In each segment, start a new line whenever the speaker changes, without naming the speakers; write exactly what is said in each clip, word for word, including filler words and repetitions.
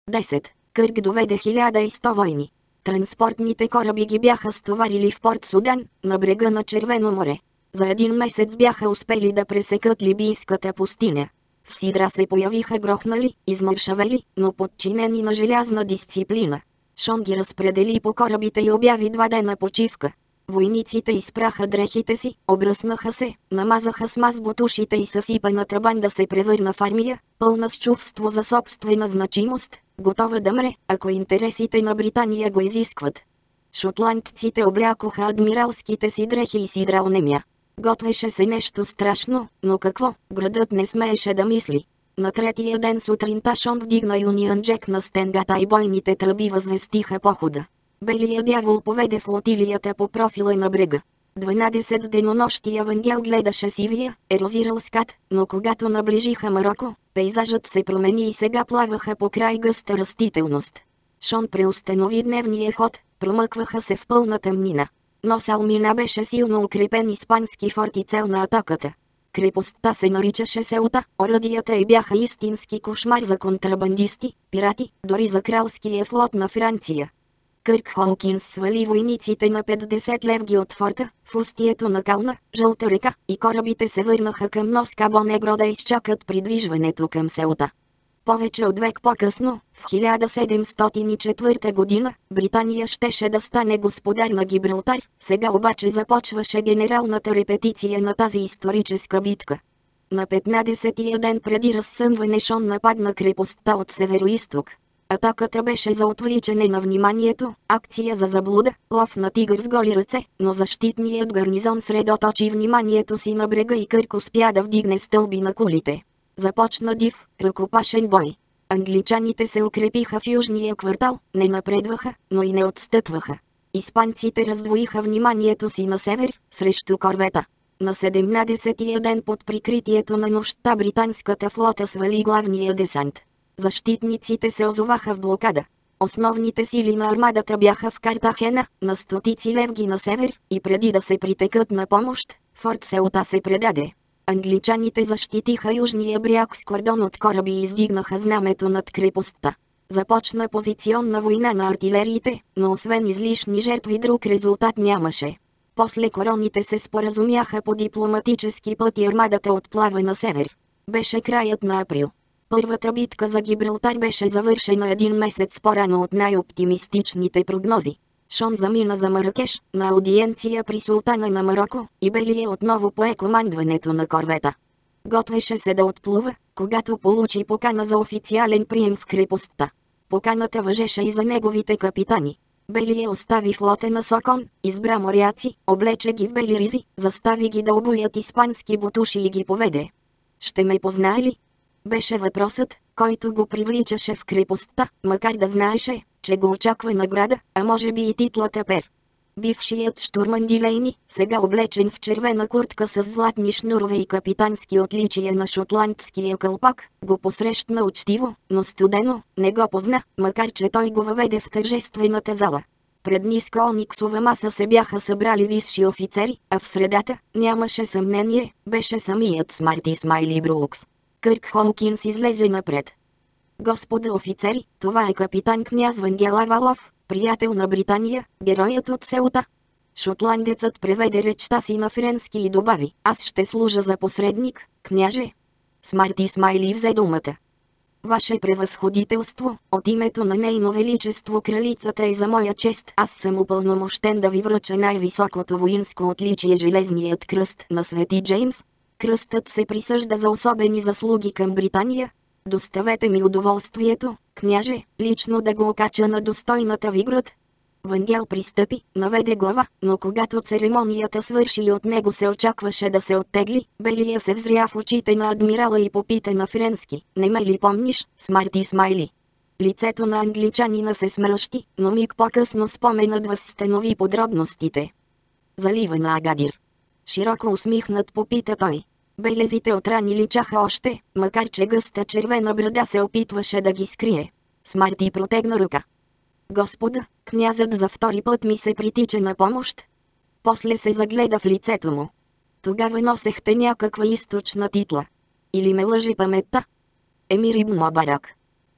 десет. Кърк доведе хиляда и сто войни. Транспортните кораби ги бяха стоварили в Порт Судан, на брега на Червено море. За един месец бяха успели да пресекат Либийската пустиня. В Сидра се появиха грохнали, измършавели, но подчинени на желязна дисциплина. Шон ги разпредели по корабите и обяви два дена почивка. Войниците изпраха дрехите си, обръснаха се, намазаха с маз ботушите и съсипаната банда се превърна в армия, пълна с чувство за собствена значимост, готова да мре, ако интересите на Британия го изискват. Шотландците облякоха адмиралските си дрехи и Сидра онемя. Готвеше се нещо страшно, но какво, градът не смееше да мисли. На третия ден сутринта Шон вдигна Юнион Джек на стенгата и бойните тръби възвестиха похода. Белият дявол поведе флотилията по профила на брега. дванадесет денонощия Вангел гледаше сивия, ерозирал скат, но когато наближиха Мароко, пейзажът се промени и сега плаваха по край гъста растителност. Шон преустанови дневния ход, промъкваха се в пълна тъмнина. Но Салмина беше силно укрепен испански форт и цел на атаката. Крепостта се наричаше Сеута, оръдията й бяха истински кошмар за контрабандисти, пирати, дори за кралския флот на Франция. Кърк Холкинс свали войниците на петдесет левги от форта, в устието на Кална, Жълта река, и корабите се върнаха към нос Кабо Негро да изчакат придвижването към Сеута. Повече от век по-късно, в хиляда седемстотин и четвърта година, Британия щеше да стане господар на Гибралтар, сега обаче започваше генералната репетиция на тази историческа битка. На петнадесетия ден преди разсъмване Шон нападна крепостта от североизток. Атаката беше за отвличане на вниманието, акция за заблуда, лов на тигър с голи ръце, но защитният гарнизон средоточи вниманието си на брега и Кърк успя да вдигне стълби на кулите. Започна див, ръкопашен бой. Англичаните се укрепиха в южния квартал, не напредваха, но и не отстъпваха. Испанците раздвоиха вниманието си на север, срещу корвета. На седемнадесетия ден под прикритието на нощта британската флота свали главния десант. Защитниците се озоваха в блокада. Основните сили на армадата бяха в Картахена, на стотици левги на север, и преди да се притекат на помощ, Форт Сеута се предаде. Англичаните защитиха южния бряг с кордон от кораби и издигнаха знамето над крепостта. Започна позиционна война на артилериите, но освен излишни жертви друг резултат нямаше. После короните се споразумяха по дипломатически път и армадата отплава на север. Беше краят на април. Първата битка за Гибралтар беше завършена един месец по-рано от най-оптимистичните прогнози. Шон замина за Маракеш, на аудиенция при султана на Мароко, и Белие отново пое командването на корвета. Готвеше се да отплува, когато получи покана за официален прием в крепостта. Поканата важеше и за неговите капитани. Белие остави флота на Сокон, избра моряци, облече ги в бели ризи, застави ги да обуят испански ботуши и ги поведе. «Ще ме познае ли?» Беше въпросът, който го привличаше в крепостта, макар да знаеше, че го очаква награда, а може би и титлата пер. Бившият щурман Дилейни, сега облечен в червена куртка с златни шнурове и капитански отличия на шотландския кълпак, го посрещна учтиво, но студено, не го позна, макар че той го въведе в тържествената зала. Пред ниска ониксова маса се бяха събрали висши офицери, а в средата, нямаше съмнение, беше самият Смарти Смайли Брукс. Кърк Холкинс излезе напред. «Господа офицери, това е капитан княз Вангел Авалов, приятел на Британия, героят от Сеута». Шотландецът преведе речта си на френски и добави: «Аз ще служа за посредник, княже». Смарти Смайли взе думата. «Ваше превъзходителство, от името на нейно величество кралицата и за моя чест, аз съм упълномощен да ви връча най-високото воинско отличие Железният кръст на Свети Джеймс. Кръстът се присъжда за особени заслуги към Британия. Доставете ми удоволствието, княже, лично да го окача на достойната ви град». Вангел пристъпи, наведе глава, но когато церемонията свърши и от него се очакваше да се оттегли, Белия се взря в очите на адмирала и попита на френски: «Не ме ли помниш, Смарти Смайли?» Лицето на англичанина се смръщи, но миг по-късно споменът възстанови подробностите. «Залива на Агадир». Широко усмихнат попита той. Белезите от рани личаха още, макар че гъста червена брада се опитваше да ги скрие. Смарти протегна ръка. «Господа, князът за втори път ми се притича на помощ». После се загледа в лицето му. «Тогава носехте някаква източна титла. Или ме лъжи паметта?» «Емир ибн Мубарак».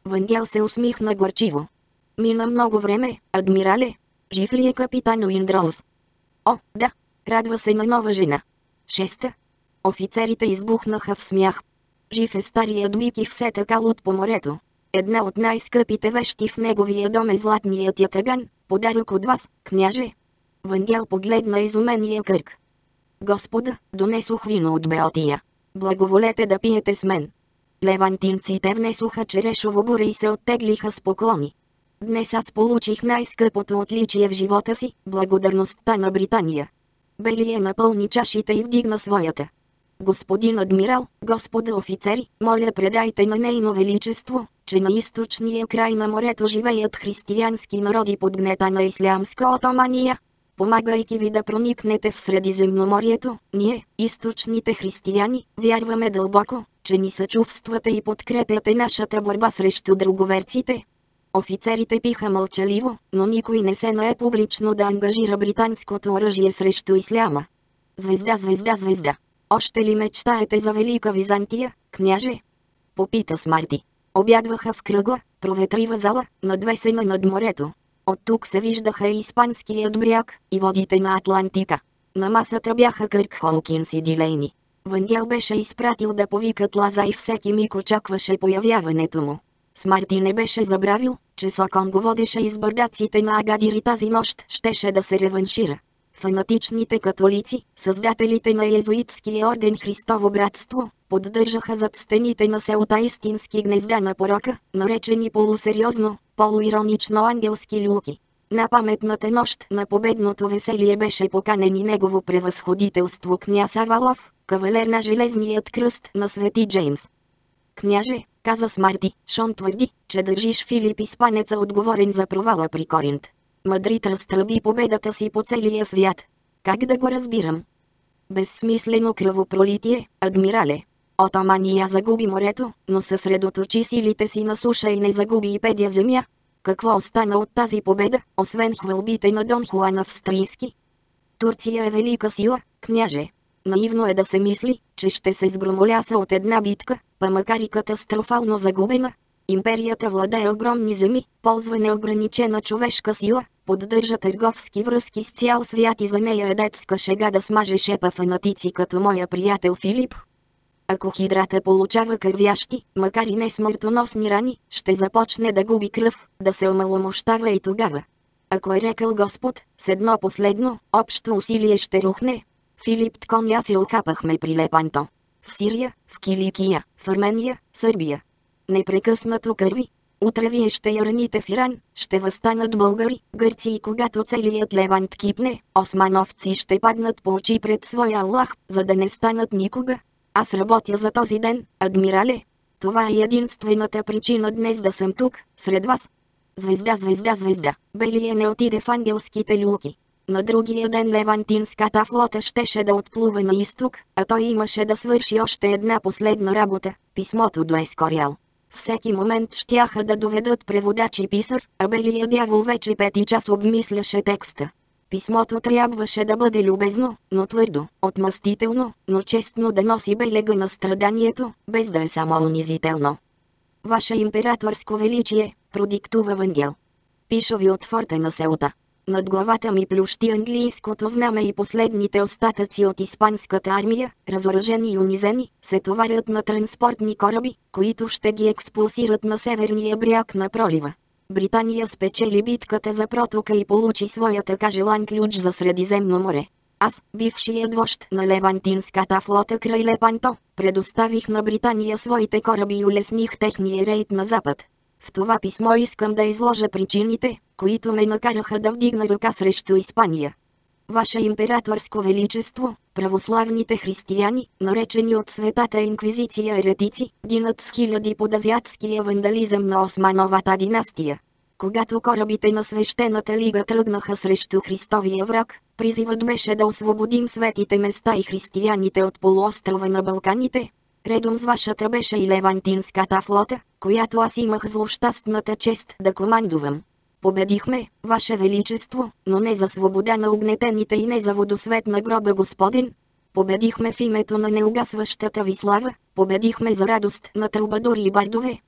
Вангел се усмихна горчиво. Мина много време, адмирале. Жив ли е капитан Уиндроуз? О, да. Радва се на нова жена. Шеста. Офицерите избухнаха в смях. Жив е старият Мики Всетакал от по морето. Една от най-скъпите вещи в неговия дом е златният ятаган, подарък от вас, княже. Вангел погледна изумения Кърк. Господа, донесох вино от Беотия. Благоволете да пиете с мен. Левантинците внесоха черешово буре и се оттеглиха с поклони. Днес аз получих най-скъпото отличие в живота си, благодарността на Британия. Белие напълни чашите и вдигна своята. Господин адмирал, господа офицери, моля предайте на нейно величество, че на източния край на морето живеят християнски народи под гнета на ислямска отомания. Помагайки ви да проникнете в Средиземноморието, ние, източните християни, вярваме дълбоко, че ни съчувствате и подкрепяте нашата борба срещу друговерците. Офицерите пиха мълчаливо, но никой не се нае публично да ангажира британското оръжие срещу исляма. Звезда, звезда, звезда. Още ли мечтаете за Велика Византия, княже? Попита Смарти. Обядваха в кръгла, проветрива зала, надвесена над морето. От тук се виждаха и испанският бряг, и водите на Атлантика. На масата бяха Кърк Холкинс и Дилейни. Вангел беше изпратил да повикат Лаза и всеки миг очакваше появяването му. Смарти не беше забравил, че Сокон го водеше из бърдаците на Агадир и тази нощ щеше да се реваншира. Фанатичните католици, създателите на езуитския орден Христово братство, поддържаха зад стените на селата истински гнезда на порока, наречени полусериозно, полуиронично ангелски люлки. На паметната нощ на победното веселие беше поканен и негово превъзходителство княз Авалов, кавалер на железният кръст на Свети Джеймс. Княже, каза Смарти, Шон твърди, че държиш Филип Испанеца отговорен за провала при Коринт. Мадрид разтръби победата си по целия свят. Как да го разбирам? Безсмислено кръвопролитие, адмирале. Отомания загуби морето, но съсредоточи силите си на суша и не загуби и педя земя. Какво остана от тази победа, освен хвалбите на Дон Хуан Австрийски? Турция е велика сила, княже. Наивно е да се мисли, че ще се сгромоляса от една битка, па макар и катастрофално загубена. Империята владее огромни земи, ползва неограничена човешка сила, поддържа търговски връзки с цял свят и за нея е детска шега да смаже шепа фанатици като моя приятел Филип. Ако хидрата получава кървящи, макар и не смъртоносни рани, ще започне да губи кръв, да се омаломощава и тогава. Ако е рекал Господ, с едно последно, общо усилие ще рухне. Филип Ткон и аз се охапахме при Лепанто. В Сирия, в Киликия, в Армения, Сърбия. Непрекъснато кърви. Утре вие ще я раните в Иран, ще възстанат българи, гърци и когато целият Левант кипне, османовци ще паднат по очи пред своя Аллах, за да не станат никога. Аз работя за този ден, адмирале. Това е единствената причина днес да съм тук, сред вас. Звезда, звезда, звезда. Белия не отиде в ангелските люлки. На другия ден левантинската флота щеше да отплува на изток, а той имаше да свърши още една последна работа – писмото до Ескориал. Всеки момент щяха да доведат преводач и писар, а белия дявол вече пети час обмисляше текста. Писмото трябваше да бъде любезно, но твърдо, отмъстително, но честно да носи белега на страданието, без да е само унизително. Ваше императорско величие, продиктува Вангел. Пиша ви от форта на селата. Над главата ми плющи английското знаме и последните остатъци от испанската армия, разоръжени и унизени, се товарят на транспортни кораби, които ще ги експулсират на северния бряг на пролива. Британия спечели битката за протока и получи своя така желан ключ за Средиземно море. Аз, бившият вожд на левантинската флота край Лепанто, предоставих на Британия своите кораби и улесних техния рейд на запад. В това писмо искам да изложа причините, които ме накараха да вдигна ръка срещу Испания. Ваше императорско величество, православните християни, наречени от Светата инквизиция еретици, гинат с хиляди под азиатския вандализъм на Османовата династия. Когато корабите на Свещената лига тръгнаха срещу Христовия враг, призивът беше да освободим светите места и християните от полуострова на Балканите. Редом с вашата беше и левантинската флота, която аз имах злощастната чест да командувам. Победихме, Ваше Величество, но не за свобода на угнетените и не за водосвет на гроба Господин. Победихме в името на неугасващата ви слава, победихме за радост на трубадури и бардове,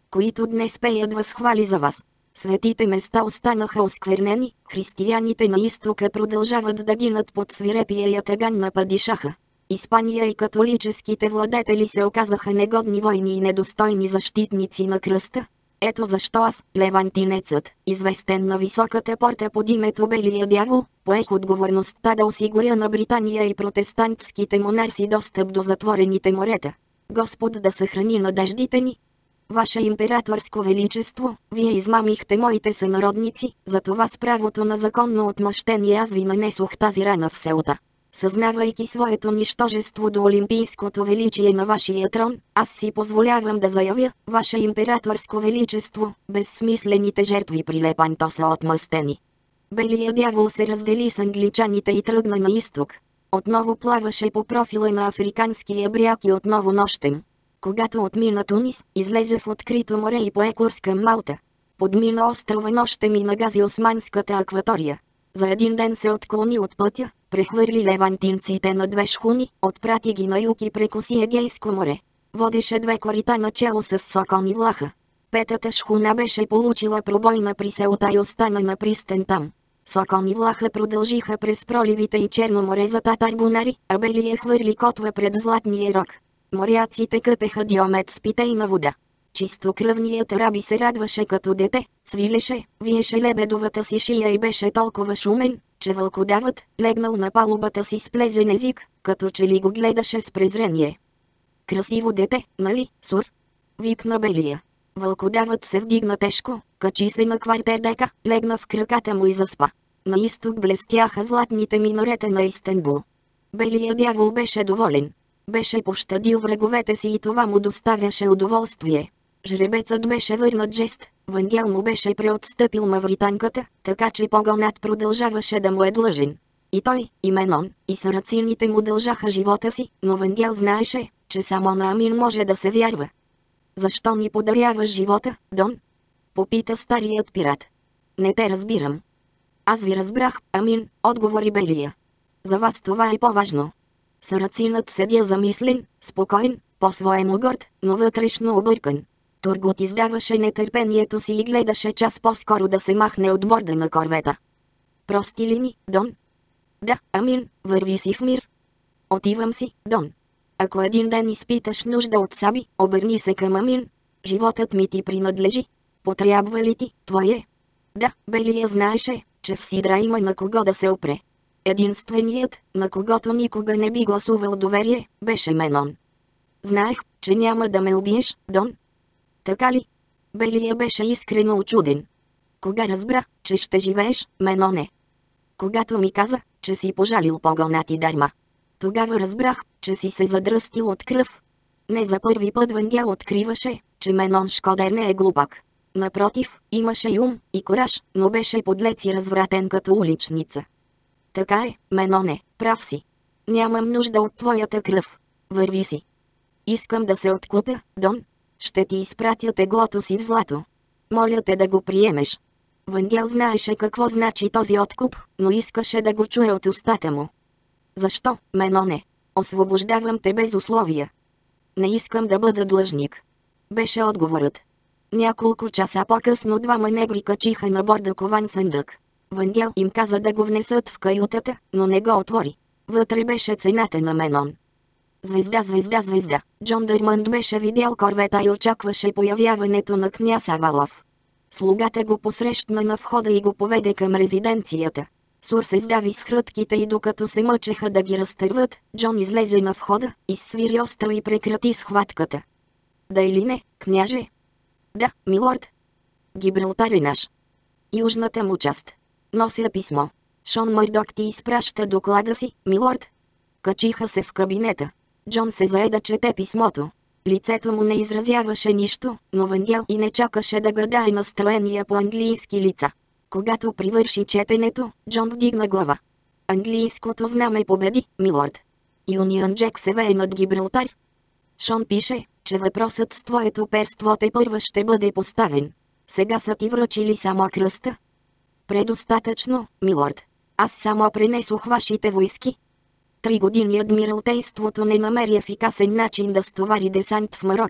които днес пеят възхвали за вас. Светите места останаха осквернени, християните на изтока продължават да гинат под свирепия ятаган на падишаха. Испания и католическите владетели се оказаха негодни войни и недостойни защитници на кръста. Ето защо аз, левантинецът, известен на високата порта под името Белия дявол, поех отговорността да осигуря на Британия и протестантските монарси достъп до затворените морета. Господ да съхрани надеждите ни. Ваше императорско величество, вие измамихте моите сънародници, затова с правото на законно отмъщение аз ви нанесох тази рана в селта. Съзнавайки своето нищожество до олимпийското величие на вашия трон, аз си позволявам да заявя, ваше императорско величество, безсмислените жертви при Лепанто са отмъстени. Белият дявол се раздели с англичаните и тръгна на изток. Отново плаваше по профила на африканския бряг и отново нощем. Когато отмина Тунис, излезе в открито море и пое курс към Малта. Подмина острова нощем и нагази османската акватория. За един ден се отклони от пътя, прехвърли левантинците на две шхуни, отпрати ги на юг и прекоси Егейско море. Водеше две корита начело с Сокон и Влаха. Петата шхуна беше получила пробойна при селта и остана на пристен там. Сокон и Влаха продължиха през проливите и Черно море за татар-бунари, а Белия хвърли котва пред Златния рог. Моряците къпеха Диомет с питейна вода. Чистокръвният араби се радваше като дете, свилеше, виеше лебедовата си шия и беше толкова шумен, че вълкодавът, легнал на палубата си с плезен език, като че ли го гледаше с презрение. Красиво дете, нали, сур? Викна Белия. Вълкодавът се вдигна тежко, качи се на квартердека, легна в краката му и заспа. На изток блестяха златните минорета на Истанбул. Белият дявол беше доволен. Беше пощадил враговете си и това му доставяше удоволствие. Жребецът беше върнат жест, Вангел му беше преотстъпил мавританката, така че погонът продължаваше да му е длъжен. И той, и Менон, и сарацините му дължаха живота си, но Вангел знаеше, че само на Амин може да се вярва. Защо ни подаряваш живота, Дон? Попита старият пират. Не те разбирам. Аз ви разбрах, Амин, отговори Белия. За вас това е по-важно. Сарацинът седя замислен, спокоен, по-своему горд, но вътрешно объркан. Тургут издаваше нетърпението си и гледаше час по-скоро да се махне от борда на корвета. Прости ли ми, Дон? Да, Амин, върви си в мир. Отивам си, Дон. Ако един ден изпиташ нужда от саби, обърни се към Амин. Животът ми ти принадлежи. Потрябва ли ти, твое? Да, Белия знаеше, че в Сидра има на кого да се опре. Единственият, на когото никога не би гласувал доверие, беше Менон. Знаех, че няма да ме убиеш, Дон. Така ли? Белия беше искрено учуден. Кога разбра, че ще живееш, Меноне? Когато ми каза, че си пожалил погона ти Дарма. Тогава разбрах, че си се задръстил от кръв. Не за първи път Вангел откриваше, че Менон Шкодер не е глупак. Напротив, имаше и ум, и кораж, но беше подлец и развратен като уличница. Така е, Меноне, прав си. Нямам нужда от твоята кръв. Върви си. Искам да се откупя, Дон. Ще ти изпратя теглото си в злато. Моля те да го приемеш. Вангел знаеше какво значи този откуп, но искаше да го чуе от устата му. Защо, Меноне? Освобождавам те без условия. Не искам да бъда длъжник. Беше отговорът. Няколко часа по-късно двама негри качиха на борда кован съндък. Вангел им каза да го внесат в каютата, но не го отвори. Вътре беше цената на Менон. Звезда, звезда, звезда. Джон Дърмънд беше видял корвета и очакваше появяването на княз Авалов. Слугата го посрещна на входа и го поведе към резиденцията. Сур се сдави с хрътките и докато се мъчеха да ги разтърват, Джон излезе на входа, изсвири остро и прекрати схватката. Да или не, княже? Да, милорд. Гибралтар е наш. Южната му част. Нося писмо. Шон Мърдок ти изпраща доклада си, милорд. Качиха се в кабинета. Джон се зае да чете писмото. Лицето му не изразяваше нищо, но Вангел и не чакаше да гадае настроения по английски лица. Когато привърши четенето, Джон вдигна глава. Английското знаме победи, милорд. Юнион Джек се вее над Гибралтар. Шон пише, че въпросът с твоето перство тепърва ще бъде поставен. Сега са ти връчили само кръста. Предостатъчно, милорд. Аз само пренесох вашите войски. Три години адмиралтейството не намери ефикасен начин да стовари десант в Мароко.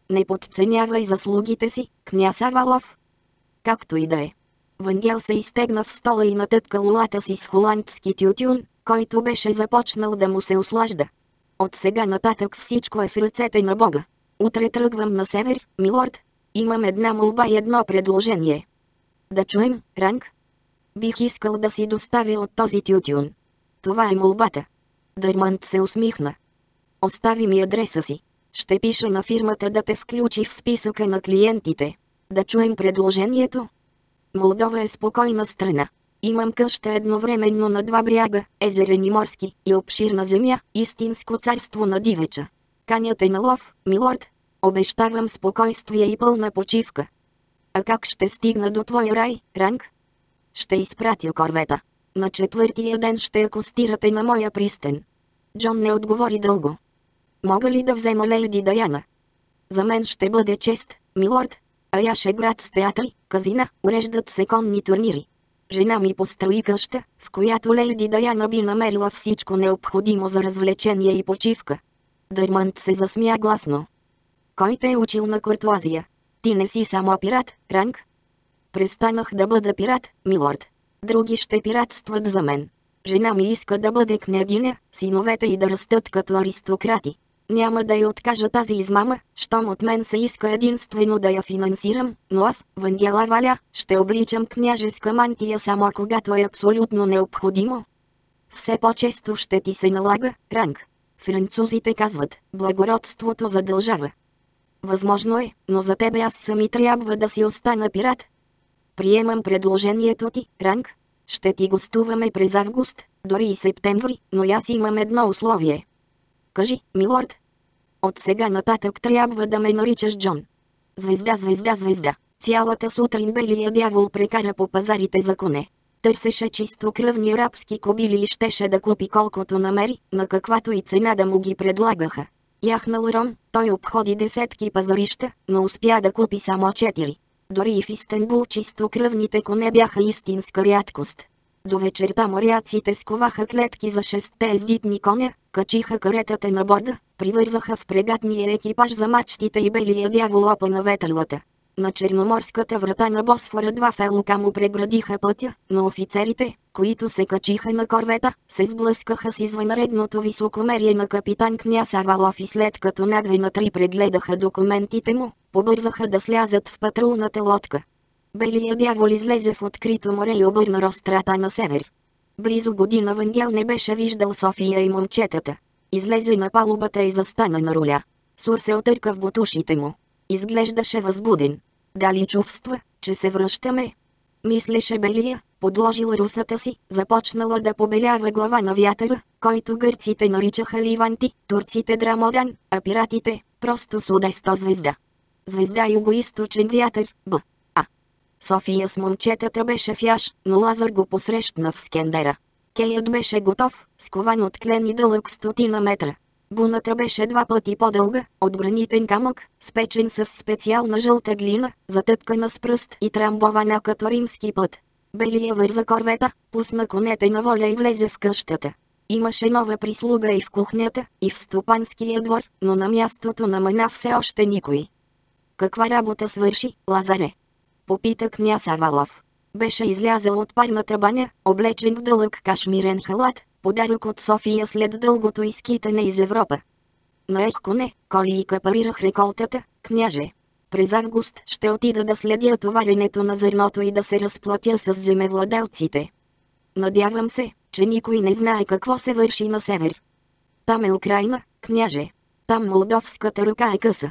Не подценявай заслугите си, княз Авалов. Както и да е. Вангел се изтегна в стола и натъпка лулата си с холандски тютюн, който беше започнал да му се услажда. От сега нататък всичко е в ръцете на Бога. Утре тръгвам на север, милорд. Имам една молба и едно предложение. Да чуем, Ранг? Бих искал да си доставя от този тютюн. Това е молбата. Дърмънт се усмихна. Остави ми адреса си. Ще пиша на фирмата да те включи в списъка на клиентите. Да чуем предложението? Молдова е спокойна страна. Имам къща едновременно на два бряга, езерен и морски, и обширна земя, истинско царство на дивеча. Каня те на лов, милорд. Обещавам спокойствие и пълна почивка. А как ще стигна до твой рай, Ранг? Ще изпратя корвета. На четвъртия ден ще акостирате на моя пристен. Джон не отговори дълго. Мога ли да взема леди Даяна? За мен ще бъде чест, милорд. Аяш е град с театри, казина, уреждат се конни турнири. Жена ми построи къща, в която леди Даяна би намерила всичко необходимо за развлечение и почивка. Дърмънт се засмя гласно. Кой те е учил на куртуазия? Ти не си само пират, Ранг? Престанах да бъда пират, милорд. Други ще пиратстват за мен. Жена ми иска да бъде княгиня, синовете й да растат като аристократи. Няма да й откажа тази измама, щом от мен се иска единствено да я финансирам, но аз, Вангела Валя, ще обличам княжеска мантия само когато е абсолютно необходимо. Все по-често ще ти се налага, Ранг. Французите казват, благородството задължава. Възможно е, но за тебе аз сами трябва да си остана пират. Приемам предложението ти, Ранг. Ще ти гостуваме през август, дори и септември, но аз имам едно условие. Кажи, милорд. От сега нататък трябва да ме наричаш Джон. Звезда, звезда, звезда. Цялата сутрин белия дявол прекара по пазарите за коне. Търсеше чистокръвни арабски кобили и щеше да купи колкото намери, на каквато и цена да му ги предлагаха. Яхнал ром, той обходи десетки пазарища, но успя да купи само четири. Дори и в Истанбул чистокръвните коне бяха истинска рядкост. До вечерта моряците сковаха клетки за шестте ездитни коня, качиха каретата на борда, привързаха в прегатния екипаж за мачтите и белия дявол опа на ветрилата. На черноморската врата на Босфора два фелука му преградиха пътя, но офицерите, които се качиха на корвета, се сблъскаха с извънредното високомерие на капитан княз Авалов и след като на две на три прегледаха документите му, побързаха да слязат в патрулната лодка. Белия дявол излезе в открито море и обърна рострата на север. Близо година Вангел не беше виждал София и момчетата. Излезе на палубата и застана на руля. Сур се отърка в бутушите му. Изглеждаше възбуден. Дали чувства, че се връщаме? Мислеше Белия, подложил русата си, започнала да побелява глава на вятъра, който гърците наричаха Ливанти, турците Драмодан, а пиратите – просто Судесто звезда. Звезда югоизточен вятър, Б. А. София с момчетата беше в яш, но Лазар го посрещна в Скендера. Кеят беше готов, скован от клен и дълъг стотина метра. Буната беше два пъти по-дълга, от гранитен камък, спечен с специална жълта глина, затъпкана с пръст и трамбована като римски път. Белия върза корвета, пусна конете на воля и влезе в къщата. Имаше нова прислуга и в кухнята, и в стопанския двор, но на мястото на Мана все още никой. Каква работа свърши, Лазаре? Попита княз Авалов. Беше излязъл от парната баня, облечен в дълъг кашмирен халат, подарък от София след дългото изкитане из Европа. Наех коне, коли и капарирах реколтата, княже. През август ще отида да следя товаренето на зърното и да се разплатя с земевладелците. Надявам се, че никой не знае какво се върши на север. Там е Украйна, княже. Там молдовската ръка е къса.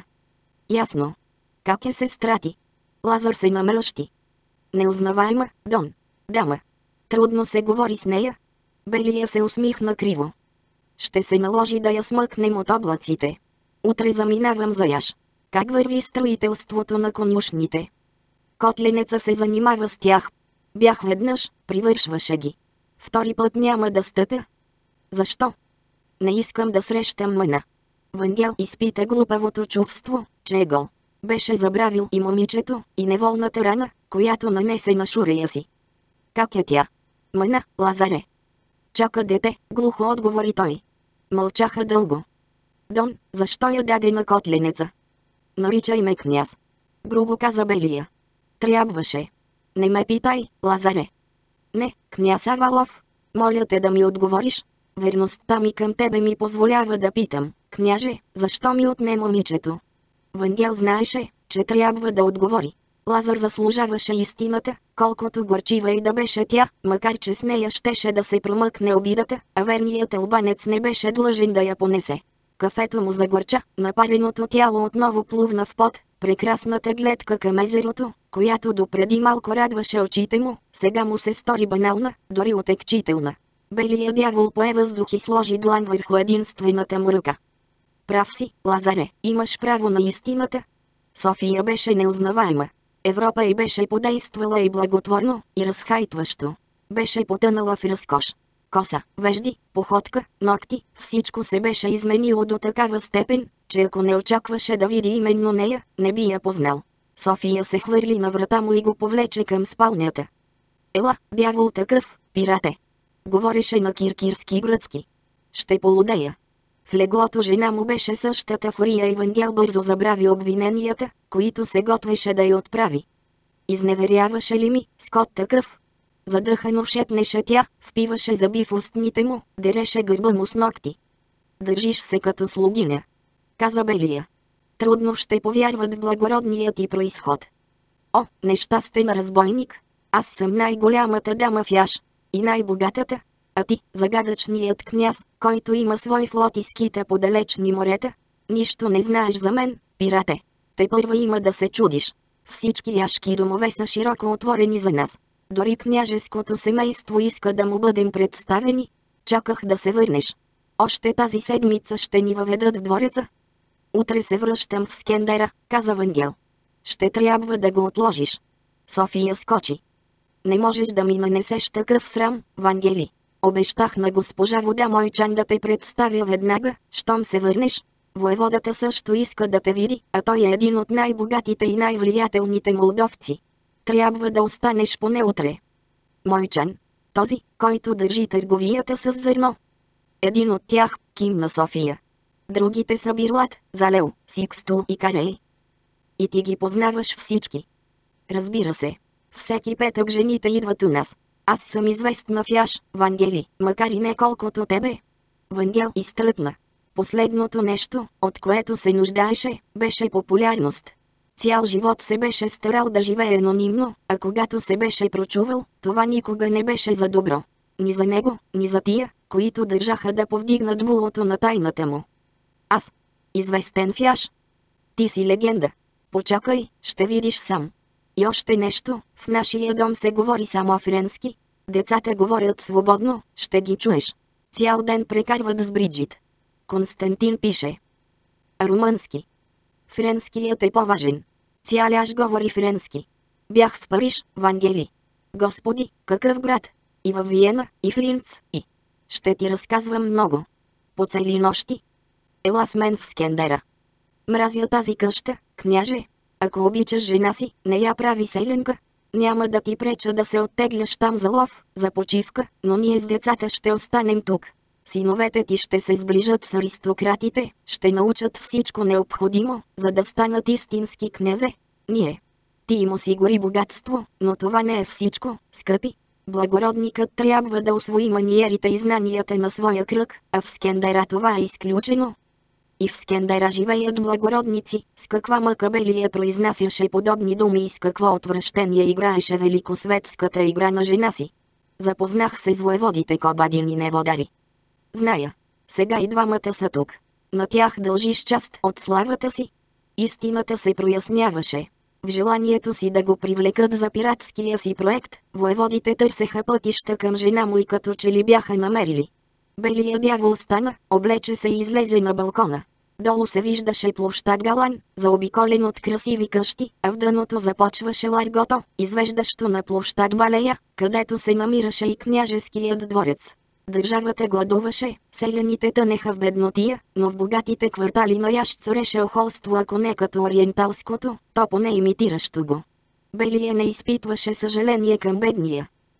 Ясно. Как е сестра ти? Лазар се намръщи. Неузнаваема, Дон. Дама. Трудно се говори с нея. Белия се усмихна криво. Ще се наложи да я смъкнем от облаците. Утре заминавам за яш. Как върви строителството на конюшните? Котленеца се занимава с тях. Бях веднъж, привършваше ги. Втори път няма да стъпя. Защо? Не искам да срещам Мана. Вангел изпита глупавото чувство, че е гол. Беше забравил и момичето, и неволната рана, която нанесе на шурея си. Как е тя? Мана, Лазаре. Чака дете, глухо отговори той. Мълчаха дълго. Дон, защо я даде на котленеца? Наричай ме княз. Грубо каза Белия. Трябваше. Не ме питай, Лазаре. Не, княз Авалов. Моля те да ми отговориш. Верността ми към тебе ми позволява да питам, княже, защо ми отне момичето? Вангел знаеше, че трябва да отговори. Лазар заслужаваше истината, колкото горчива и да беше тя, макар че с нея щеше да се промъкне обидата, а верният албанец не беше длъжен да я понесе. Кафето му загорча, напареното тяло отново плувна в пот, прекрасната гледка към езерото, която допреди малко радваше очите му, сега му се стори банална, дори отекчителна. Белият дявол пое въздух и сложи длан върху единствената му ръка. Прав си, Лазаре, имаш право на истината. София беше неузнаваема. Европа й беше подействала и благотворно, и разхайтващо. Беше потънала в разкош. Коса, вежди, походка, ногти, всичко се беше изменило до такава степен, че ако не очакваше да види именно нея, не би я познал. София се хвърли на врата му и го повлече към спалнята. Ела, дявол такъв, пирате. Говореше на киркирски гръцки. Ще полудея. В леглото жена му беше същата фурия и Вангел бързо забрави обвиненията, които се готвеше да й отправи. Изневеряваше ли ми, Скот такъв? Задъхано шепнеше тя, впиваше зъби в устните му, дереше гърба му с ногти. Държиш се като слугиня, каза Белия. Трудно ще повярват в благородният ти произход. О, нещастен разбойник! Аз съм най-голямата дама в Яш. И най-богатата, а ти, загадъчният княз, който има свой флот и скита по далечни морета, нищо не знаеш за мен, пирате. Те първа има да се чудиш. Всички яшки домове са широко отворени за нас. Дори княжеското семейство иска да му бъдем представени. Чаках да се върнеш. Още тази седмица ще ни въведат в двореца. Утре се връщам в Скендера, каза Вангел. Ще трябва да го отложиш. София скочи. Не можеш да ми нанесеш такъв срам, Вангели. Обещах на госпожа Вода Мойчан да те представя веднага, щом се върнеш. Воеводата също иска да те види, а той е един от най-богатите и най-влиятелните молдовци. Трябва да останеш поне утре. Мойчан, този, който държи търговията с зърно. Един от тях, кимна София. Другите са Бирлат, Залео, Сикстул и Карей. И ти ги познаваш всички. Разбира се. Всеки петък жените идват у нас. Аз съм известна в Яш, Вангели, макар и не колкото тебе. Вангел изтръпна. Последното нещо, от което се нуждаеше, беше популярност. Цял живот се беше старал да живее анонимно, а когато се беше прочувал, това никога не беше за добро. Ни за него, ни за тия, които държаха да повдигнат булото на тайната му. Аз. Известен в Яш. Ти си легенда. Почакай, ще видиш сам. И още нещо, в нашия дом се говори само френски. Децата говорят свободно, ще ги чуеш. Цял ден прекарват с Бриджит. Константин пише. Румънски. Френският е по-важен. Цяляш говори френски. Бях в Париж, Вангели. Господи, какъв град! И във Виена, и в Линц, и... Ще ти разказвам много. По цели нощи. Ела с мен в Скендера. Мразя тази къща, княже. Ако обичаш жена си, не я прави селенка. Няма да ти преча да се оттегляш там за лов, за почивка, но ние с децата ще останем тук. Синовете ти ще се сближат с аристократите, ще научат всичко необходимо, за да станат истински князе. Ние. Ти им осигури богатство, но това не е всичко, скъпи. Благородникът трябва да усвои маниерите и знанията на своя кръг, а в Скендера това е изключено. И в Скендера живеят благородници, с каква мъка Белия произнасяше подобни думи и с какво отвращение играеше великосветската игра на жена си. Запознах се с воеводите Кобадин и Неводари. Зная. Сега и двамата са тук. На тях дължиш част от славата си. Истината се проясняваше. В желанието си да го привлекат за пиратския си проект, воеводите търсеха пътища към жена му и като че ли бяха намерили. Белият дявол стана, облече се и излезе на балкона. Долу се виждаше площад Галан, заобиколен от красиви къщи, а в дъното започваше ларгото, извеждащо на площад Балея, където се намираше и княжеският дворец. Държавата гладуваше, селяните тънеха в беднотия, но в богатите квартали на Яш цареше охолство, ако не като ориенталското, то поне имитиращо го. Белия не изпитваше съжаление към бедния.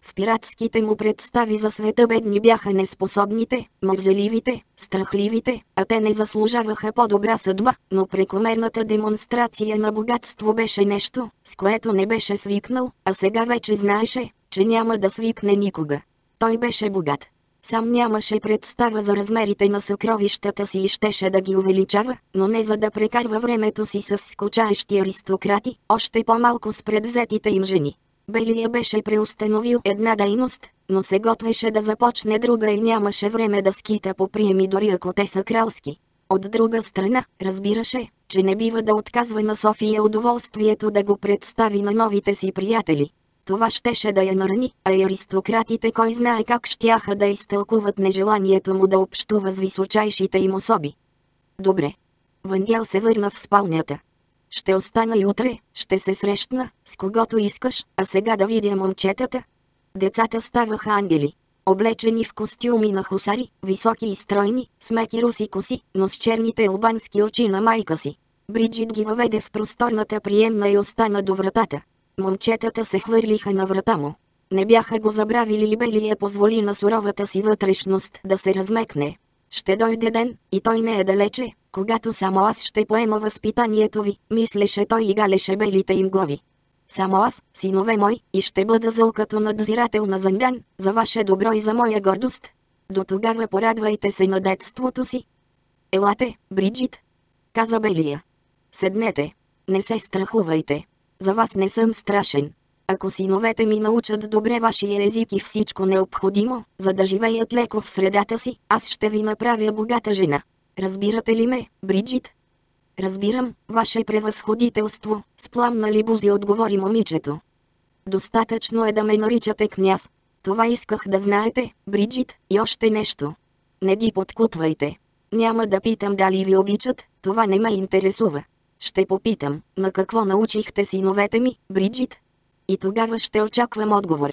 В пиратските му представи за света бедни бяха неспособните, мързеливите, страхливите, а те не заслужаваха по-добра съдба, но прекомерната демонстрация на богатство беше нещо, с което не беше свикнал, а сега вече знаеше, че няма да свикне никога. Той беше богат. Сам нямаше представа за размерите на съкровищата си и щеше да ги увеличава, но не за да прекарва времето си с скучаещи аристократи, още по-малко с предвзетите им жени. Белия беше преустановил една дейност, но се готвеше да започне друга и нямаше време да скита по приеми, дори ако те са кралски. От друга страна, разбираше, че не бива да отказва на София удоволствието да го представи на новите си приятели. Това щеше да я нарани, а и аристократите кой знае как щяха да изтълкуват нежеланието му да общува с височайшите им особи. Добре. Вангел се върна в спалнята. Ще остана и утре, ще се срещна, с когото искаш, а сега да видя момчетата. Децата ставаха ангели. Облечени в костюми на хусари, високи и стройни, с меки руси коси, но с черните албански очи на майка си. Бриджит ги въведе в просторната приемна и остана до вратата. Момчетата се хвърлиха на врата му. Не бяха го забравили и Белия позволи на суровата си вътрешност да се размекне. Ще дойде ден, и той не е далече, когато само аз ще поема възпитанието ви, мислеше той и галеше белите им глави. Само аз, синове мой, и ще бъда зъл като надзирател на Занган, за ваше добро и за моя гордост. До тогава порадвайте се на детството си. Елате, Бриджит, каза Белия. Седнете. Не се страхувайте. За вас не съм страшен. Ако синовете ми научат добре вашия език и всичко необходимо, за да живеят леко в средата си, аз ще ви направя богата жена. Разбирате ли ме, Бриджит? Разбирам, ваше превъзходителство, с пламнали бузи отговори момичето. Достатъчно е да ме наричате княз. Това исках да знаете, Бриджит, и още нещо. Не ги подкупвайте. Няма да питам дали ви обичат, това не ме интересува. Ще попитам, на какво научихте синовете ми, Бриджит? И тогава ще очаквам отговор.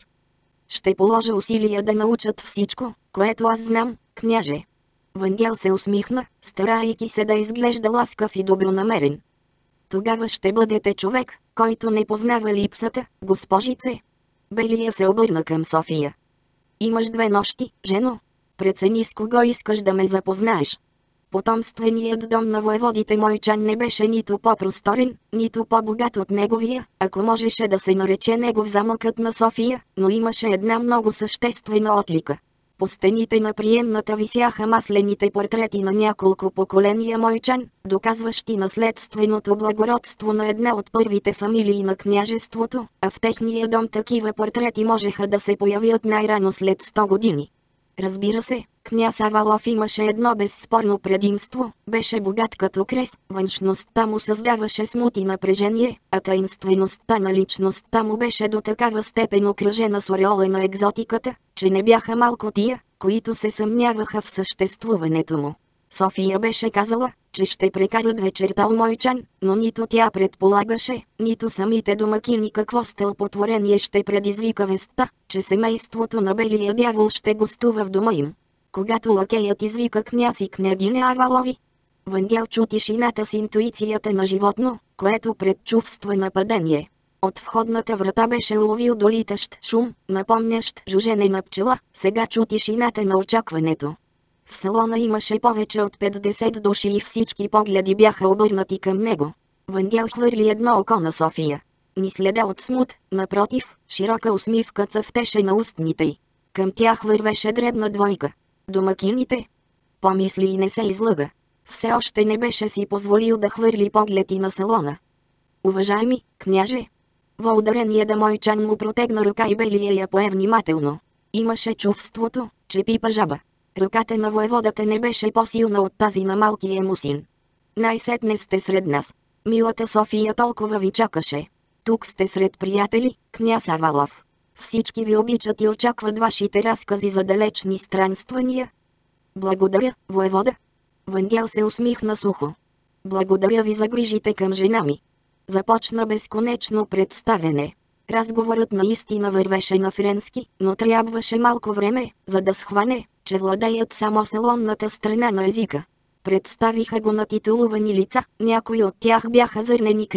Ще положа усилия да научат всичко, което аз знам, княже. Вангел се усмихна, старайки се да изглежда ласкав и добронамерен. Тогава ще бъдете човек, който не познава липсата, госпожице. Белия се обърна към София. Имаш две нощи, жено. Прецени с кого искаш да ме запознаеш. Потомственият дом на воеводите Мойчан не беше нито по-просторен, нито по-богат от неговия, ако можеше да се нарече негов замъкът на София, но имаше една много съществена отлика. По стените на приемната висяха маслените портрети на няколко поколения Мойчан, доказващи наследственото благородство на една от първите фамилии на княжеството, а в техния дом такива портрети можеха да се появят най-рано след сто години. Разбира се, княз Авалов имаше едно безспорно предимство, беше богат като крес, външността му създаваше смут и напрежение, а таинствеността на личността му беше до такава степен окръжена с ореола на екзотиката, че не бяха малко тия, които се съмняваха в съществуването му. София беше казала, че ще прекарат вечерта у Мойчан, но нито тя предполагаше, нито самите домакини какво стълпотворение ще предизвика вестта, че семейството на Белия дявол ще гостува в дома им. Когато лакеят извика княз и княгиня Авалови, Вангел чу тишината с интуицията на животно, което предчувства нападение. От входната врата беше уловил долитащ шум, напомнящ жужене на пчела, сега чу тишината на очакването. В салона имаше повече от петдесет души и всички погледи бяха обърнати към него. Вангел хвърли едно око на София. Ни следа от смут, напротив, широка усмивка цъфтеше на устните й. Към тях вървеше дребна двойка. Домакините? Помисли и не се излъга. Все още не беше си позволил да хвърли поглед и на салона. Уважаеми, княже! Во ударение да Мойчан му протегна ръка и Белия я пое внимателно. Имаше чувството, че пипа жаба. Ръката на воеводата не беше по-силна от тази на малкия му син. Най-сетне сте сред нас. Милата София толкова ви чакаше. Тук сте сред приятели, княз Авалов. Всички ви обичат и очакват вашите разкази за далечни странствания. Благодаря, воевода. Вангел се усмихна сухо. Благодаря ви за грижите към жена ми. Започна безконечно представяне. Разговорът наистина вървеше на френски, но трябваше малко време, за да схване, че владеят само салонната страна на езика. Представиха го на титулувани лица, някои от тях бяха зърнени крале,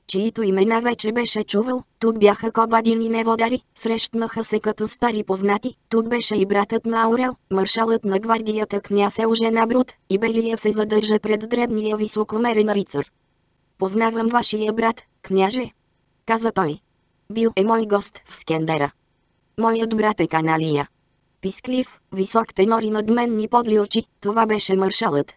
чието имена вече беше чувал. Тук бяха Кобадин и Неводари, срещнаха се като стари познати. Тук беше и братът на Аурел, маршалът на гвардията княз Елжен Абрут, и белия се задържа пред дребния високомерен рицар. Познавам вашия брат, княже, каза той. Бил е мой гост в Скендера. Моят брат е Каналия. Писклив, висок тенор и надменни подли очи, това беше маршалът.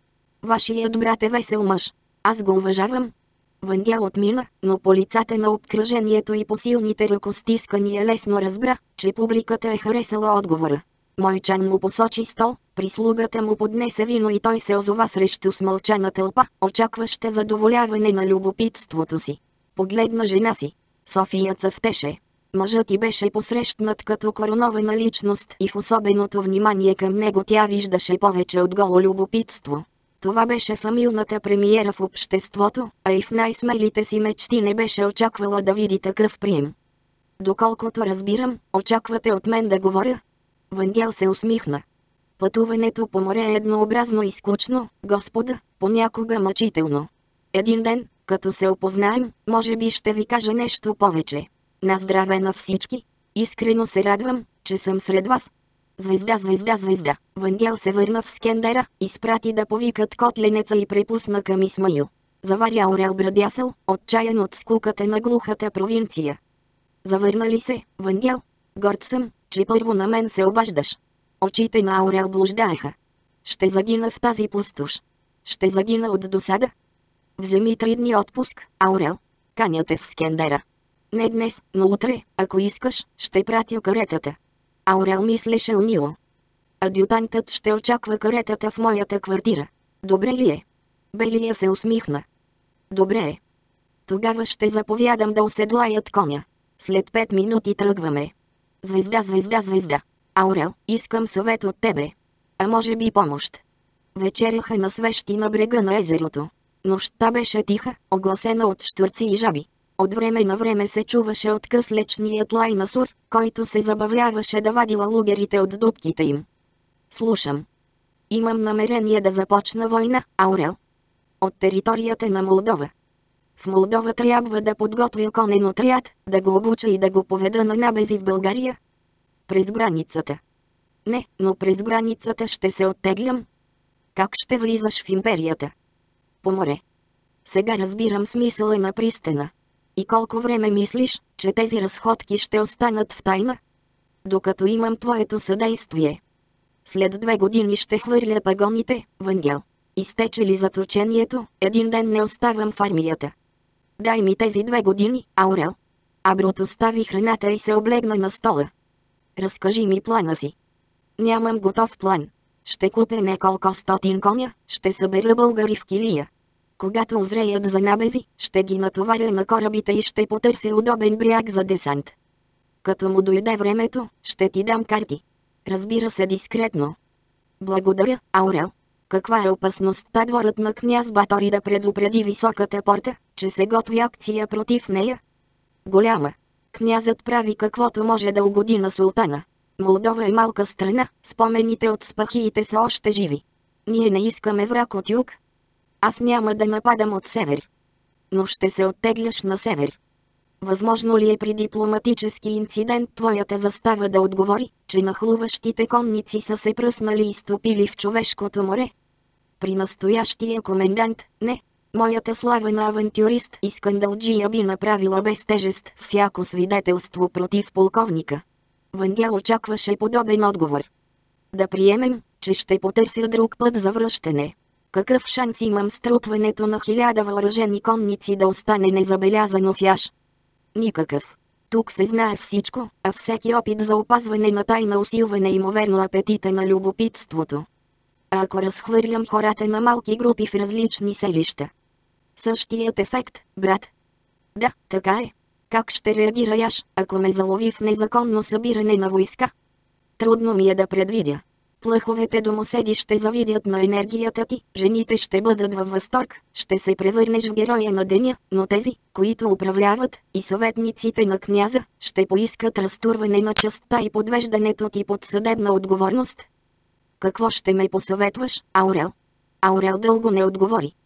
Вашият брат е весел мъж. Аз го уважавам. Вангел отмина, но по лицата на обкръжението и по силните ръкостискания лесно разбра, че публиката е харесала отговора. Мойчан му посочи стол, прислугата му поднесе вино и той се озова срещу смълчана тълпа, очакваща задоволяване на любопитството си. Погледна жена си. София цъфтеше. Мъжът й беше посрещнат като коронована личност и в особеното внимание към него тя виждаше повече от голо любопитство. Това беше фамилната премиера в обществото, а и в най-смелите си мечти не беше очаквала да види такъв прием. Доколкото разбирам, очаквате от мен да говоря? Вангел се усмихна. Пътуването по море е еднообразно и скучно, господа, понякога мъчително. Един ден, като се опознаем, може би ще ви кажа нещо повече. На здраве на всички. Искрено се радвам, че съм сред вас. Звезда, звезда, звезда. Вангел се върна в Скендера, изпрати да повикат котленеца и препусна към Исмаил. Заваря Аурел брадясъл, отчаян от скуката на глухата провинция. Завърна ли се, Вангел? Горд съм, че първо на мен се обаждаш. Очите на Аурел блуждаеха. Ще загина в тази пустош. Ще загина от досада. Вземи три дни отпуск, Аурел. Каня те в Скендера. Не днес, но утре, ако искаш, ще пратя каретата. Аурел мислеше унило. Адютантът ще очаква каретата в моята квартира. Добре ли е? Белия се усмихна. Добре е. Тогава ще заповядам да оседлаят коня. След пет минути тръгваме. Звезда, звезда, звезда. Аурел, искам съвет от тебе. А може би помощ. Вечеряха на свещи на брега на езерото. Нощта беше тиха, огласена от щурци и жаби. От време на време се чуваше откъслечният лай на сур, който се забавляваше да вади лалугерите от дупките им. Слушам. Имам намерение да започна война, Аурел. От територията на Молдова. В Молдова трябва да подготвя конен отряд, да го обуча и да го поведа на набези в България. През границата. Не, но през границата ще се оттеглям. Как ще влизаш в империята? По море. Сега разбирам смисъла на пристана. И колко време мислиш, че тези разходки ще останат в тайна? Докато имам твоето съдействие. След две години ще хвърля пагоните, Вангел. Изтече ли заточението, един ден не оставам в армията. Дай ми тези две години, Аурел. Абрут остави храната и се облегна на стола. Разкажи ми плана си. Нямам готов план. Ще купя неколко стотин коня, ще събера българи в килия. Когато озреят за набези, ще ги натоваря на корабите и ще потърся удобен бряг за десант. Като му дойде времето, ще ти дам карти. Разбира се дискретно. Благодаря, Аурел. Каква е опасността дворът на княз Батори да предупреди високата порта, че се готви акция против нея? Голяма. Князът прави каквото може да угоди на султана. Молдова е малка страна, спомените от спахиите са още живи. Ние не искаме враг от юг. Аз няма да нападам от север. Но ще се оттегляш на север. Възможно ли е при дипломатически инцидент твоята застава да отговори, че нахлуващите конници са се пръснали и стопили в човешкото море? При настоящия комендант, не. Моята слава на авантюрист и скандалджия би направила без тежест всяко свидетелство против полковника. Вангел очакваше подобен отговор. Да приемем, че ще потърся друг път за връщане. Какъв шанс имам струпването на хиляда въоръжени конници да остане незабелязано в Яш? Никакъв. Тук се знае всичко, а всеки опит за опазване на тайна усилване имоверно апетита на любопитството. А ако разхвърлям хората на малки групи в различни селища? Същият ефект, брат. Да, така е. Как ще реагира Яш, ако ме залови в незаконно събиране на войска? Трудно ми е да предвидя. Плъховете домоседи ще завидят на енергията ти, жените ще бъдат във възторг, ще се превърнеш в героя на деня, но тези, които управляват, и съветниците на княза, ще поискат разтурване на честта и подвеждането ти под съдебна отговорност. Какво ще ме посъветваш, Аурел? Аурел дълго не отговори.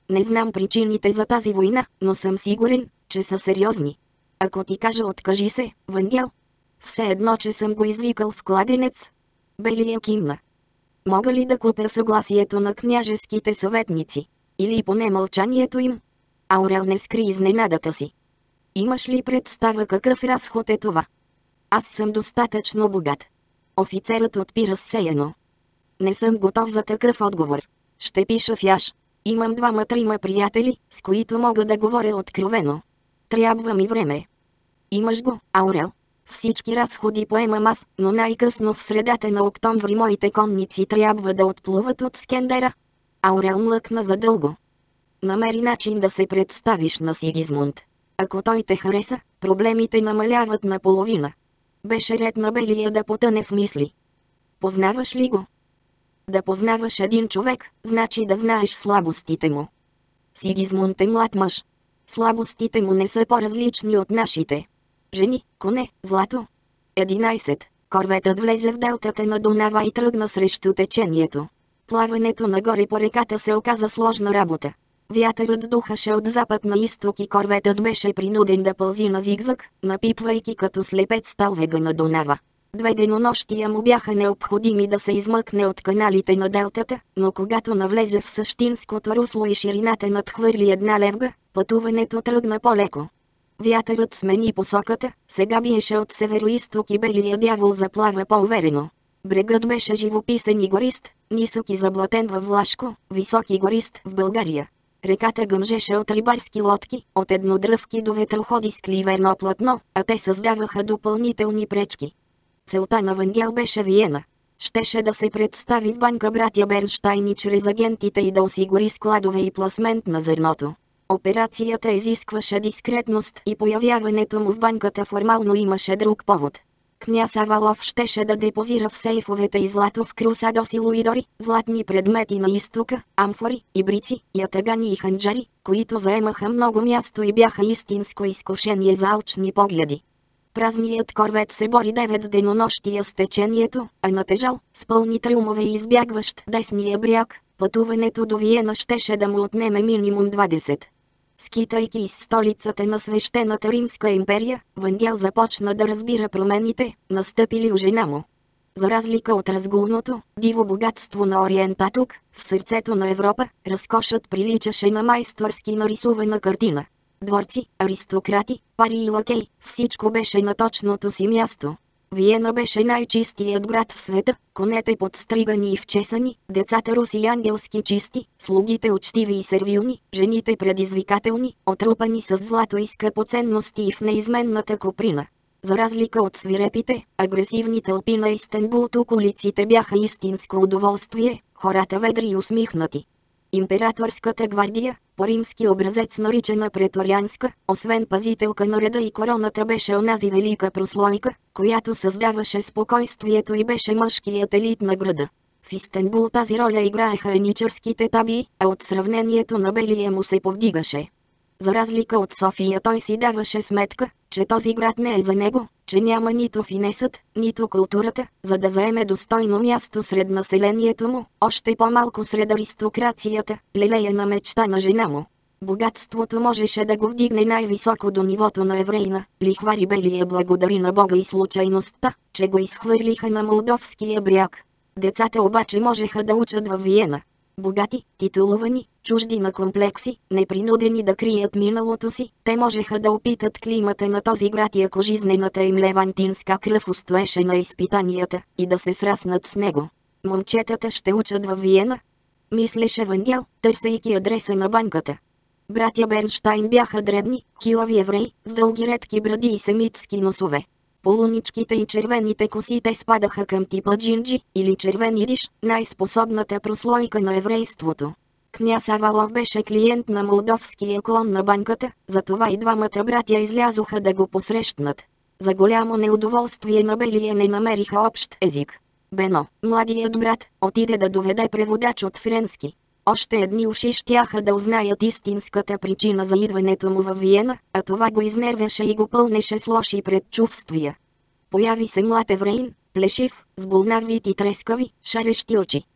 Не знам причините за тази война, но съм сигурен, че са сериозни. Ако ти кажа откажи се, Вангел. Все едно, че съм го извикал в кладенец. Белия кимна. Мога ли да купя съгласието на княжеските съветници? Или поне мълчанието им? Аурел не скри изненадата си. Имаш ли представа какъв разход е това? Аз съм достатъчно богат. Офицерът отпи разсеяно. Не съм готов за такъв отговор. Ще пиша в Яш. Имам двама-трима приятели, с които мога да говоря откровено. Трябва ми време. Имаш го, Аурел. Всички разходи поемам аз, но най-късно в средата на октомври моите конници трябва да отплуват от Скендера. Аурел млъкна задълго. Намери начин да се представиш на Сигизмунд. Ако той те хареса, проблемите намаляват наполовина. Беше ред на Белия да потъне в мисли. Познаваш ли го? Да познаваш един човек, значи да знаеш слабостите му. Сигизмунд е млад мъж. Слабостите му не са по-различни от нашите. Жени, коне, злато. единайсет. Корветът влезе в делтата на Дунава и тръгна срещу течението. Плаването нагоре по реката се оказа сложна работа. Вятърът духаше от запад на изток и корветът беше принуден да пълзи на зигзаг, напипвайки като слепец талвега на Дунава. Две денонощия му бяха необходими да се измъкне от каналите на делтата, но когато навлезе в същинското русло и ширината надхвърли една левга, пътуването тръгна по-леко. Вятърът смени посоката, сега биеше от североизток и белия дявол заплава по-уверено. Брегът беше живописен и горист, нисък и заблатен във Влашко, висок и горист в България. Реката гъмжеше от рибарски лодки, от еднодръвки до ветроходи с кливерно платно, а те създаваха допълнителни пречки. Целта на Вангел беше Виена. Щеше да се представи в банка братя Бернщайни чрез агентите и да осигури складове и пласмент на зърното. Операцията изискваше дискретност и появяването му в банката формално имаше друг повод. Княз Авалов щеше да депозира в сейфовете и злато в Крусадос и Луидори, златни предмети на изтока, амфори, ибрици, ятагани и ханджари, които заемаха много място и бяха истинско изкушение за алчни погледи. Празният корвет се бори девет денонощия с течението, а натежал, с пълни трюмове и избягващ десния бряг, пътуването до Виена щеше да му отнеме минимум двадесет. Скитайки из столицата на свещената Римска империя, Вангел започна да разбира промените, настъпили у жена му. За разлика от разгулното, диво богатство на Ориента тук, в сърцето на Европа, разкошът приличаше на майсторски нарисувана картина. Дворци, аристократи, пари и лакей, всичко беше на точното си място. Виена беше най-чистият град в света, конете подстригани и вчесани, децата руси ангелски чисти, слугите учтиви и сервилни, жените предизвикателни, отрупани с злато и скъпоценности и в неизменната коприна. За разлика от свирепите, агресивни тълпи на Истанбул, тук улиците бяха истинско удоволствие, хората ведри и усмихнати. Императорската гвардия, по римски образец наричана преторианска, освен пазителка на реда и короната беше онази велика прослойка, която създаваше спокойствието и беше мъжкият елит на града. В Истанбул тази роля играеха еничарските табии, а от сравнението на белия му се повдигаше. За разлика от София той си даваше сметка, че този град не е за него, че няма нито финесът, нито културата, за да заеме достойно място сред населението му, още по-малко сред аристокрацията, лелеяна мечта на жена му. Богатството можеше да го вдигне най-високо до нивото на еврейна, лихвари белия благодари на Бога и случайността, че го изхвърлиха на Молдовския бряг. Децата обаче можеха да учат във Виена. Богати, титулувани, чужди на комплекси, непринудени да крият миналото си, те можеха да опитат климата на този град и ако жизнената им левантинска кръв устоеше на изпитанията, и да се сраснат с него. Момчетата ще учат във Виена? Мислеше Вангел, търсейки адреса на банката. Братя Бернщайн бяха дребни, хилави евреи, с дълги редки бради и семитски носове. Полуничките и червените коси те спадаха към типа джинджи, или червени диш, най-способната прослойка на еврейството. Княз Авалов беше клиент на молдовския клон на банката, затова и двамата братя излязоха да го посрещнат. За голямо неудоволствие на белия не намериха общ език. Бено, младият брат, отиде да доведе преводач от френски. Още едни уши щяха да узнаят истинската причина за идването му във Виена, а това го изнервяше и го пълнеше с лоши предчувствия. Появи се млад евреин, плешив, с болнав вид и трескави, шарещи очи.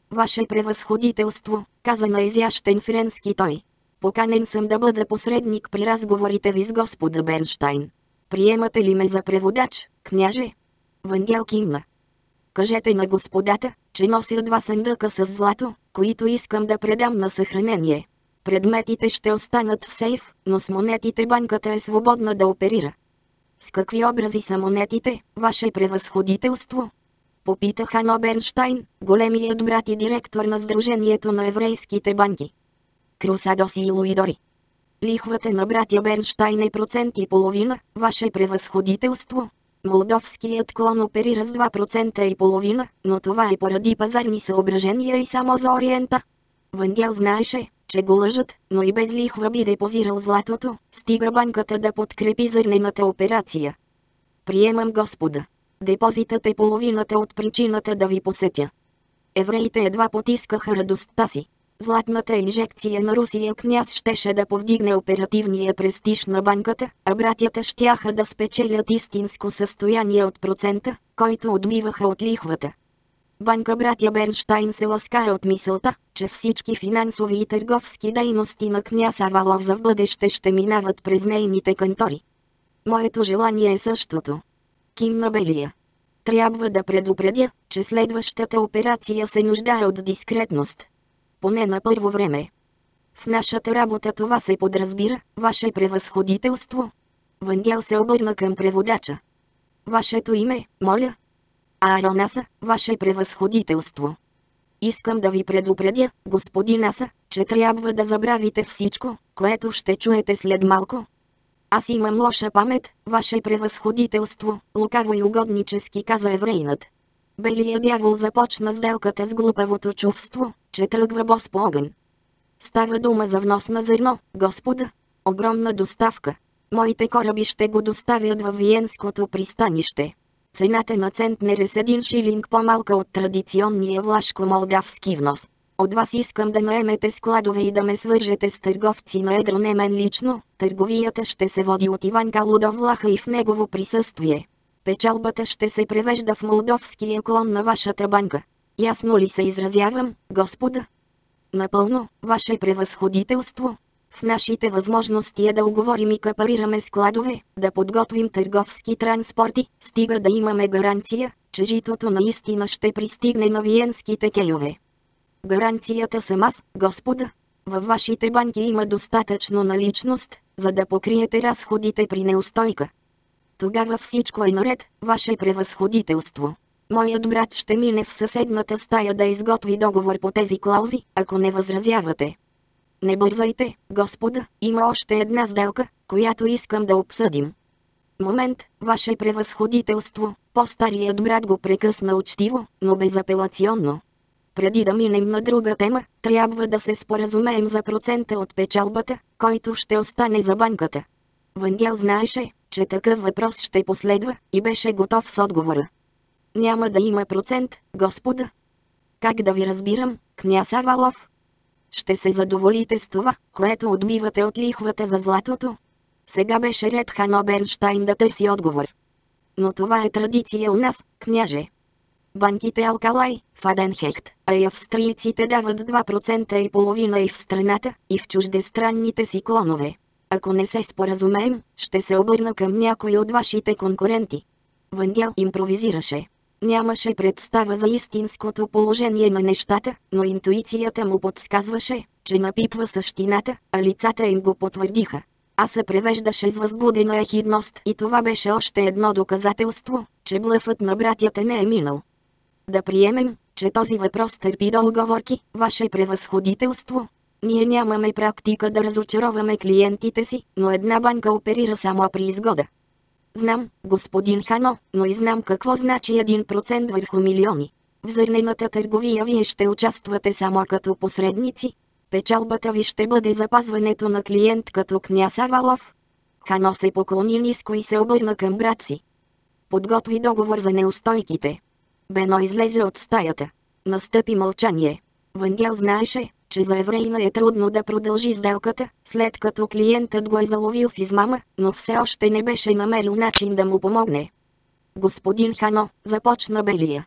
Ваше превъзходителство, каза на изящен френски той. Поканен съм да бъда посредник при разговорите ви с господа Бернщайн. Приемате ли ме за преводач, княже? Вангел кимна. Кажете на господата, че нося два съндъка с злато, които искам да предам на съхранение. Предметите ще останат в сейф, но с монетите банката е свободна да оперира. С какви образи са монетите, ваше превъзходителство? Попита Хано Бернщайн, големият брат и директор на Сдружението на еврейските банки. Крусадоси и Луидори. Лихвата на братя Бернщайн е процент и половина, ваше превъзходителство. Молдовският клон оперира с два процента и половина, но това е поради пазарни съображения и само за Ориента. Вангел знаеше, че го лъжат, но и без лихва би депозирал златото, стига банката да подкрепи зърнената операция. Приемам господа. Депозитът е половината от причината да ви посетя. Евреите едва потискаха радостта си. Златната инжекция на Русия княз щеше да повдигне оперативния престиж на банката, а братята щяха да спечелят истинско състояние от процента, който отбиваха от лихвата. Банка братя Бернщайн се ласкае от мисълта, че всички финансови и търговски дейности на княз Авалов за в бъдеще ще минават през нейните кантори. Моето желание е същото. Кимна Белия. Трябва да предупредя, че следващата операция се нуждае от дискретност. Поне на първо време. В нашата работа това се подразбира, ваше превъзходителство. Вангел се обърна към преводача. Вашето име, моля? Аарон Аса, ваше превъзходителство. Искам да ви предупредя, господин Аса, че трябва да забравите всичко, което ще чуете след малко. Аз имам лоша памет, ваше превъзходителство, лукаво и угоднически каза еврейнат. Белият дявол започна сделката с глупавото чувство, че тръгва бос по огън. Става дума за внос на зърно, господа. Огромна доставка. Моите кораби ще го доставят във Виенското пристанище. Цената на центнер е с един шилинг по-малка от традиционния влашко-молдавски внос. От вас искам да наемете складове и да ме свържете с търговци на едро, не мен лично. Търговията ще се води от Иван Калудов Влаха и в негово присъствие. Печалбата ще се превежда в молдовския клон на вашата банка. Ясно ли се изразявам, господа? Напълно, ваше превъзходителство. В нашите възможности е да уговорим и капарираме складове, да подготвим търговски транспорти, стига да имаме гаранция, че житото наистина ще пристигне на виенските кейове. Гаранцията съм аз, господа. Във вашите банки има достатъчно наличност, за да покриете разходите при неустойка. Тогава всичко е наред, ваше превъзходителство. Моят брат ще мине в съседната стая да изготви договор по тези клаузи, ако не възразявате. Не бързайте, господа, има още една сделка, която искам да обсъдим. Момент, ваше превъзходителство, по-старият брат го прекъсна учтиво, но безапелационно. Преди да минем на друга тема, трябва да се споразумеем за процента от печалбата, който ще остане за банката. Вангел знаеше, че такъв въпрос ще последва, и беше готов с отговора. Няма да има процент, господа. Как да ви разбирам, княз Авалов? Ще се задоволите с това, което отбивате от лихвата за златото? Сега беше ред Хано Бернщайн да търси отговор. Но това е традиция у нас, княже. Банките Алкалай, Фаденхехт, а и австрийците дават два процента и половина и в страната, и в чуждестранните си клонове. Ако не се споразумеем, ще се обърна към някой от вашите конкуренти. Вангел импровизираше. Нямаше представа за истинското положение на нещата, но интуицията му подсказваше, че напипва същината, а лицата им го потвърдиха. А се превеждаше с възбудена ехидност и това беше още едно доказателство, че блъфът на братята не е минал. Да приемем, че този въпрос търпи договорки, ваше превъзходителство. Ние нямаме практика да разочароваме клиентите си, но една банка оперира само при изгода. Знам, господин Хано, но и знам какво значи един процент върху милиони. В зърнената търговия вие ще участвате само като посредници. Печалбата ви ще бъде запазването на клиент като княз Авалов. Хано се поклони ниско и се обърна към брат си. Подготви договор за неустойките. Бено излезе от стаята. Настъпи мълчание. Вангел знаеше, че за еврейна е трудно да продължи сделката, след като клиентът го е заловил в измама, но все още не беше намерил начин да му помогне. Господин Хано, започна Белия.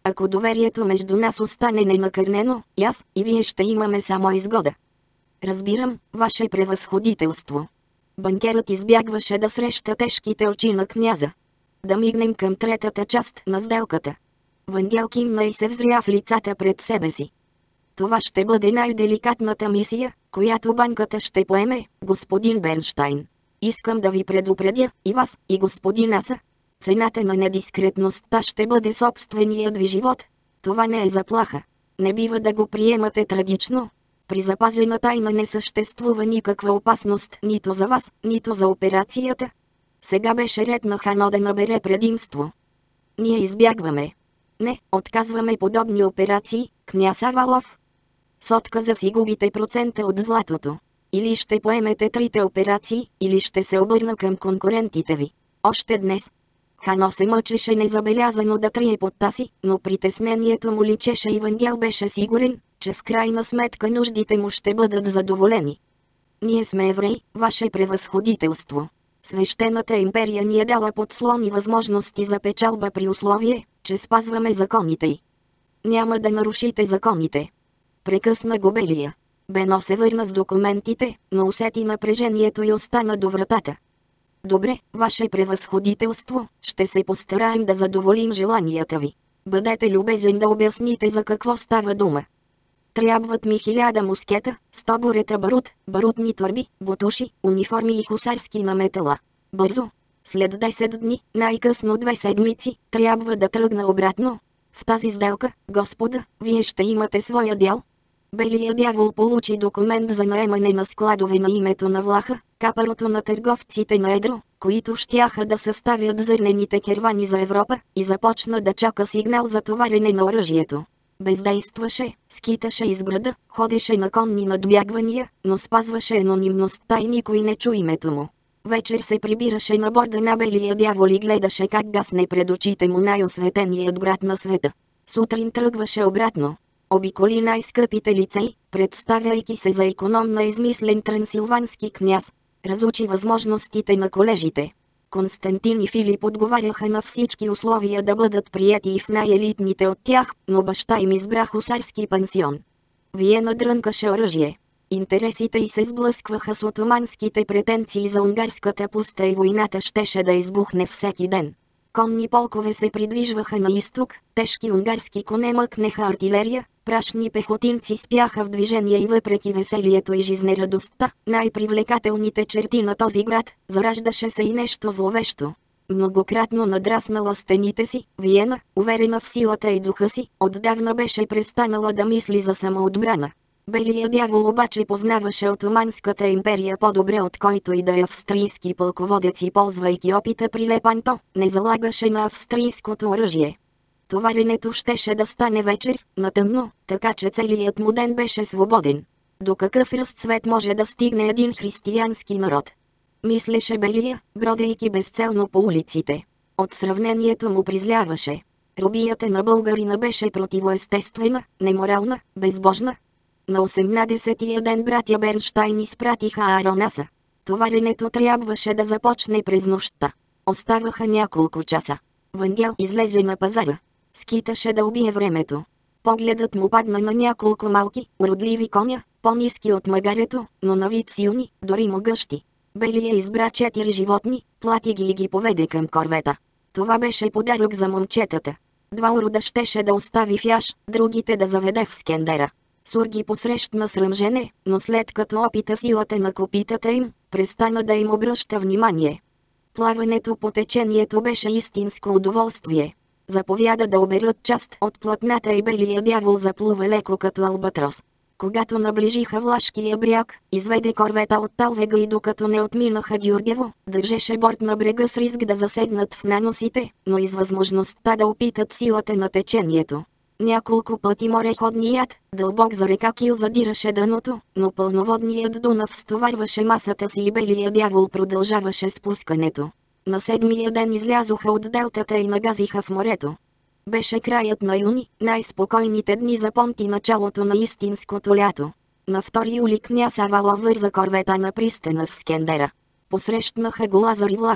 Ако доверието между нас остане ненакърнено, и аз, и вие ще имаме само изгода. Разбирам, ваше превъзходителство. Банкерът избягваше да среща тежките очи на княза. Да мигнем към третата част на сделката. Вангел кимна и се взря в лицата пред себе си. Това ще бъде най-деликатната мисия, която банката ще поеме, господин Бернщайн. Искам да ви предупредя, и вас, и господин Аса. Цената на недискретността ще бъде собственият ви живот. Това не е заплаха. Не бива да го приемате трагично. При запазена тайна не съществува никаква опасност нито за вас, нито за операцията. Сега беше ред на Хано да набере предимство. Ние избягваме. Не, отказваме подобни операции, княз Авалов. С отказа си губите процента от златото. Или ще поемете трите операции, или ще се обърна към конкурентите ви. Още днес. Хано се мъчеше незабелязано да трие пота си, но притеснението му личеше и Вангел беше сигурен, че в крайна сметка нуждите му ще бъдат задоволени. Ние сме евреи, ваше превъзходителство. Свещената империя ни е дала подслон и възможности за печалба при условие, че спазваме законите й. Няма да нарушите законите. Прекъсна го Белия. Бено се върна с документите, но усети напрежението и остана до вратата. Добре, ваше превъзходителство, ще се постараем да задоволим желанията ви. Бъдете любезен да обясните за какво става дума. Трябват ми хиляда мускета, сто бурета барут, барутни торби, бутуши, униформи и хусарски наметала. Бързо! След десет дни, най-късно две седмици, трябва да тръгна обратно. В тази сделка, господа, вие ще имате своя дял. Белият дявол получи документ за наемане на складове на името на Влаха, капарото на търговците на едро, които щяха да съставят зърнените кервани за Европа, и започна да чака сигнал за товарене на оръжието. Бездействаше, скиташе из града, ходеше на конни надбягвания, но спазваше анонимността и никой не чу името му. Вечер се прибираше на борда на Белия дявол и гледаше как гасне пред очите му най-осветеният град на света. Сутрин тръгваше обратно. Обиколи най-скъпите лицей, представяйки се за иконом на измислен трансилвански княз. Разучи възможностите на колежите. Константин и Филип отговаряха на всички условия да бъдат приети и в най-елитните от тях, но баща им избра хусарски пансион. Виена дрънкаше оръжие. Интересите й се сблъскваха с отоманските претенции за унгарската пуста и войната щеше да избухне всеки ден. Конни полкове се придвижваха на изток, тежки унгарски коне мъкнеха артилерия, прашни пехотинци спяха в движение и въпреки веселието и жизнерадостта, най-привлекателните черти на този град, зараждаше се и нещо зловещо. Многократно надраснала стените си, Виена, уверена в силата и духа си, отдавна беше престанала да мисли за самоотбрана. Белият дявол обаче познаваше Отоманската империя по-добре от който и да е австрийски пълководец и ползвайки опита при Лепанто, не залагаше на австрийското оръжие. Товаренето щеше да стане вечер, на тъмно, така че целият му ден беше свободен. До какъв разцвет може да стигне един християнски народ? Мислеше Белия, бродейки безцелно по улиците. От сравнението му призляваше. Робията на българина беше противоестествена, неморална, безбожна. На осемнадесетия ден братя Бернщайн изпратиха Ааронаса. Товаренето трябваше да започне през нощта. Оставаха няколко часа. Вангел излезе на пазара. Скиташе да убие времето. Погледът му падна на няколко малки, уродливи коня, по-ниски от магарето, но на вид силни, дори могъщи. Белия избра четири животни, плати ги и ги поведе към корвета. Това беше подарък за момчетата. Два урода щеше да остави в Яш, другите да заведе в Скендера. Сур ги посрещна с ръмжене, но след като опита силата на копитата им, престана да им обръща внимание. Плаването по течението беше истинско удоволствие. Заповяда да оберат част от платната и Белия дявол заплува леко като албатрос. Когато наближиха Влашкия бряг, изведе корвета от талвега и докато не отминаха Георгиево, държеше борт на брега с риск да заседнат в наносите, но и с възможността да опитат силата на течението. Няколко пъти мореходният, дълбок за река Кил задираше дъното, но пълноводният Дунав стоварваше масата си и Белия дявол продължаваше спускането. На седмия ден излязоха от делтата и нагазиха в морето. Беше краят на юни, най-спокойните дни за Понти, началото на истинското лято. На втори юли княз Авалов върза корвета на пристана в Скендера. Посрещнаха го Лазар и Влаха.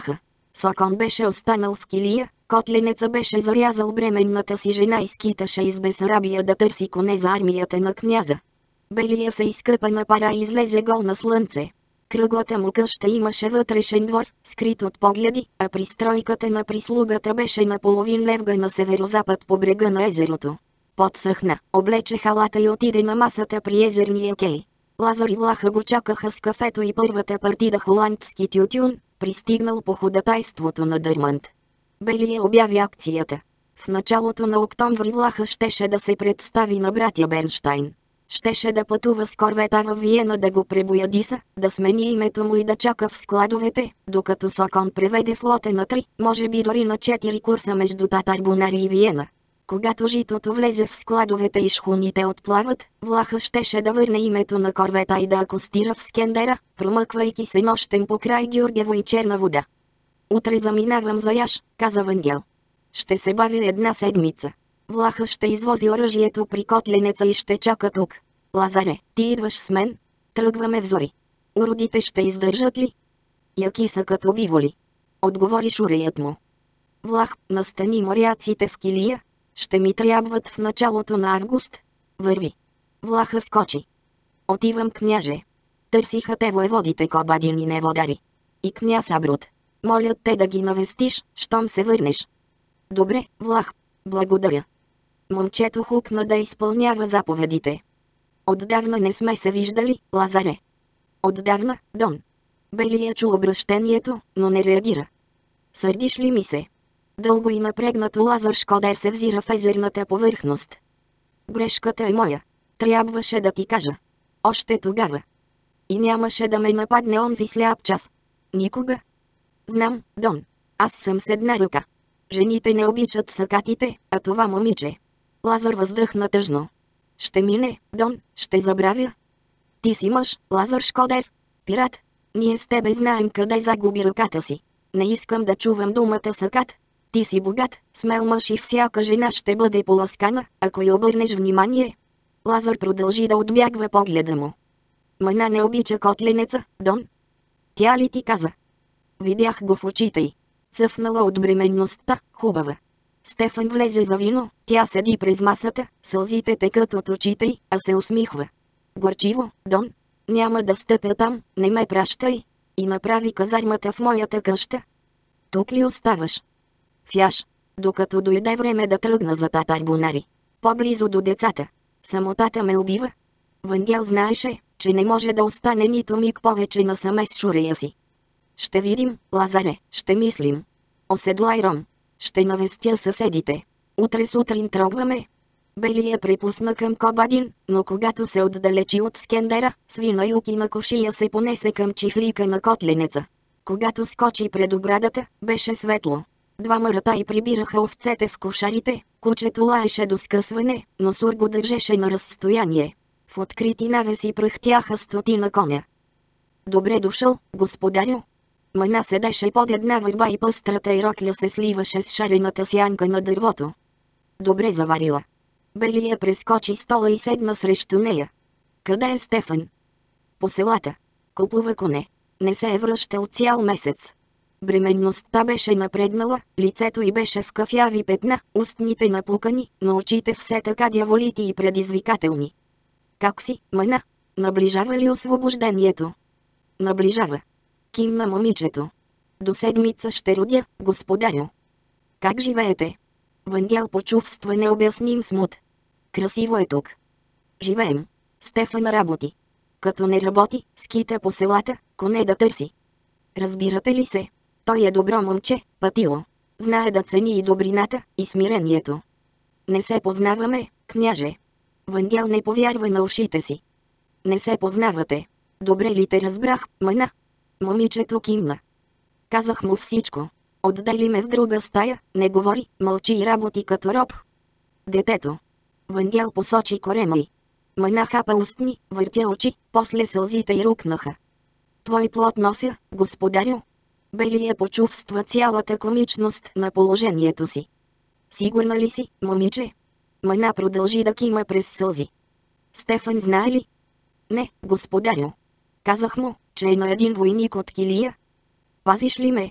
Сокон беше останал в килия, Котленеца беше зарязал бременната си жена и скиташе из Бесарабия да търси коне за армията на княза. Белия се изкъпа на пара и излезе гол на слънце. Кръглата му къща имаше вътрешен двор, скрит от погледи, а пристройката на прислугата беше на половин левга на северозапад по брега на езерото. Подсъхна, облече халата и отиде на масата при езерния кей. Лазар и Влаха го чакаха с кафето и първата партида холандски тютюн, пристигнал по ходатайството на Дърмънд. Белия обяви акцията. В началото на октомври Влаха щеше да се представи на братя Бернщайн. Щеше да пътува с корвета във Виена да го пребоядиса, да смени името му и да чака в складовете, докато Сокон преведе флота на три, може би дори на четири курса между Татарбунари и Виена. Когато житото влезе в складовете и шхуните отплават, Влаха щеше да върне името на корвета и да акостира в Скендера, промъквайки се нощем по край Георгиево и Черна вода. Утре заминавам за Яш, каза Вангел. Ще се бавя една седмица. Влаха ще извози оръжието при Котленеца и ще чака тук. Лазаре, ти идваш с мен? Тръгваме в зори. Уродите ще издържат ли? Яки са като биволи. Отговори шуреят му. Влах, настани моряците в килия. Ще ми трябват в началото на август. Върви. Влаха скочи. Отивам, княже. Търсиха те воеводите Кобадин и Неводари. И княз Абрут. Молят те да ги навестиш, щом се върнеш. Добре, Влах. Благодаря. Момчето хукна да изпълнява заповедите. Отдавна не сме се виждали, Лазаре. Отдавна, Дон. Белия чу обращението, но не реагира. Сърдиш ли ми се? Дълго и напрегнато Лазар Шкодер се взира в езерната повърхност. Грешката е моя. Трябваше да ти кажа. Още тогава. И нямаше да ме нападне онзи сляп час. Никога. Знам, Дон. Аз съм с една ръка. Жените не обичат сакатите, а това момиче. Лазар въздъхна тъжно. Ще мине, Дон, ще забравя. Ти си мъж, Лазар Шкодер. Пират. Ние с тебе знаем къде загуби ръката си. Не искам да чувам думата сакат. Ти си богат, смел мъж и всяка жена ще бъде поласкана, ако й обърнеш внимание. Лазар продължи да отбягва погледа му. Мана не обича Котленеца, Дон. Тя ли ти каза? Видях го в очите й. Цъфнала от бременността, хубава. Стефан влезе за вино, тя седи през масата, сълзите текат от очите й, а се усмихва. Горчиво, Дон. Няма да стъпя там, не ме пращай. И направи казармата в моята къща. Тук ли оставаш? В Яш, докато дойде време да тръгна за Татарбунари. По-близо до децата. Самотата ме убива. Вангел знаеше, че не може да остане нито миг повече насаме с шурея си. Ще видим, Лазаре, ще мислим. Оседлай Ром. Ще навестя съседите. Утре сутрин тръгваме. Белия препусна към Кобадин, но когато се отдалечи от Скендера, свина юки на кошия се понесе към чифлика на Котленеца. Когато скочи пред оградата, беше светло. Двама ратаи прибираха овцете в кошарите, кучето лаеше до скъсване, но Сур го държеше на разстояние. В открити навеси пръхтяха стотина коня. Добре дошъл, господарю. Мана седеше под една върба и пъстрата й рокля се сливаше с шарената сянка на дървото. Добре заварила. Белия прескочи стола и седна срещу нея. Къде е Стефан? По селата. Купува коне. Не се е връщал цял месец. Бременността беше напреднала, лицето й беше в кафяви петна, устните напукани, но очите все така дяволити и предизвикателни. Как си, Мана? Наближава ли освобождението? Наближава. Кимна момичето. До седмица ще родя, господарю. Как живеете? Вангел почувства необясним смут. Красиво е тук. Живеем. Стефан работи. Като не работи, скита по селата, коне да търси. Разбирате ли се? Той е добро момче, патило. Знае да цени и добрината, и смирението. Не се познаваме, княже. Вангел не повярва на ушите си. Не се познавате. Добре ли те разбрах, Мана? Момичето кимна. Казах му всичко. Отдели ме в друга стая, не говори, мълчи и работи като роб. Детето. Вангел посочи корема й. Мана хапа устни, въртя очи, после сълзите й рукнаха. Твой плод нося, господарю. Белия почувства цялата комичност на положението си. Сигурна ли си, момиче? Мана продължи да кима през сълзи. Стефан знае ли? Не, господарю. Казах му, че е на един войник от килия. Пазиш ли ме?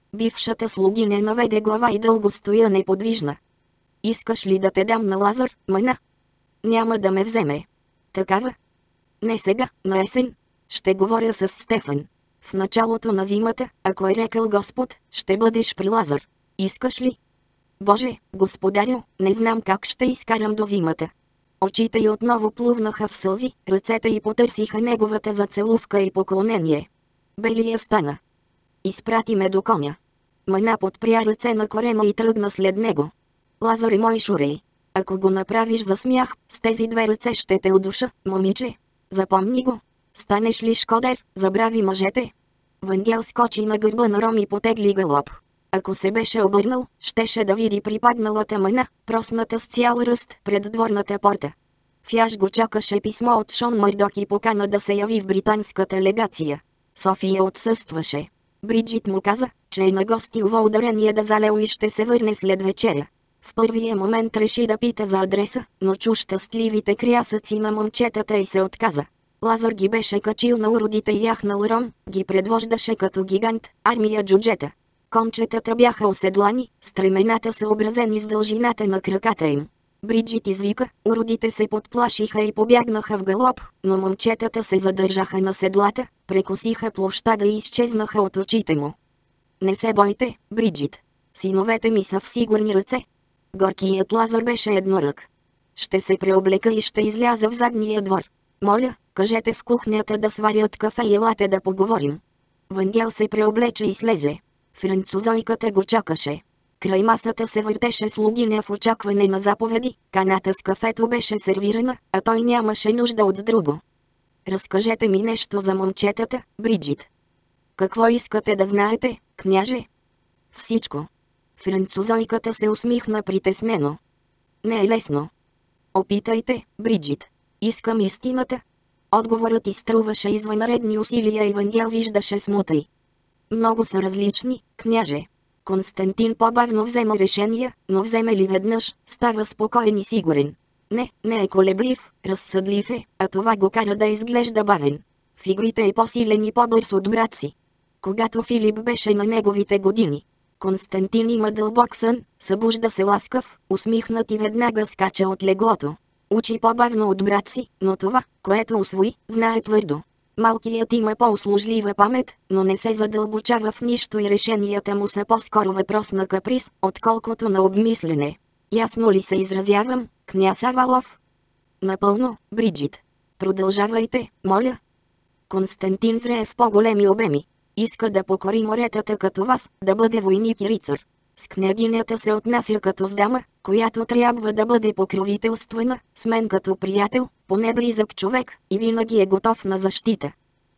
Бившата слугиня наведе глава и дълго стоя неподвижна. Искаш ли да те дам на Лазар, мъна? Няма да ме вземе. Такава? Не сега, на есен. Ще говоря с Стефан. В началото на зимата, ако е рекал Господ, ще бъдеш при Лазар. Искаш ли? Боже, господарю, не знам как ще изкарам до зимата. Очите й отново плувнаха в сълзи, ръцете й потърсиха неговата зацелувка и поклонение. Белия стана. Изпрати ме до коня. Мъна подпря ръце на корема и тръгна след него. Лазар е мой шурей. Ако го направиш за смях, с тези две ръце ще те удуша, момиче. Запомни го. Станеш ли шкодер, забрави мъжете. Вангел скочи на гърба на Ром и потегли галоп. Ако се беше обърнал, щеше да види припадналата мъна, просната с цял ръст пред дворната порта. Фяж го чакаше писмо от Шон Мърдок и покана да се яви в британската легация. София отсъстваше. Бриджит му каза, че е на гостилово ударение да залео и ще се върне след вечеря. В първия момент реши да пита за адреса, но чу щастливите крясъци на момчетата и се отказа. Лазар ги беше качил на уродите и яхнал Ром, ги предвождаше като гигант, армия джуджета. Кончетата бяха оседлани, стремената съобразени с дължината на краката им. Бриджит извика, уродите се подплашиха и побягнаха в галоп, но момчетата се задържаха на седлата, прекосиха площада и изчезнаха от очите му. Не се бойте, Бриджит. Синовете ми са в сигурни ръце. Горкият Лазар беше еднорък. Ще се преоблека и ще изляза в задния двор. Моля, кажете в кухнята да сварят кафе и елате да поговорим. Вангел се преоблече и слезе. Французойката го чакаше. Край масата се въртеше слугиня в очакване на заповеди, каната с кафето беше сервирана, а той нямаше нужда от друго. Разкажете ми нещо за момчетата, Бриджит. Какво искате да знаете, княже? Всичко. Французойката се усмихна притеснено. Не е лесно. Опитайте, Бриджит. Искам истината. Отговорът изтруваше извънредни усилия и Вангел виждаше смута й. Много са различни, княже. Константин по-бавно взема решения, но вземе ли веднъж, става спокоен и сигурен. Не, не е колеблив, разсъдлив е, а това го кара да изглежда бавен. В игрите е по-силен и по-бърз от брат си. Когато Филип беше на неговите години, Константин има дълбок сън, събужда се ласкав, усмихнат и веднага скача от леглото. Учи по-бавно от брат си, но това, което усвои, знае твърдо. Малкият има по-услужлива памет, но не се задълбочава в нищо и решенията му са по-скоро въпрос на каприз, отколкото на обмислене. Ясно ли се изразявам, княз Авалов? Напълно, Бриджит. Продължавайте, моля. Константин зрее в по-големи обеми. Иска да покори моретата като вас, да бъде войник и рицар. С княгинята се отнася като с дама, която трябва да бъде покровителствена, с мен като приятел, поне близък човек, и винаги е готов на защита.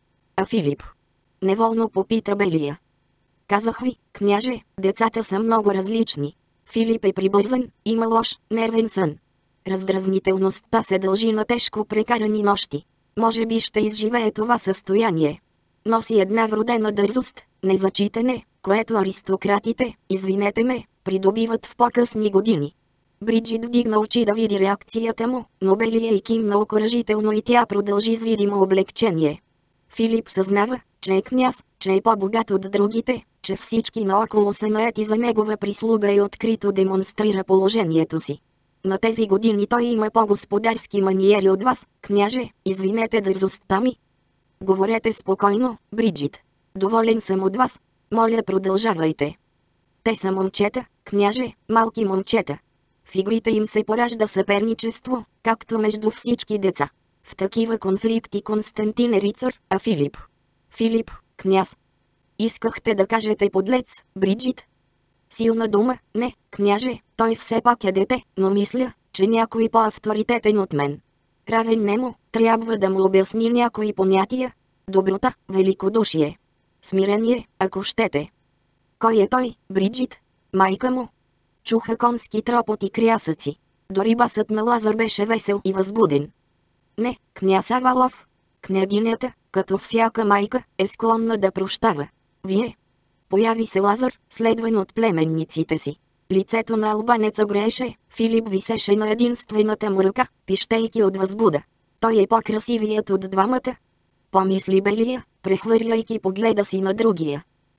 А Филип? Неволно попита Белия. Казах ви, княже, децата са много различни. Филип е прибързан, има лош, нервен сън. Раздразнителността се дължи на тежко прекарани нощи. Може би ще изживее това състояние. Носи една вродена дързост, незачитане, което аристократите, извинете ме, придобиват в по-късни години. Бриджит вдигна очи да види реакцията му, но Белия и кимна окуражително и тя продължи с видимо облегчение. Филип съзнава, че е княз, че е по-богат от другите, че всички наоколо са наети за негова прислуга и открито демонстрира положението си. На тези години той има по-господарски маниери от вас, княже, извинете дързостта ми. Говорете спокойно, Бриджит. Доволен съм от вас. Моля, продължавайте. Те са момчета, княже, малки момчета. В игрите им се поражда съперничество, както между всички деца. В такива конфликти Константин е рицар, а Филип. Филип, княз. Искахте да кажете подлец, Бриджит? Силна дума, не, княже, той все пак е дете, но мисля, че някой по-авторитетен от мен. Равен нему, трябва да му обясни някои понятия. Доброта, великодушие. Смирение, ако щете. Кой е той, Бриджит? Майка му? Чуха конски тропот и крясъци. Дори басът на Лазар беше весел и възбуден. Не, княз Авалов. Княгинята, като всяка майка, е склонна да прощава. Вие? Появи се Лазар, следван от племенниците си. Лицето на албанеца грееше, Филип висеше на единствената му ръка, пищейки от възбуда. Той е по-красивият от двамата. Помисли Белия, прехвърляйки погледа си на другия.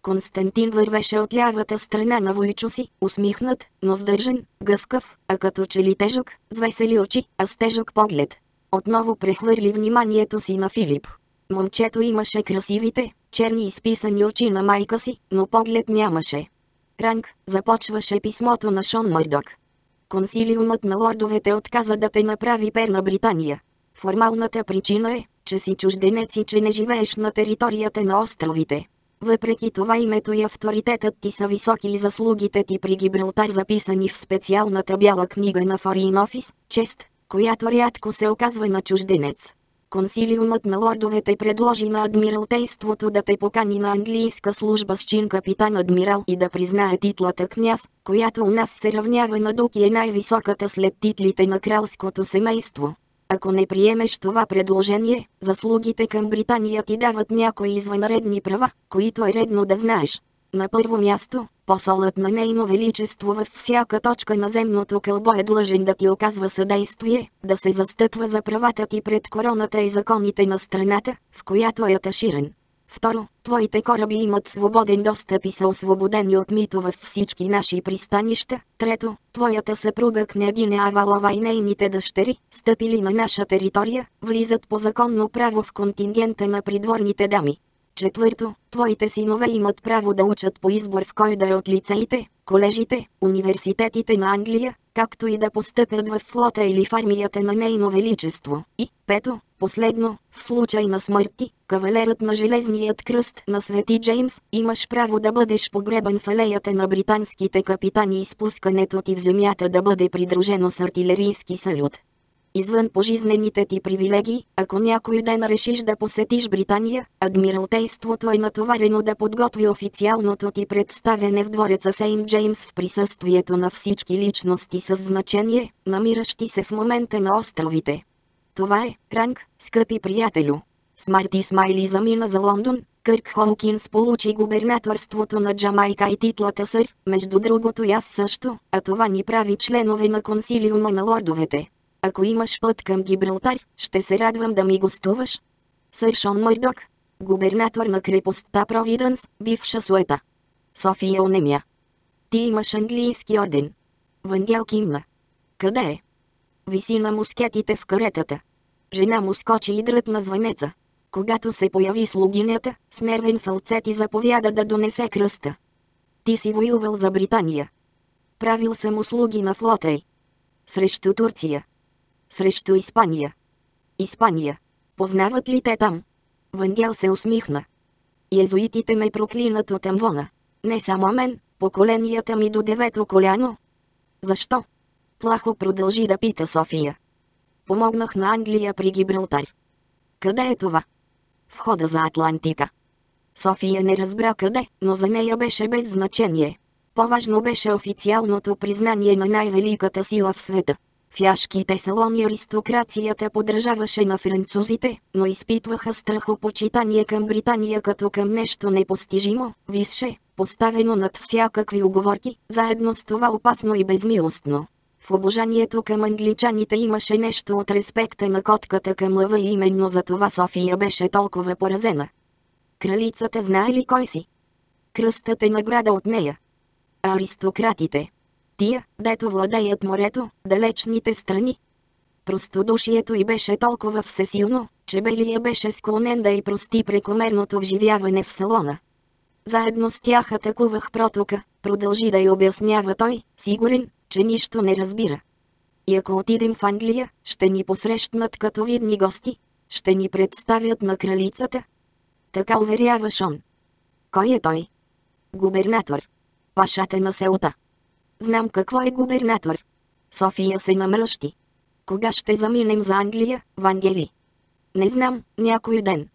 Константин вървеше от лявата страна на Войчо си, усмихнат, но сдържан, гъвкав, а като че ли тежък, с весели очи, а с тежък поглед. Отново прехвърли вниманието си на Филип. Момчето имаше красивите, черни изписани очи на майка си, но поглед нямаше. Ранг, започваше писмото на Шон Мърдок. Консилиумът на лордовете отказа да те направи пер на Британия. Формалната причина е, че си чужденец и че не живееш на територията на островите. Въпреки това името и авторитетът ти са високи и заслугите ти при Гибралтар записани в специалната бяла книга на Foreign Office, чест, която рядко се оказва на чужденец. Консилиумът на лордовете предложи на адмиралтейството да те покани на английска служба с чин капитан-адмирал и да признае титлата княз, която у нас се равнява на дук и е най-високата след титлите на кралското семейство. Ако не приемеш това предложение, заслугите към Британия ти дават някои извънредни права, които е редно да знаеш. На първо място, посолът на Нейно Величество във всяка точка на земното кълбо е длъжен да ти оказва съдействие, да се застъпва за правата ти пред короната и законите на страната, в която е аташиран. Второ, твоите кораби имат свободен достъп и са освободени от мито във всички наши пристанища. Трето, твоята съпруга княгиня Авалова и нейните дъщери, стъпили на наша територия, влизат по законно право в контингента на придворните дами. Четвърто, твоите синове имат право да учат по избор в кой да е от лицеите, колежите, университетите на Англия, както и да постъпят в флота или в армията на Нейно Величество. И, пето, последно, в случай на смърти, кавалерът на Железният кръст на Свети Джеймс, имаш право да бъдеш погребан в алеята на британските капитани и спускането ти в земята да бъде придружено с артилерийски салют. Извън пожизнените ти привилегии, ако някой ден решиш да посетиш Британия, адмиралтейството е натоварено да подготви официалното ти представяне в двореца Сейнт Джеймс в присъствието на всички личности с значение, намиращи се в момента на островите. Това е, Ранг, скъпи приятелю. Смарти Смайли замина за Лондон, Кърк Холкинс получи губернаторството на Джамайка и титлата сър, между другото и аз също, а това ни прави членове на консилиума на лордовете. Ако имаш път към Гибралтар, ще се радвам да ми гостуваш. Сър Шон Мърдок, губернатор на крепостта Провидънс, бивша Суета. София онемя. Ти имаш английски орден. Вангел кимна. Къде е? Виси на мускетите в каретата. Жена му скочи и дръпна звънеца. Когато се появи слугинята, с нервен фалцет и заповяда да донесе кръста. Ти си воювал за Британия. Правил съм услуги на флота й. Срещу Турция. Срещу Испания. Испания. Познават ли те там? Вангел се усмихна. Езуитите ме проклинат от Амвона. Не само мен, поколенията ми до девето коляно. Защо? Плахо продължи да пита София. Помогнах на Англия при Гибралтар. Къде е това? Входа за Атлантика. София не разбра къде, но за нея беше без значение. По-важно беше официалното признание на най-великата сила в света. В яшките салони аристокрацията подражаваше на французите, но изпитваха страхопочитание към Британия като към нещо непостижимо, висше, поставено над всякакви уговорки, заедно с това опасно и безмилостно. В обожанието към англичаните имаше нещо от респекта на котката към лъва и именно за това София беше толкова поразена. Кралицата знае ли кой си? Кръстът е награда от нея. А аристократите? Тия, дето владеят морето, далечните страни. Простодушието й беше толкова всесилно, че Белия беше склонен да й прости прекомерното вживяване в салона. Заедно с тях атакувах протока, продължи да й обяснява той, сигурен, че нищо не разбира. И ако отидем в Англия, ще ни посрещнат като видни гости, ще ни представят на кралицата. Така уверява Шон. Кой е той? Губернатор. Пашата на селта. Знам какво е губернатор. София се намръщи. Кога ще заминем за Англия, Вангели? Не знам, някой ден.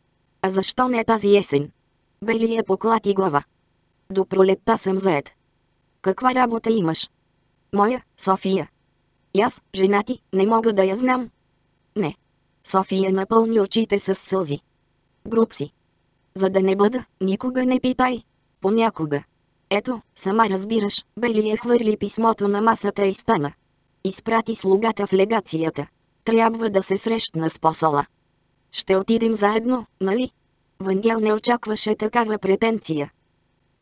А защо не тази есен? Белия поклати глава. До пролетта съм заед. Каква работа имаш? Моя, София. И аз, жена ти, не мога да я знам. Не. София напълни очите с сълзи. Груб си. За да не бъда, никога не питай. Понякога. Ето, сама разбираш, Белия хвърли писмото на масата и стана. Изпрати слугата в легацията. Трябва да се срещна с посола. Ще отидем заедно, нали? Вангел не очакваше такава претенция.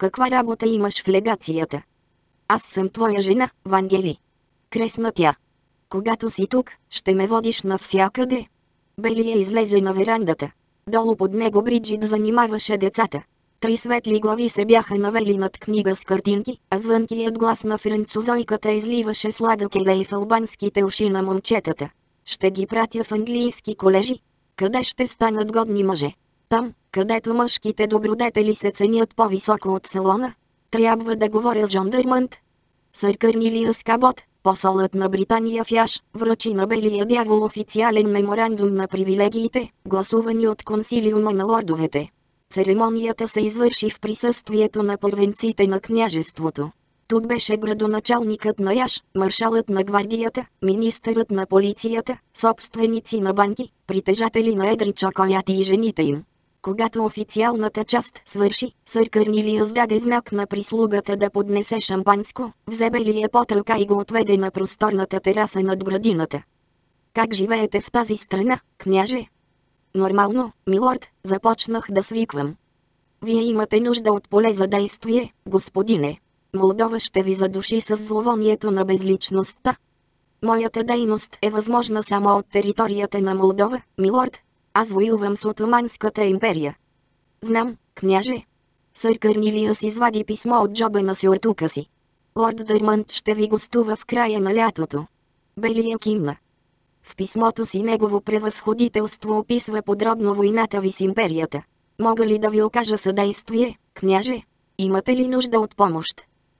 Каква работа имаш в легацията? Аз съм твоя жена, Вангели. Кресна тя. Когато си тук, ще ме водиш навсякъде. Белия излезе на верандата. Долу под него Бриджит занимаваше децата. Три светли глави се бяха навели над книга с картинки, а звънкият глас на французойката изливаше сладък елей в албанските уши на момчетата. Ще ги пратя в английски колежи. Къде ще станат годни мъже? Там, където мъжките добродетели се ценят по-високо от салона. Трябва да говоря с Жондърмънт. Сър Корнилиус Кабот, посолът на Британия в Яш, връчи на Белия дявол официален меморандум на привилегиите, гласувани от консилиума на лордовете. Церемонията се извърши в присъствието на първенците на княжеството. Тук беше градоначалникът на Яш, маршалът на гвардията, министърът на полицията, собственици на банки, притежатели на едри чоколяди и жените им. Когато официалната част свърши, сър Корнилиус даде знак на прислугата да поднесе шампанско, взе Белия под ръка и го отведе на просторната тераса над градината. Как живеете в тази страна, княже? Нормално, милорд, започнах да свиквам. Вие имате нужда от поле за действие, господине. Молдова ще ви задуши с зловонието на безличността. Моята дейност е възможна само от територията на Молдова, милорд. Аз воювам с Отоманската империя. Знам, княже. Сър Корнилиус извади писмо от джоба на сюртука си. Лорд Дърмънт ще ви гостува в края на лятото. Белия кимна. В писмото си негово превъзходителство описва подробно войната ви с империята. Мога ли да ви окажа съдействие, княже? Имате ли нужда от помощ?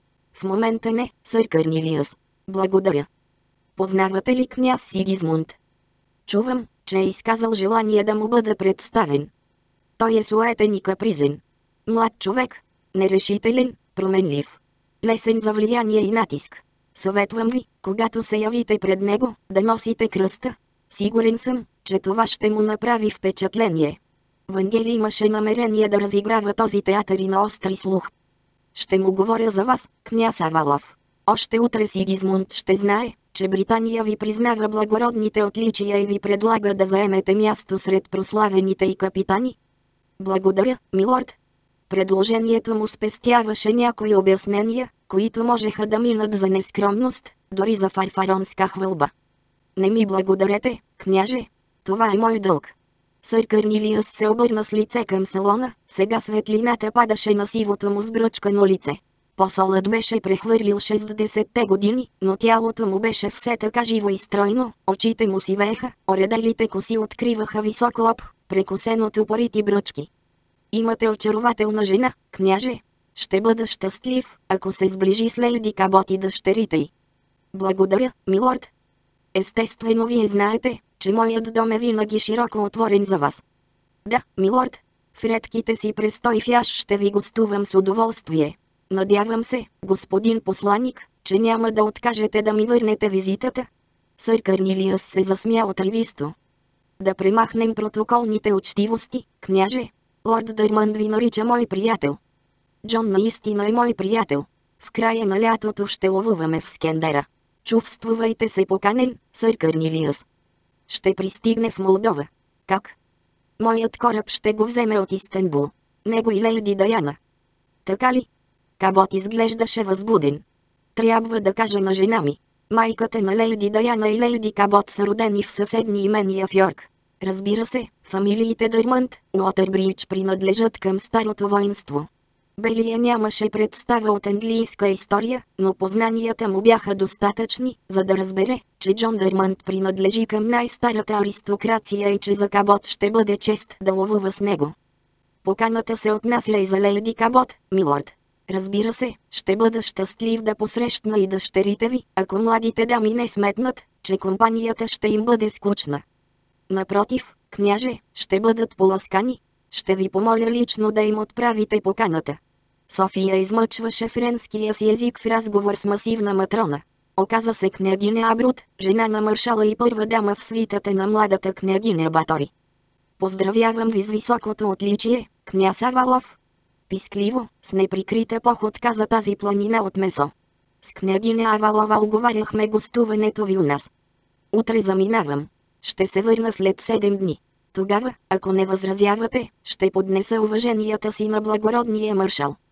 В момента не, сър Корнилиус. Благодаря. Познавате ли княз Сигизмунд? Чувам, че е изказал желание да му бъда представен. Той е суетен и капризен. Млад човек, нерешителен, променлив. Лесен за влияние и натиск. Съветвам ви, когато се явите пред него, да носите кръста. Сигурен съм, че това ще му направи впечатление. Вангели имаше намерение да разиграва този театър и на остри слух. Ще му говоря за вас, княз Авалов. Още утре Сигизмунд ще знае, че Британия ви признава благородните отличия и ви предлага да заемете място сред прославените и капитани. Благодаря, милорд. Предложението му спестяваше някои обяснения, които можеха да минат за нескромност, дори за фарфаронска хвалба. Не ми благодарете, княже. Това е мой дълг. Сър Корнилиус се обърна с лице към салона, сега светлината падаше на сивото му сбръчкано лице. Посолът беше прехвърлил шестдесетте години, но тялото му беше все така живо и стройно, очите му сивееха, оределите коси откриваха висок лоб, прекосен от упорити бръчки. Имате очарователна жена, княже. Ще бъда щастлив, ако се сближи с лейди Кабот и дъщерите й. Благодаря, милорд. Естествено вие знаете, че моят дом е винаги широко отворен за вас. Да, милорд. В редките си престой в Яш ще ви гостувам с удоволствие. Надявам се, господин посланик, че няма да откажете да ми върнете визитата. Сър Корнилиус се засмя отривисто. Да премахнем протоколните учтивости, княже. Лорд Дърмънд ви нарича мой приятел. Джон наистина е мой приятел. В края на лятото ще ловуваме в Скендера. Чувствувайте се поканен, сър Корнилиус. Ще пристигне в Молдова. Как? Моят кораб ще го вземе от Истанбул. Него и лейди Даяна. Така ли? Кабот изглеждаше възбуден. Трябва да кажа на жена ми. Майката на лейди Даяна и лейди Кабот са родени в съседни имения в Йорк. Разбира се, фамилиите Дърмънт, Уотърбридж принадлежат към старото воинство. Белия нямаше представа от английска история, но познанията му бяха достатъчни, за да разбере, че Джон Дърмънт принадлежи към най-старата аристокрация и че за Кабот ще бъде чест да ловува с него. Поканата се отнася и за лейди Кабот, милорд. Разбира се, ще бъда щастлив да посрещна и дъщерите ви, ако младите дами не сметнат, че компанията ще им бъде скучна. Напротив, княже, ще бъдат поласкани. Ще ви помоля лично да им отправите поканата. София измъчваше френския си език в разговор с масивна матрона. Оказа се княгиня Абрут, жена на маршала и първа дама в свитата на младата княгиня Батори. Поздравявам ви с високото отличие, княз Авалов. Пискливо, с неприкрита поход каза тази планина от месо. С княгиня Авалова оговаряхме гостуването ви у нас. Утре заминавам. Ще се върна след седем дни. Тогава, ако не възразявате, ще поднеса уваженията си на благородния маршал.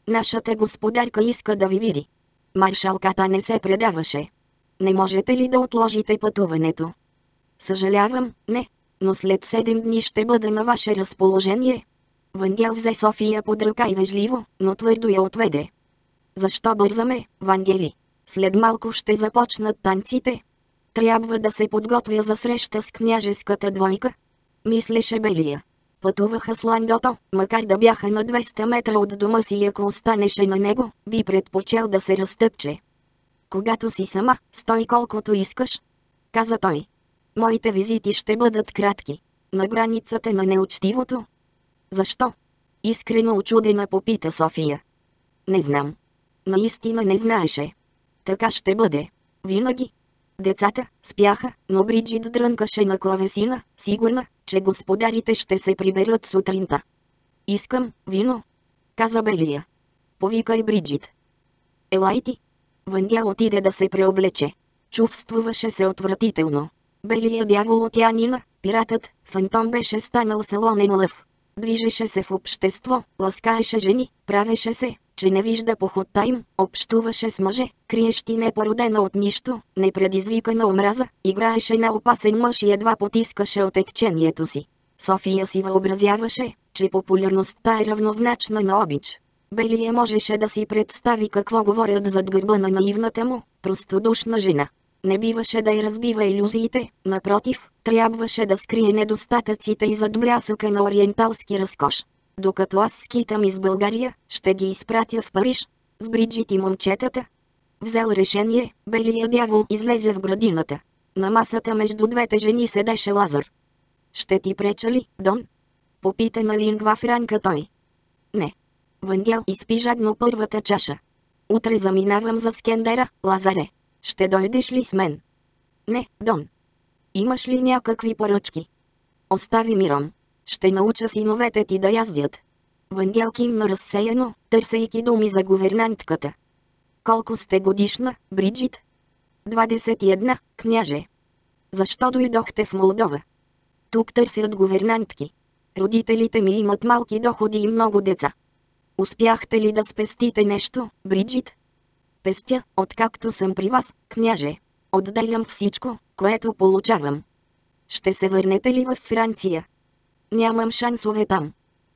Нашата господарка иска да ви види. Маршалката не се предаваше. Не можете ли да отложите пътуването? Съжалявам, не, но след седем дни ще бъда на ваше разположение. Вангел взе София под ръка и вежливо, но твърдо я отведе. Защо бързаме, Вангели? След малко ще започнат танците. Трябва да се подготвя за среща с княжеската двойка. Мислеше Белия. Пътуваха с ландото, макар да бяха на двеста метра от дома си и ако останеше на него, би предпочел да се разтъпче. Когато си сама, стой колкото искаш, каза той. Моите визити ще бъдат кратки, на границата на неучтивото. Защо? Искрено очудена попита София. Не знам. Наистина не знаеше. Така ще бъде. Винаги. Децата спяха, но Бриджит дрънкаше на клавесина, сигурна, че господарите ще се приберат сутринта. Искам вино, каза Белия. Повикай Бриджит. Елай ти. Вангел отиде да се преоблече. Чувствуваше се отвратително. Белия дявол от Янина, пиратът, фантом беше станал салонен лъв. Движеше се в общество, ласкаеше жени, правеше се, че не вижда похота им, общуваше с мъже, криещи непородена от нищо, непредизвикана омраза, играеше на опасен мъж и едва потискаше отекчението си. София си въобразяваше, че популярността е равнозначна на обич. Белия можеше да си представи какво говорят зад гърба на наивната му, простодушна жена. Не биваше да й разбива илюзиите, напротив, трябваше да скрие недостатъците и зад блясъка на ориенталски разкош. Докато аз скитам из България, ще ги изпратя в Париж, с Бриджит и момчетата. Взел решение, Белия дявол излезе в градината. На масата между двете жени седеше Лазар. Ще ти преча ли, Дон? Попита на лингва франка той. Не. Вангел изпи жадно първата чаша. Утре заминавам за Скендера, Лазаре. Ще дойдеш ли с мен? Не, Дон. Имаш ли някакви поръчки? Остави ми Ром. Ще науча синовете ти да яздят. Вангел кимна разсеяно, търсейки думи за гувернантката. Колко сте годишна, Бриджит? двадесет и една, княже. Защо дойдохте в Молдова? Тук търсят гувернантки. Родителите ми имат малки доходи и много деца. Успяхте ли да спестите нещо, Бриджит? Пестя, откакто съм при вас, княже. Отделям всичко, което получавам. Ще се върнете ли в Франция? Нямам шансове там.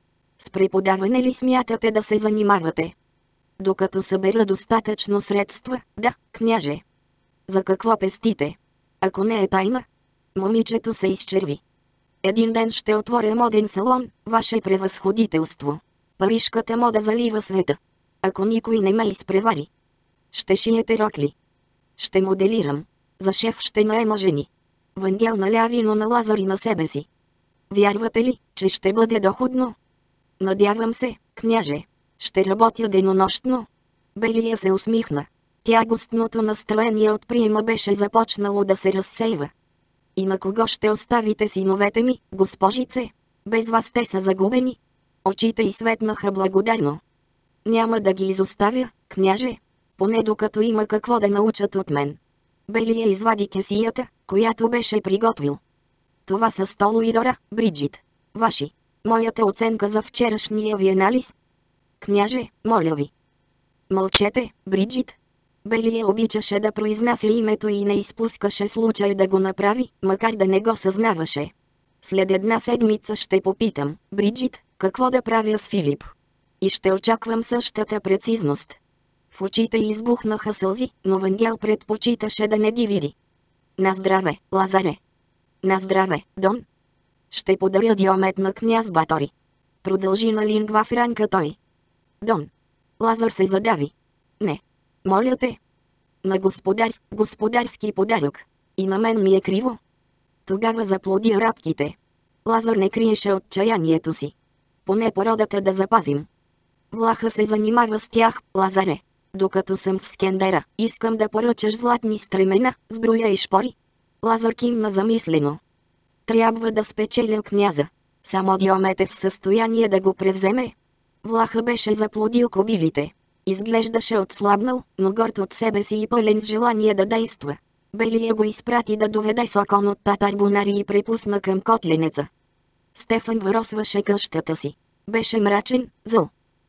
С преподаване ли смятате да се занимавате? Докато събера достатъчно средства, да, княже. За какво пестите? Ако не е тайна? Момичето се изчерви. Един ден ще отворя моден салон, ваше превъзходителство. Парижката мода залива света. Ако никой не ме изпревари. Ще шиете рокли. Ще моделирам. За шеф ще наема жени. Вангел наля вино на Лазар и на себе си. Вярвате ли, че ще бъде доходно? Надявам се, княже. Ще работя денонощно. Белия се усмихна. Тягостното настроение от приема беше започнало да се разсейва. И на кого ще оставите синовете ми, госпожице? Без вас те са загубени. Очите й светнаха благодарно. Няма да ги изоставя, княже. Поне докато има какво да научат от мен. Белия извади кесията, която беше приготвил. Това са Столо и Дора, Бриджит. Ваши. Моята оценка за вчерашния ви анализ. Княже, моля ви. Мълчете, Бриджит. Белия обичаше да произнася името и не изпускаше случай да го направи, макар да не го съзнаваше. След една седмица ще попитам, Бриджит, какво да правя с Филип. И ще очаквам същата прецизност. В очите й избухнаха сълзи, но Вангел предпочиташе да не ги види. На здраве, Лазаре. На здраве, Дон. Ще подаря диомет на княз Батори. Продължи на лингва франка той. Дон. Лазар се задави. Не. Моля те. На господар, господарски подарък. И на мен ми е криво. Тогава заплоди рабките. Лазар не криеше отчаянието си. Поне породата да запазим. Влаха се занимава с тях, Лазаре. Докато съм в Скендера, искам да поръчаш златни стремена, сбруя и шпори. Лазар кимна замислено. Трябва да спечеля княза. Само Диомет е в състояние да го превземе. Влаха беше заплодил кобилите. Изглеждаше отслабнал, но горд от себе си и пълен с желание да действа. Белия го изпрати да доведе сокон от татар бунари и препусна към котленеца. Стефан въросваше къщата си. Беше мрачен, зъл.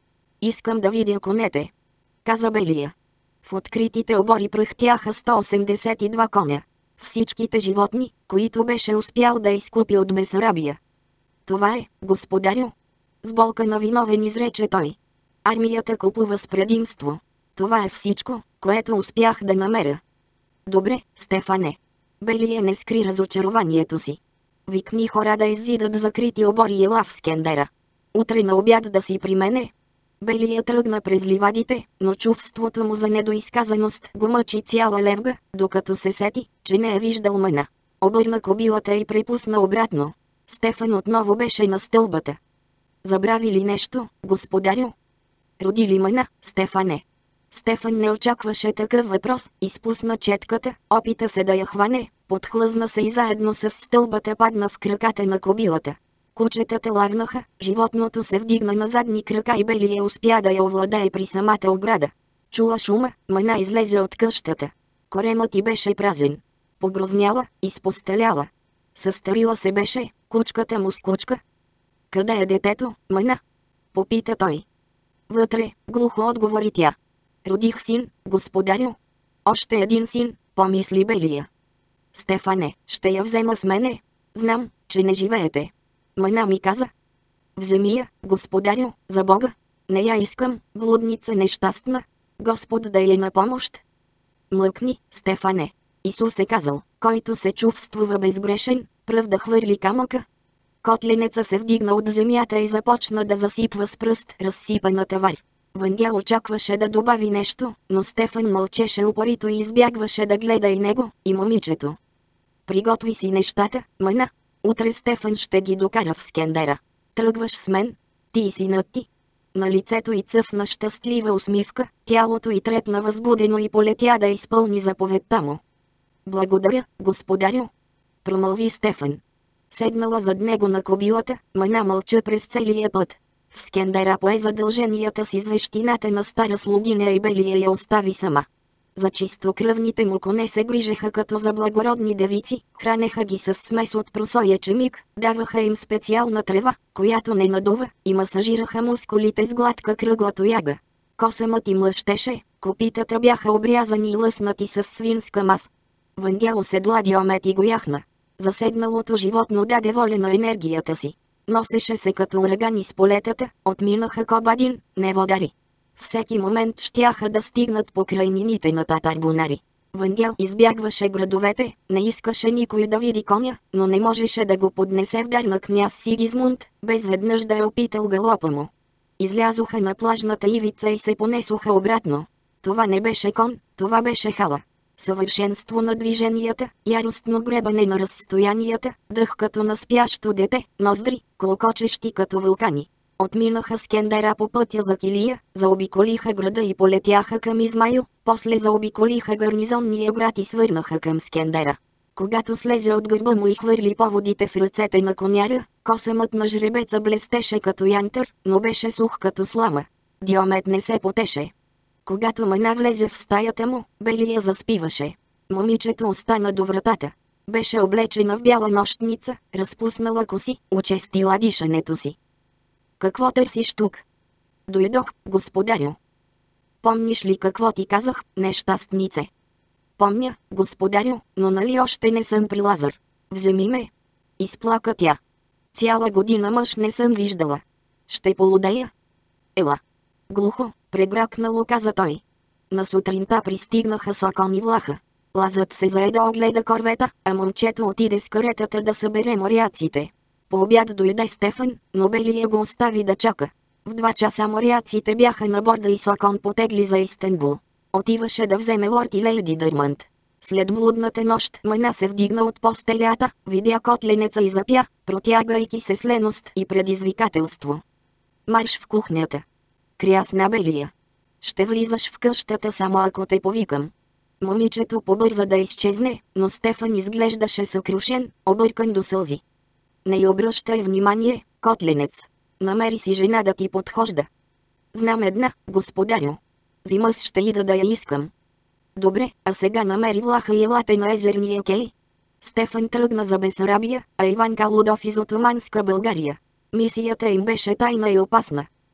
Искам да видя конете, каза Белия. В откритите обори пръхтяха сто осемдесет и два коня. Всичките животни, които беше успял да изкупи от Бесарабия. Това е, господарю. С болка на виновен изрече той. Армията купува с предимство. Това е всичко, което успях да намеря. Добре, Стефане. Белия не скри разочарованието си. Викни хора да изидат закрити обори и ела в Скендера. Утре на обяд да си при мене. Белия тръгна през ливадите, но чувството му за недоизказаност го мъчи цяла левга, докато се сети, че не е виждал Мъна. Обърна кобилата и препусна обратно. Стефан отново беше на стълбата. Забрави ли нещо, господарю? Роди ли Мъна, Стефане? Стефан не очакваше такъв въпрос, изпусна четката, опита се да я хване, подхлъзна се и заедно с стълбата падна в краката на кобилата. Кучетата лавнаха, животното се вдигна на задни крака и Белия успя да я овладее при самата ограда. Чула шума, Мъна излезе от къщата. Коремът й беше празен. Погрозняла, изпостеляла. Състарила се беше, кучката му скучка. Къде е детето, Мъна? Попита той. Вътре, глухо отговори тя. Родих син, господарю. Още един син, помисли Белия. Стефане, ще я взема с мене. Знам, че не живеете. Мъна ми каза. Вземи я, господарю, за Бога. Не я искам, блудница нещастна. Господ да е на помощ. Млъкни, Стефане. Исус е казал, който се чувствува безгрешен, пръв да хвърли камъка. Котленеца се вдигна от земята и започна да засипва с пръст разсипаната вар. Вангел очакваше да добави нещо, но Стефан мълчеше упорито и избягваше да гледа и него, и момичето. Приготви си нещата, Мъна. Утре Стефан ще ги докара в Скендера. Тръгваш с мен? Ти и синът ти. На лицето й цъфна щастлива усмивка, тялото й трепна възбудено и полетя да изпълни заповедта му. Благодаря, господарю. Промълви Стефан. Седнала зад него на кобилата, Мъна мълча през целия път. В Скендера пое задълженията си с вещината на стара слугиня и Белия я остави сама. За чистокръвните му коне се грижеха като за благородни девици, хранеха ги с смес от просояче миг, даваха им специална трева, която не надува, и масажираха мускулите с гладка кръгла тояга. Косъмът им лъщеше, копитата бяха обрязани и лъснати с свинска мас. Вангел оседла Диомет и го яхна. Заседналото животно даде воля на енергията си. Носеше се като ураган из полетата, отминаха Кобадин, Неводари. Всеки момент щяха да стигнат по крайнините на татарбунари. Вангел избягваше градовете, не искаше никой да види коня, но не можеше да го поднесе в дар на княз Сигизмунд, без веднъж да е опитал галопа му. Излязоха на плажната ивица и се понесоха обратно. Това не беше кон, това беше хала. Съвършенство на движенията, яростно гребане на разстоянията, дъх като на спящо дете, ноздри, клокочещи като вулкани. Отминаха Скендера по пътя за Килия, заобиколиха града и полетяха към Измаил, после заобиколиха гарнизонния град и свърнаха към Скендера. Когато слезе от гърба му и хвърли поводите в ръцете на коняра, косъмът на жребеца блестеше като янтър, но беше сух като слама. Диомет не се потеше. Когато Мъна влезе в стаята му, Белия заспиваше. Момичето остана до вратата. Беше облечена в бяла нощница, разпуснала коси, учестила дишането си. Какво търсиш тук? Дойдох, господарю. Помниш ли какво ти казах, нещастнице? Помня, господарю, но нали още не съм при Лазар. Вземи ме. Изплака тя. Цяла година мъж не съм виждала. Ще полудея? Ела. Глухо, прегракнало каза той. На сутринта пристигнаха Сокон и Влаха. Лазът се зае да огледа корвета, а момчето отиде с каретата да събере моряците. По обяд дойде Стефан, но Белия го остави да чака. В два часа моряците бяха на борда и Сокон потегли за Истанбул. Отиваше да вземе лорд и лейди Дърмънт. След блудната нощ Мъна се вдигна от постелята, видя котленеца и запя, протягайки се с леност и предизвикателство. Марш в кухнята. Крясна Белия. Ще влизаш в къщата само ако те повикам. Момичето побърза да изчезне, но Стефан изглеждаше съкрушен, объркан до сълзи. Не й обръщай внимание, котленец. Намери си жена да ти подхожда. Знам една, господарю. Зимъс ще ида да я искам. Добре, а сега намери Влаха и елате на езерния кей. Стефан тръгна за Бесарабия, а Иван Калудов из Отоманска България. Мисията им беше тайна и опасна.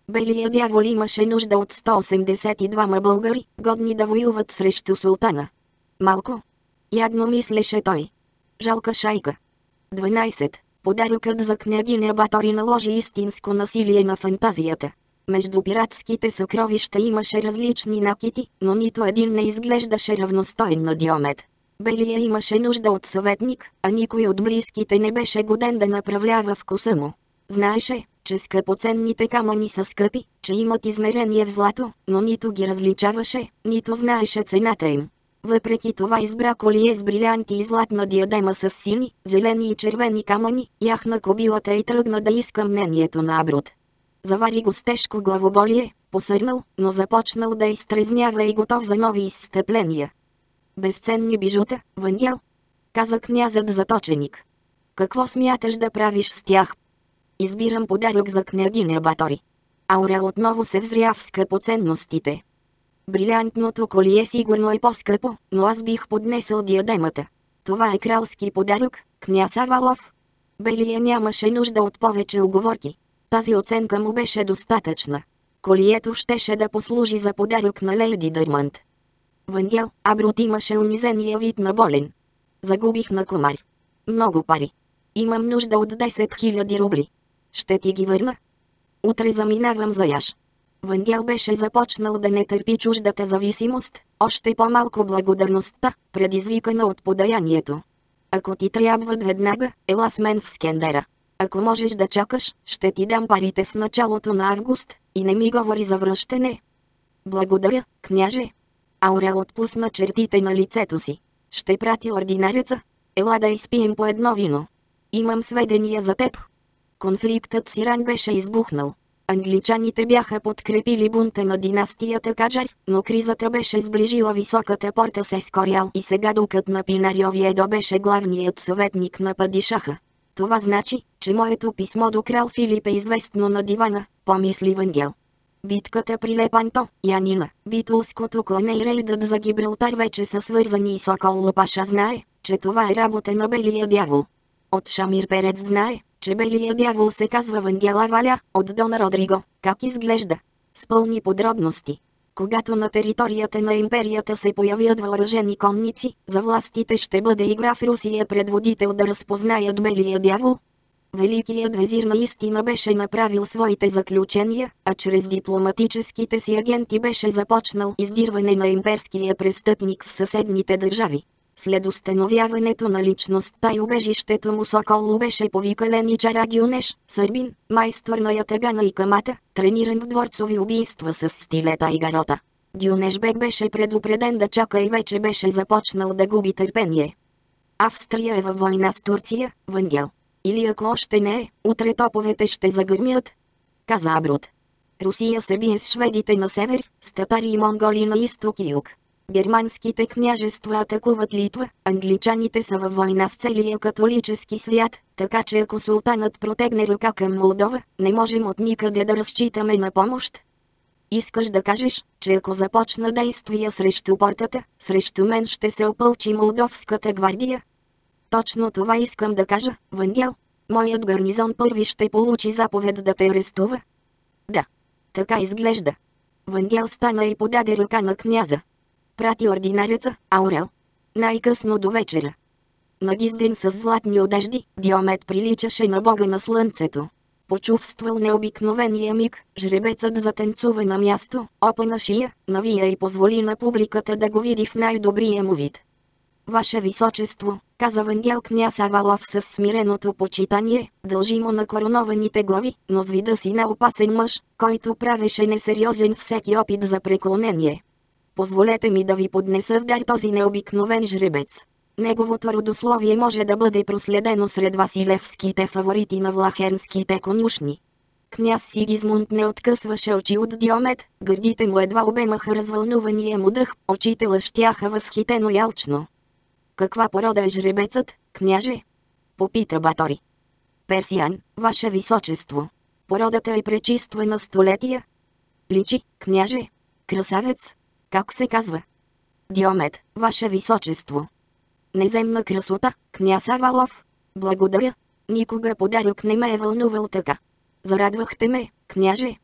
Белият дявол имаше нужда от сто осемдесет и двама българи, годни да воюват срещу султана. Малко. Ядно мислеше той. Жалка шайка. дванайсет. Подаръкът за княгиня Батори наложи истинско насилие на фантазията. Между пиратските съкровища имаше различни накити, но нито един не изглеждаше равностоен на Диомед. Белия имаше нужда от съветник, а никой от близките не беше годен да направлява вкуса му. Знаеше, че скъпоценните камъни са скъпи, че имат измерение в злато, но нито ги различаваше, нито знаеше цената им. Въпреки това избра колие с брилянти и златна диадема с сини, зелени и червени камъни, яхна кобилата и тръгна да иска мнението на Абрут. Завари го с тежко главоболие, посърнал, но започнал да изтрезнява и готов за нови изстъпления. Безценни бижута, Вангел, каза князът заточеник. Какво смяташ да правиш с тях? Избирам подарък за княгиня Батори. Аурел отново се взря в скъпоценностите. Брилянтното колие сигурно е по-скъпо, но аз бих поднесъл диадемата. Това е кралски подарък, княз Авалов. Белия нямаше нужда от повече уговорки. Тази оценка му беше достатъчна. Колието щеше да послужи за подарък на леди Дърмънд. Вангел, Абрут имаше унизения вид на болен. Загубих на комар. Много пари. Имам нужда от десет хиляди рубли. Ще ти ги върна. Утре заминавам за яш. Вангел беше започнал да не търпи чуждата зависимост, още по-малко благодарността, предизвикана от подаянието. Ако ти трябват веднага, ела с мен в Скендера. Ако можеш да чакаш, ще ти дам парите в началото на август, и не ми говори за връщане. Благодаря, княже. Аурел отпусна чертите на лицето си. Ще прати ординареца. Ела да изпием по едно вино. Имам сведения за теб. Конфликтът с Иран беше избухнал. Англичаните бяха подкрепили бунта на династията Каджар, но кризата беше сближила високата порта с Ескориал и сега дукът на Пинар Овиедо беше главният съветник на падишаха. Това значи, че моето писмо до крал Филип е известно на дивана, помисли Вангел. Битката при Лепанто, Янина, битулското клане и рейдът за Гибралтар вече са свързани и Сокол Лопаша знае, че това е работа на белия дявол. От Шамир Перец знае, че белия дявол се казва Вангела Валя, от Дон Родриго, как изглежда. С пълни подробности. Когато на територията на империята се появят въоръжени конници, за властите ще бъде игра в Русия предводител да разпознаят белия дявол. Великият везир наистина беше направил своите заключения, а чрез дипломатическите си агенти беше започнал издирване на имперския престъпник в съседните държави. След установяването на личността и убежището му Соколу беше повикален и Чара Гюнеш, сърбин, майстор на ятагана и камата, трениран в дворцови убийства с стилета и гарота. Гюнешбек беше предупреден да чака и вече беше започнал да губи търпение. Австрия е във война с Турция, Вангел. Или ако още не е, утре топовете ще загърмят, каза Абрут. Русия се бие с шведите на север, с татари и монголи на изток и юг. Германските княжества атакуват Литва, англичаните са във война с целия католически свят, така че ако султанът протегне ръка към Молдова, не можем от никъде да разчитаме на помощ. Искаш да кажеш, че ако започна действия срещу портата, срещу мен ще се опълчи молдовската гвардия? Точно това искам да кажа, Вангел. Моят гарнизон първи ще получи заповед да те арестува. Да. Така изглежда. Вангел стана и подаде ръка на княза. Прати ординареца, Аурел. Най-късно до вечера. Нагизден с златни одежди, Диомед приличаше на бога на слънцето. Почувствал необикновения миг, жребецът затанцува на място, опъна шия, навия и позволи на публиката да го види в най-добрия му вид. Ваше височество, каза Вангел княз Авалов с смиреното почитание, дължимо на коронованите глави, но с вида си на опасен мъж, който правеше несериозен всеки опит за преклонение. Позволете ми да ви поднеса в дар този необикновен жребец. Неговото родословие може да бъде проследено сред василевските фаворити на влахернските конюшни. Княз Сигизмунд не откъсваше очи от Диомед, гърдите му едва обемаха развълнувания му дъх, очите лъщяха възхитено ялчно. Каква порода е жребецът, княже? Попита Батори. Персиян, ваше височество. Породата е пречиствана столетия. Личи, княже. Красавец. Как се казва? Диомед, ваше височество. Неземна красота, княз Авалов. Благодаря. Никога подарък не ме е вълнувал така. Зарадвахте ме, княже.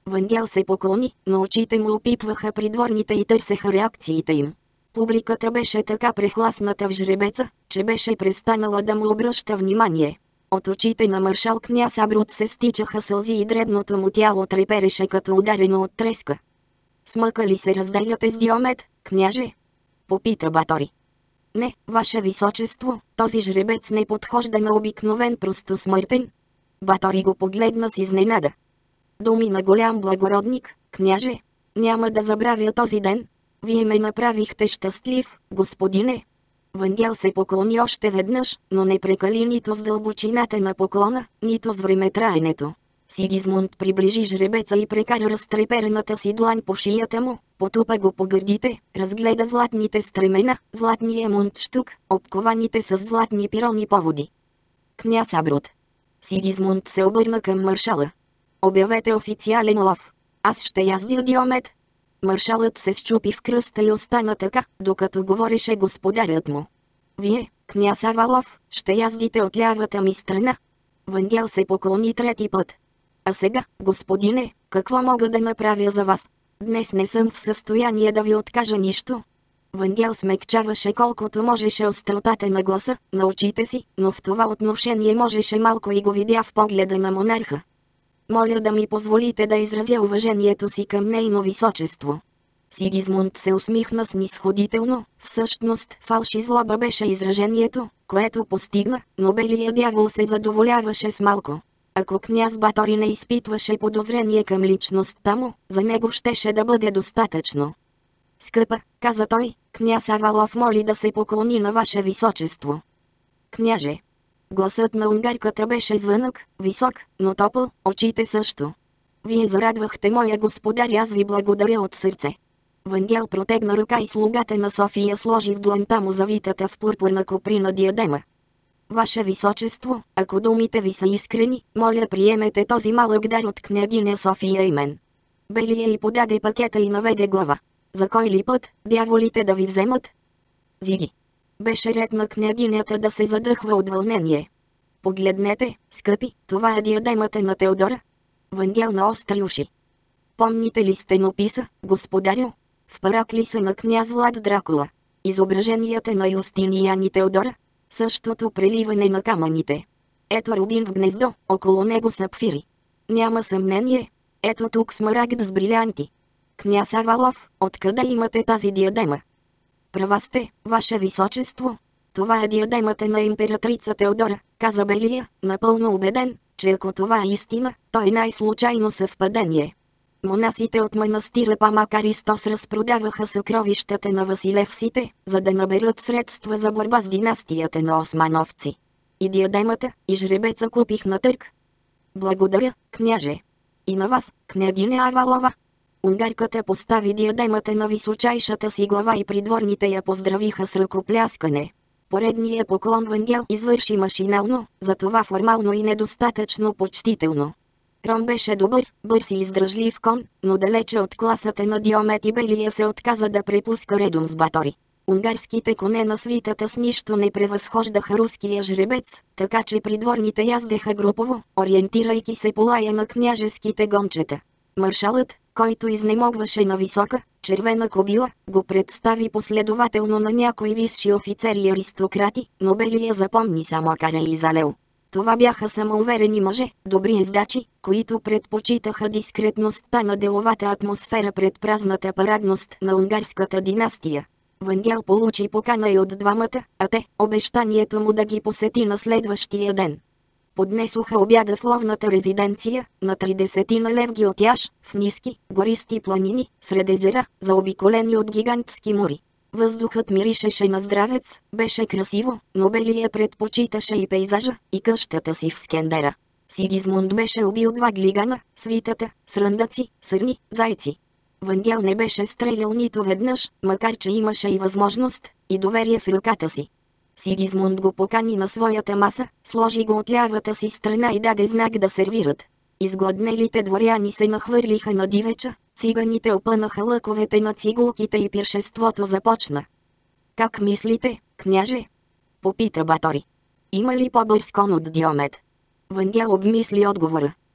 Вангел се поклони, но очите му опипваха придворните и търсеха реакциите им. Публиката беше така прехласната в жребеца, че беше престанала да му обръща внимание. От очите на маршал княз Абрут се стичаха сълзи и дребното му тяло трепереше като ударено от треска. Смъка ли се разделяте с Диомед, княже? Попита Батори. Не, ваше височество, този жребец не подхожда на обикновен просто смъртен. Батори го погледна с изненада. Думи на голям благородник, княже. Няма да забравя този ден. Вие ме направихте щастлив, господине. Вангел се поклони още веднъж, но не прекали нито с дълбочината на поклона, нито с времетраенето. Сигизмунд приближи жребеца и прекара разтреперената си длан по шията му, потупа го по гърдите, разгледа златните стремена, златния мундштук, обкованите с златни пирони поводи. Княз Абрут. Сигизмунд се обърна към маршала. Обявете официален лов. Аз ще яздя Диомед. Маршалът се счупи в кръста и остана така, докато говореше господарят му. Вие, княз Авалов, ще яздите от лявата ми страна. Вангел се поклони трети път. А сега, господине, какво мога да направя за вас? Днес не съм в състояние да ви откажа нищо. Вангел смекчаваше колкото можеше остротата на гласа, на очите си, но в това отношение можеше малко и го видя в погледа на монарха. Моля да ми позволите да изразя уважението си към нейно височество. Сигизмунд се усмихна снисходително, всъщност фалши злоба беше изражението, което постигна, но белият дявол се задоволяваше с малко. Ако княз Батори не изпитваше подозрение към личността му, за него щеше да бъде достатъчно. Скъпа, каза той, княз Авалов моли да се поклони на ваше височество. Княже. Гласът на унгарката беше звънък, висок, но топъл, очите също. Вие зарадвахте моя господар, аз ви благодаря от сърце. Вангел протегна ръка и слугата на София сложи в дланта му завитата в пурпурна коприна диадема. Ваше височество, ако думите ви са искрени, моля приемете този малък дар от княгиня София и мен. Белия й подаде пакета и наведе глава. За кой ли път, дяволите да ви вземат? Зиги. Беше ред на княгинята да се задъхва от вълнение. Погледнете, скъпи, това е диадемата на Теодора. Вангел наостри уши. Помните ли стенописа, господарю? В Параклиса на княз Влад Дракула. Изображенията на Юстиниан и Теодора. Същото преливане на камъните. Ето рубин в гнездо, около него сапфири. Няма съмнение. Ето тук смарагд с брилянти. Княз Авалов, откъде имате тази диадема? Права сте, ваше височество. Това е диадемата на императрица Теодора, каза Белия, напълно убеден, че ако това е истина, то е най-случайно съвпадение. Монасите от манастира Памакаристос разпродаваха съкровищата на василевсите, за да наберат средства за борба с династията на османовци. И диадемата, и жребеца купих на търг. Благодаря, княже. И на вас, княгиня Авалова. Унгарката постави диадемата на височайшата си глава и придворните я поздравиха с ръкопляскане. Поредният поклон Вангел извърши машинално, затова формално и недостатъчно почтително. Ром беше добър, бърз и издръжлив кон, но далече от класата на Диомед и Белия се отказа да препуска редом с Батори. Унгарските коне на свитата с нищо не превъзхождаха руския жребец, така че придворните яздеха групово, ориентирайки се по лая на княжеските гончета. Маршалът, който изнемогваше на висока, червена кобила, го представи последователно на някои висши офицери и аристократи, но Белия запомни само Каре и Залео. Това бяха самоуверени мъже, добри ездачи, които предпочитаха дискретността на деловата атмосфера пред празната парадност на унгарската династия. Вангел получи покана и от двамата, а те – обещанието му да ги посети на следващия ден. Поднесоха обяда в ловната резиденция, на тридесетина левги от яш, в ниски, гористи планини, сред езера, заобиколени от гигантски мури. Въздухът миришеше на здравец, беше красиво, но Белия предпочиташе и пейзажа, и къщата си в Скендера. Сигизмунд беше убил два глигана, свитата, сръндъци, сърни, зайци. Вангел не беше стрелял нито веднъж, макар че имаше и възможност, и доверие в ръката си. Сигизмунд го покани на своята маса, сложи го от лявата си страна и даде знак да сервират. Изгладнелите дворяни се нахвърлиха на дивеча, циганите опънаха лъковете на цигулките и пиршеството започна. Как мислите, княже? Попита Батори. Има ли по-бърз кон от Диомед? Вангел обмисли отговора.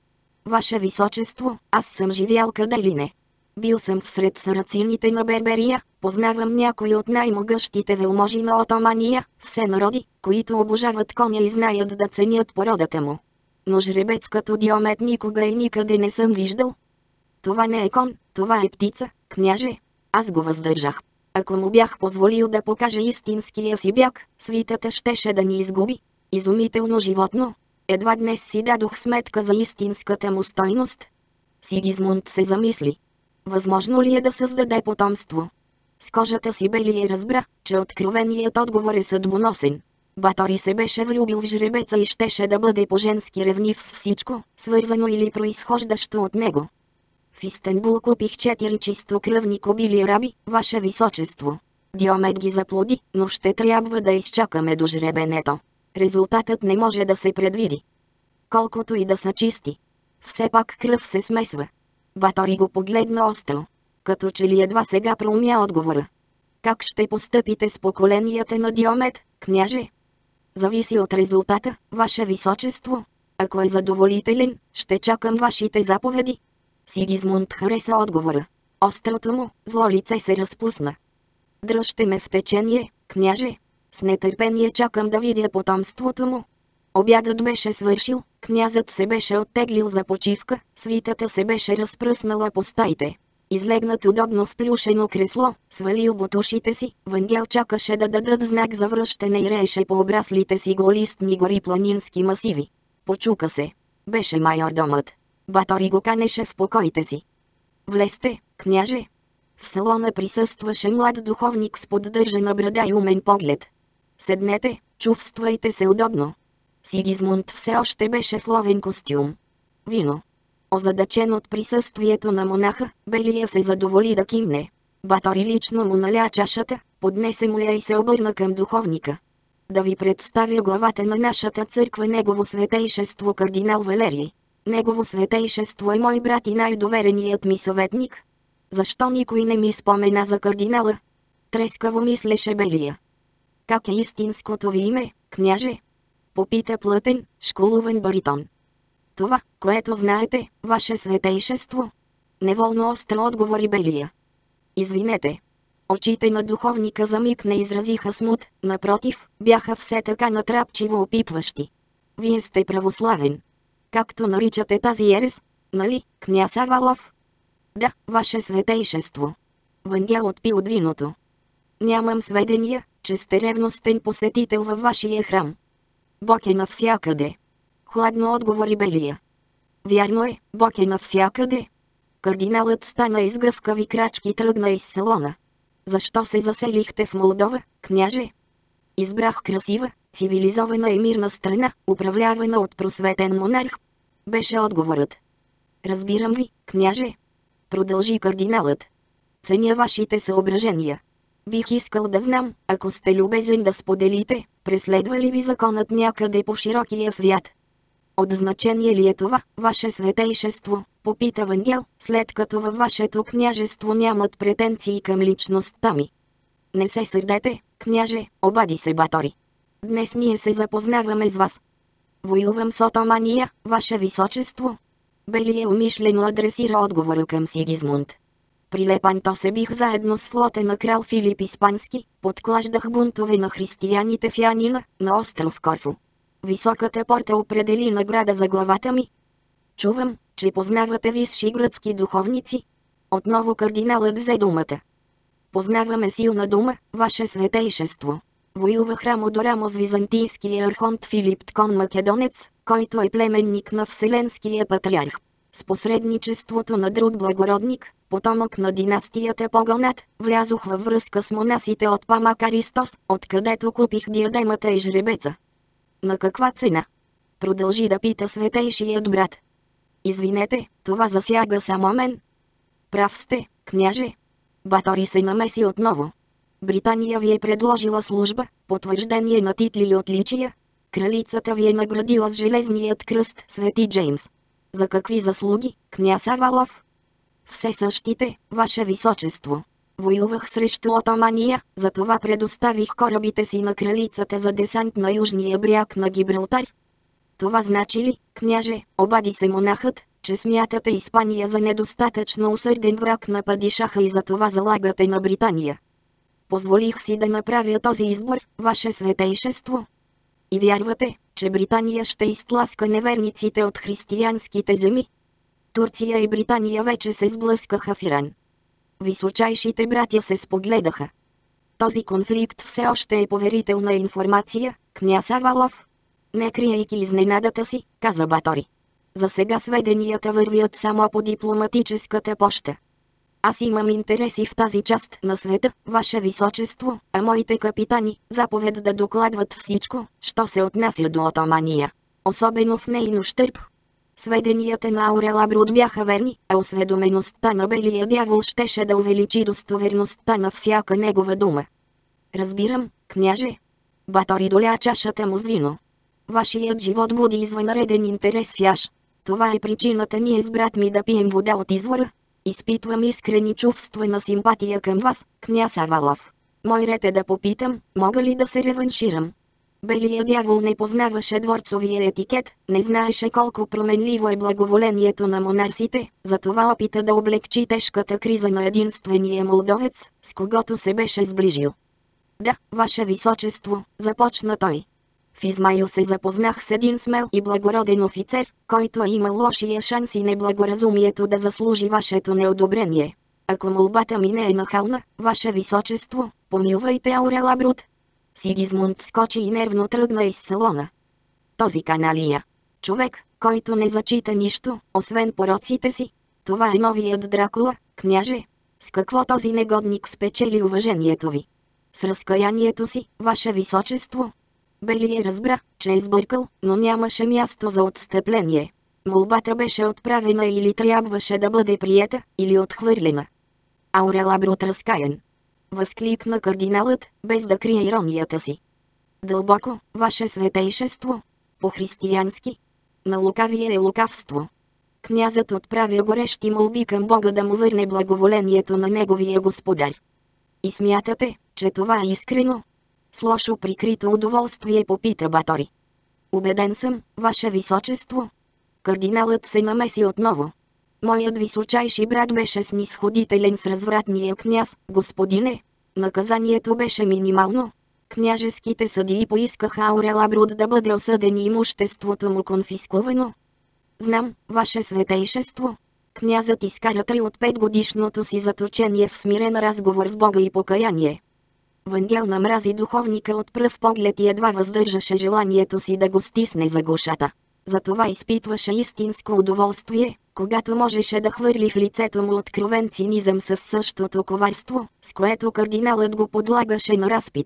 Ваше Височество, аз съм живял къде ли не. Бил съм всред сарацините на Берберия, познавам някои от най-могъщите велможи на Отомания, все народи, които обожават коня и знаят да ценят породата му. Но жребец като Диомет никога и никъде не съм виждал. Това не е кон, това е птица, княже. Аз го въздържах. Ако му бях позволил да покаже истинския си бяг, свитата щеше да ни изгуби. Изумително животно. Едва днес си дадох сметка за истинската му стойност. Сигизмунд се замисли. Възможно ли е да създаде потомство? С кожата си Белие разбра, че откровеният отговор е съдбоносен. Батори се беше влюбил в жребеца и щеше да бъде по-женски ревнив с всичко, свързано или произхождащо от него. В Истанбул купих четири чистокръвни кобили раби, Ваше Височество. Диомет ги заплоди, но ще трябва да изчакаме до жребенето. Резултатът не може да се предвиди. Колкото и да са чисти. Все пак кръв се смесва. Батори го погледна остро. Като че ли едва сега проумя отговора. Как ще постъпите с поколенията на Диомет, княже? Зависи от резултата, Ваше Височество. Ако е задоволителен, ще чакам вашите заповеди. Сигизмунд хареса отговора. Острото му, зло лице се разпусна. Дръжте ме в течение, княже. С нетърпение чакам да видя потомството му. Обядът беше свършил, князът се беше оттеглил за почивка, свитата се беше разпръснала по стаите. Излегнат удобно в плюшено кресло, свалил ботушите си, Вангел чакаше да дадат знак за връщане и рееше по обраслите си голистни гори планински масиви. Почука се. Беше майордомът. Батори го канеше в покоите си. Влезте, княже. В салона присъстваше млад духовник с поддържана брада и умен поглед. Седнете, чувствайте се удобно. Сигизмунд все още беше в ловен костюм. Вино. Озадачен от присъствието на монаха, Белия се задоволи да кимне. Батори лично му наля чашата, поднесе му я и се обърна към духовника. Да ви представя главата на нашата църква, Негово светейшество кардинал Валерий. Негово светейшество е мой брат и най-довереният ми съветник. Защо никой не ми спомена за кардинала? Трескаво мислеше Белия. Как е истинското ви име, княже? Попита плътен, школуван баритон. Това, което знаете, Ваше Светейшество. Неволно остро отговори Белия. Извинете. Очите на духовника за миг не изразиха смут, напротив, бяха все така натрапчиво опипващи. Вие сте православен. Както наричате тази ерес, нали, княз Авалов? Да, Ваше Светейшество. Вангел отпи от виното. Нямам сведения, че сте ревностен посетител във вашия храм. Бог е навсякъде. Хладно отговори Белия. Вярно е, Бог е навсякъде. Кардиналът стана из гъвкави крачки и тръгна из салона. Защо се заселихте в Молдова, княже? Избрах красива, цивилизована и мирна страна, управлявана от просветен монарх. Беше отговорът. Разбирам ви, княже. Продължи кардиналът. Ценя вашите съображения. Бих искал да знам, ако сте любезен да споделите, преследва ли ви законът някъде по широкия свят? От значение ли е това, Ваше Светейшество, попита Вангел, след като във вашето княжество нямат претенции към личността ми? Не се сърдете, княже, обади се Батори. Днес ние се запознаваме с вас. Воювам с Отомания, Ваше Височество. Белия умишлено адресира отговора към Сигизмунд. При Лепанто се бих заедно с флота на крал Филип Испански, подклаждах бунтове на християните в Янина, на остров Корфу. Високата порта определи награда за главата ми. Чувам, че познавате висши гръцки духовници. Отново кардиналът взе думата. Познаваме силна дума, Ваше Светейшество. Воювах рамо до рамо с византийския архонт Филип Ткон Македонец, който е племенник на Вселенския патриарх. С посредничеството на друг благородник, потомък на династията Погонат, влязох във връзка с монасите от Памакаристос, откъдето купих диадемата и жребеца. На каква цена? Продължи да пита светейшият брат. Извинете, това засяга само мен. Прав сте, княже. Батори се намеси отново. Британия ви е предложила служба, потвърждение на титли и отличия. Кралицата ви е наградила с железният кръст Свети Джеймс. За какви заслуги, княз Авалов? Все същите, Ваше Височество. Воювах срещу Отомания, затова предоставих корабите си на кралицата за десант на южния бряг на Гибралтар. Това значи ли, княже, обади се монахът, че смятате Испания за недостатъчно усърден враг на падишаха и затова залагате на Британия. Позволих си да направя този избор, ваше светейшество. И вярвате, че Британия ще изтласка неверниците от християнските земи? Турция и Британия вече се сблъскаха в Иран. Височайшите братя се спогледаха. Този конфликт все още е поверителна информация, княз Авалов. Не криейки изненадата си, каза Батори. За сега сведенията вървят само по дипломатическата поща. Аз имам интереси в тази част на света, ваше височество, а моите капитани заповед да докладват всичко, що се отнася до Отомания. Особено в нейно щърб. Сведенията на Аурела Брут бяха верни, а осведомеността на Белия дявол щеше да увеличи достоверността на всяка негова дума. Разбирам, княже. Батори доля чашата му с вино. Вашият живот буди извънреден интерес в Яш. Това е причината ние с брат ми да пием вода от извора. Изпитвам искрени чувства на симпатия към вас, княз Авалов. Мой ред е да попитам, мога ли да се реванширам? Белият дявол не познаваше дворцовия етикет, не знаеше колко променливо е благоволението на монарсите, затова опита да облегчи тежката криза на единствения молдовец, с когото се беше сближил. Да, ваше височество, започна той. В Измаил се запознах с един смел и благороден офицер, който е имал лошия шанс и неблагоразумието да заслужи вашето неодобрение. Ако молбата ми не е нахална, ваше височество, помилвайте Аурела Брут. Сигизмунд скочи и нервно тръгна из салона. Този каналия. Човек, който не зачита нищо, освен пороците си. Това е новият Дракула, княже. С какво този негодник спечели уважението ви? С разкаянието си, ваше височество. Белие разбра, че е сбъркал, но нямаше място за отстъпление. Молбата беше отправена или трябваше да бъде приета, или отхвърлена. Аурела Брут разкаян. Възкликна кардиналът, без да крие иронията си. Дълбоко, ваше светейшество. По-християнски. На лукавие е лукавство. Князът отправя горещи молби към Бога да му върне благоволението на неговия господар. И смятате, че това е искрено? С лошо прикрито удоволствие попита Батори. Убеден съм, ваше височество. Кардиналът се намеси отново. Моят височайши брат беше снисходителен с развратния княз, господине. Наказанието беше минимално. Княжеските съдии поискаха Аурела Брут да бъде осъден и имуществото му конфискувано. Знам, ваше светейшество. Князът изкара три от петгодишното си заточение в смирен разговор с Бога и покаяние. Вангел намрази духовника от пръв поглед и едва въздържаше желанието си да го стисне за гушата. Затова изпитваше истинско удоволствие, когато можеше да хвърли в лицето му откровен цинизъм със същото коварство, с което кардиналът го подлагаше на разпит.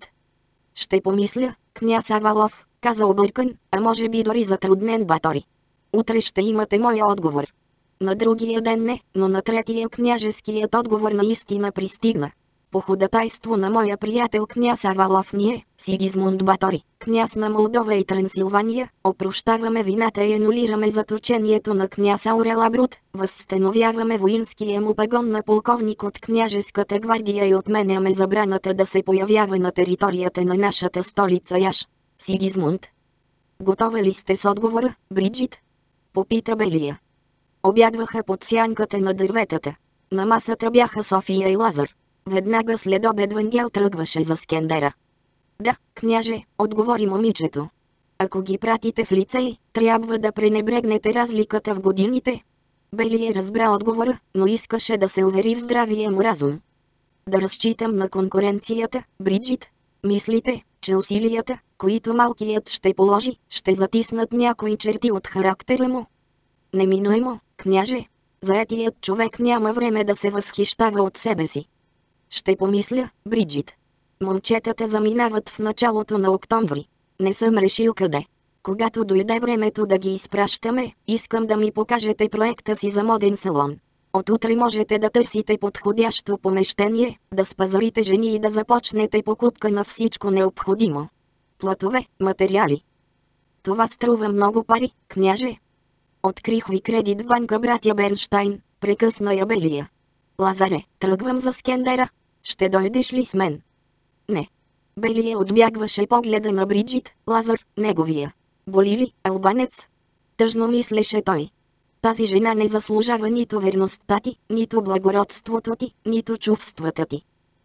Ще помисля, княз Авалов, каза объркан, а може би дори затруднен Батори. Утре ще имате моя отговор. На другия ден не, но на третия княжеският отговор наистина пристигна. По ходатайство на моя приятел княз Авалов ние, Сигизмунд Батори, княз на Молдова и Трансилвания, опрощаваме вината и анулираме заточението на княз Аурела Брут, възстановяваме воинския му пагон на полковник от княжеската гвардия и отменяме забраната да се появява на територията на нашата столица Яш. Сигизмунд. Готова ли сте с отговора, Бриджит? Попита Белия. Обядваха под сянката на дърветата. На масата бяха София и Лазар. Веднага след обед Вангел тръгваше за Скендера. Да, княже, отговори момичето. Ако ги пратите в лицей, трябва да пренебрегнете разликата в годините. Белие разбра отговора, но искаше да се увери в здравия му разум. Да разчитам на конкуренцията, Бриджит. Мислите, че усилията, които малкият ще положи, ще затиснат някои черти от характера му? Неминуемо, княже. Заетият човек няма време да се възхищава от себе си. Ще помисля, Бриджит. Момчетата заминават в началото на октомври. Не съм решил къде. Когато дойде времето да ги изпращаме, искам да ми покажете проекта си за моден салон. От утре можете да търсите подходящо помещение, да спазарите жени и да започнете покупка на всичко необходимо. Платове, материали. Това струва много пари, княже. Открих ви кредит в банка братя Бернштайн, прекъсна я Белия. Лазаре, тръгвам за Скендера. Ще дойдеш ли с мен? Не. Белия отбягваше погледа на Бриджит, Лазар, неговия. Боли ли, албанец? Тъжно мислеше той. Тази жена не заслужава нито верността ти, нито благородството ти, нито чувствата ти.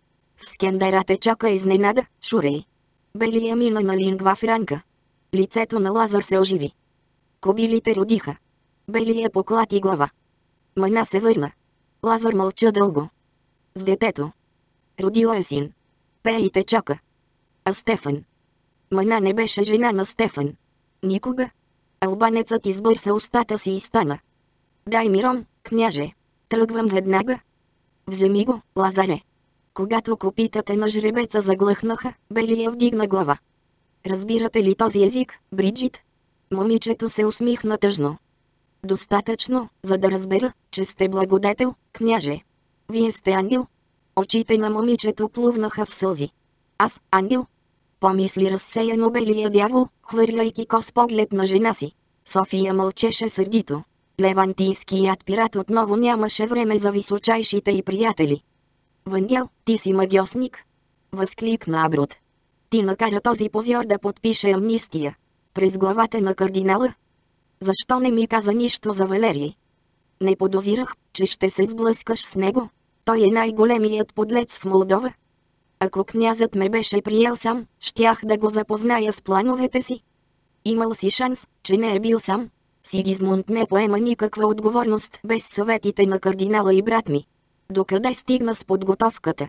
В Скендера те чака изненада, Шурей. Белия мина на лингва франка. Лицето на Лазар се оживи. Кобилите родиха. Белия поклати глава. Мъна се върна. Лазар мълча дълго. С детето. Родила е син. Пее и те чака. А Стефан? Мъна не беше жена на Стефан. Никога. Албанецът избърса устата си и стана. Дай ми ром, княже. Тръгвам веднага. Вземи го, Лазаре. Когато копитата на жребеца заглъхнаха, Белия вдигна глава. Разбирате ли този език, Бриджит? Момичето се усмихна тъжно. Достатъчно, за да разбера, че сте благодетел, княже. Вие сте ангел? Очите на момичето плувнаха в сълзи. Аз, ангел? Помисли разсеяно Белия дявол, хвърляйки кос поглед на жена си. София мълчеше сърдито. Левантийският пират отново нямаше време за височайшите й приятели. Вангел, ти си магьосник? Възкликна Абрут. Ти накара този позор да подпише амнистия. През главата на кардинала? Защо не ми каза нищо за Валерий? Не подозирах, че ще се сблъскаш с него. Той е най-големият подлец в Молдова. Ако князът ме беше приел сам, щях да го запозная с плановете си. Имал си шанс, че не е бил сам. Сигизмунд не поема никаква отговорност без съветите на кардинала и брат ми. Докъде стигна с подготовката?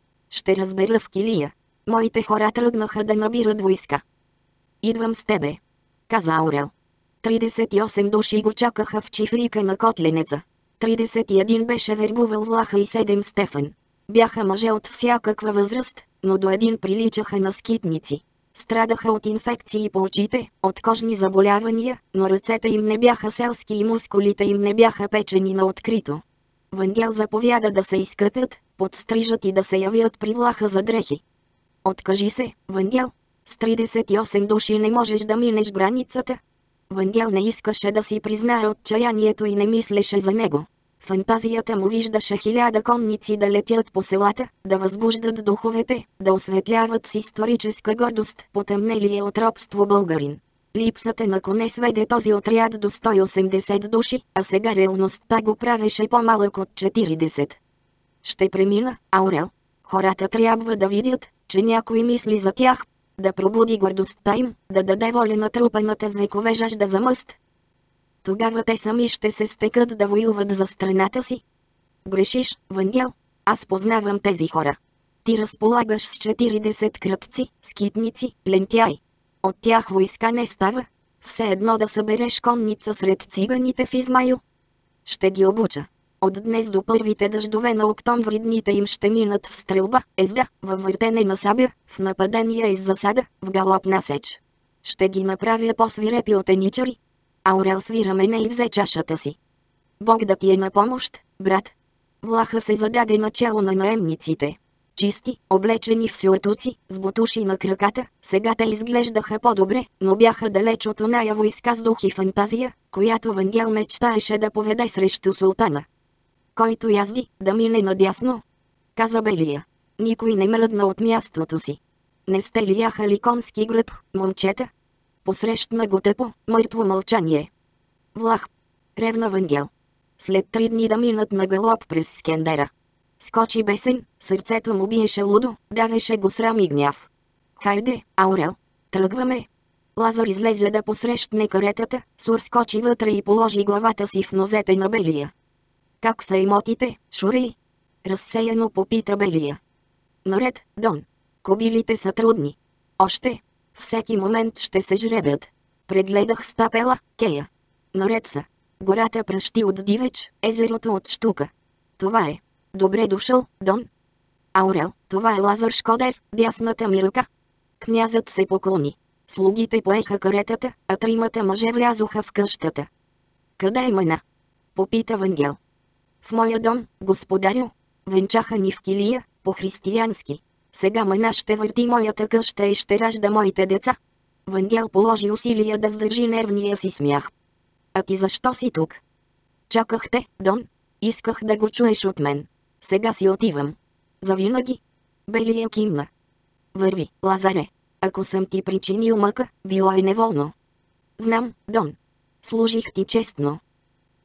Ще разбера в Килия. Моите хора тръгнаха да набират войска. Идвам с тебе, каза Аурел. тридесет и осем души го чакаха в чифлика на Котленеца. тридесет и един беше вербувал Влаха и седем Стефан. Бяха мъже от всякаква възраст, но до един приличаха на скитници. Страдаха от инфекции по очите, от кожни заболявания, но ръцете им не бяха селски и мускулите им не бяха печени на открито. Вангел заповяда да се изкъпят, подстрижат и да се явят при Влаха за дрехи. Откажи се, Вангел. С тридесет и осем души не можеш да минеш границата. Вангел не искаше да си признае отчаянието и не мислеше за него. Фантазията му виждаше хиляда конници да летят по селата, да възбуждат духовете, да осветляват с историческа гордост потъмнелия от робство българин. Липсата на коне сведе този отряд до сто и осемдесет души, а сега реалността го правеше по-малък от четиридесет. Ще премина, Аурел. Хората трябва да видят, че някой мисли за тях, да пробуди гордостта им, да даде воля на трупаната с векове жажда за мъст. Тогава те сами ще се стекат да воюват за страната си. Грешиш, Вангел. Аз познавам тези хора. Ти разполагаш с четиридесет крътци, скитници, лентяй. От тях войска не става. Все едно да събереш конница сред циганите в Измаил. Ще ги обуча. От днес до първите дъждове на октомври дните им ще минат в стрелба, езда, във въртене на сабя, в нападения из засада, в галопна сеч. Ще ги направя по-свирепи от еничари. Аурел свира мене и взе чашата си. Бог да ти е на помощ, брат. Влаха се зададе начало на наемниците. Чисти, облечени в сюртуци, с бутуши на краката, сега те изглеждаха по-добре, но бяха далеч от оная войска с дух и фантазия, която Вангел мечтаеше да поведе срещу султана. Който язди, да мине надясно, каза Белия. Никой не мръдна от мястото си. Не сте ли яхали конски гръб, момчета? Посрещна го тъпо, мъртво мълчание. Влах. Ревна Вангел. След три дни да минат на галоп през Скендера. Скочи бесен, сърцето му биеше лудо, давеше го срам и гняв. Хайде, Аурел, тръгваме. Лазар излезе да посрещне каретата, Сур скочи вътре и положи главата си в нозете на Белия. Как са имотите, Шурей? Разсеяно попита Белия. Наред, Дон. Кобилите са трудни. Още. Всеки момент ще се жребят. Прегледах стапела, Кея. Наред са. Гората пращи от дивеч, езерото от штука. Това е. Добре дошъл, Дон. Аурел, това е Лазар Шкодер, дясната ми ръка. Князът се поклони. Слугите поеха каретата, а тримата мъже влязоха в къщата. Къде е Мана? Попита Вангел. В моя дом, господарю. Венчаха ни в килия, по-християнски. Сега Мана ще върти моята къща и ще ражда моите деца. Вангел положи усилия да сдържи нервния си смях. А ти защо си тук? Чаках те, Дон. Исках да го чуеш от мен. Сега си отивам. Завинаги. Белия кимна. Върви, Лазаре. Ако съм ти причинил мъка, било е неволно. Знам, Дон. Служих ти честно.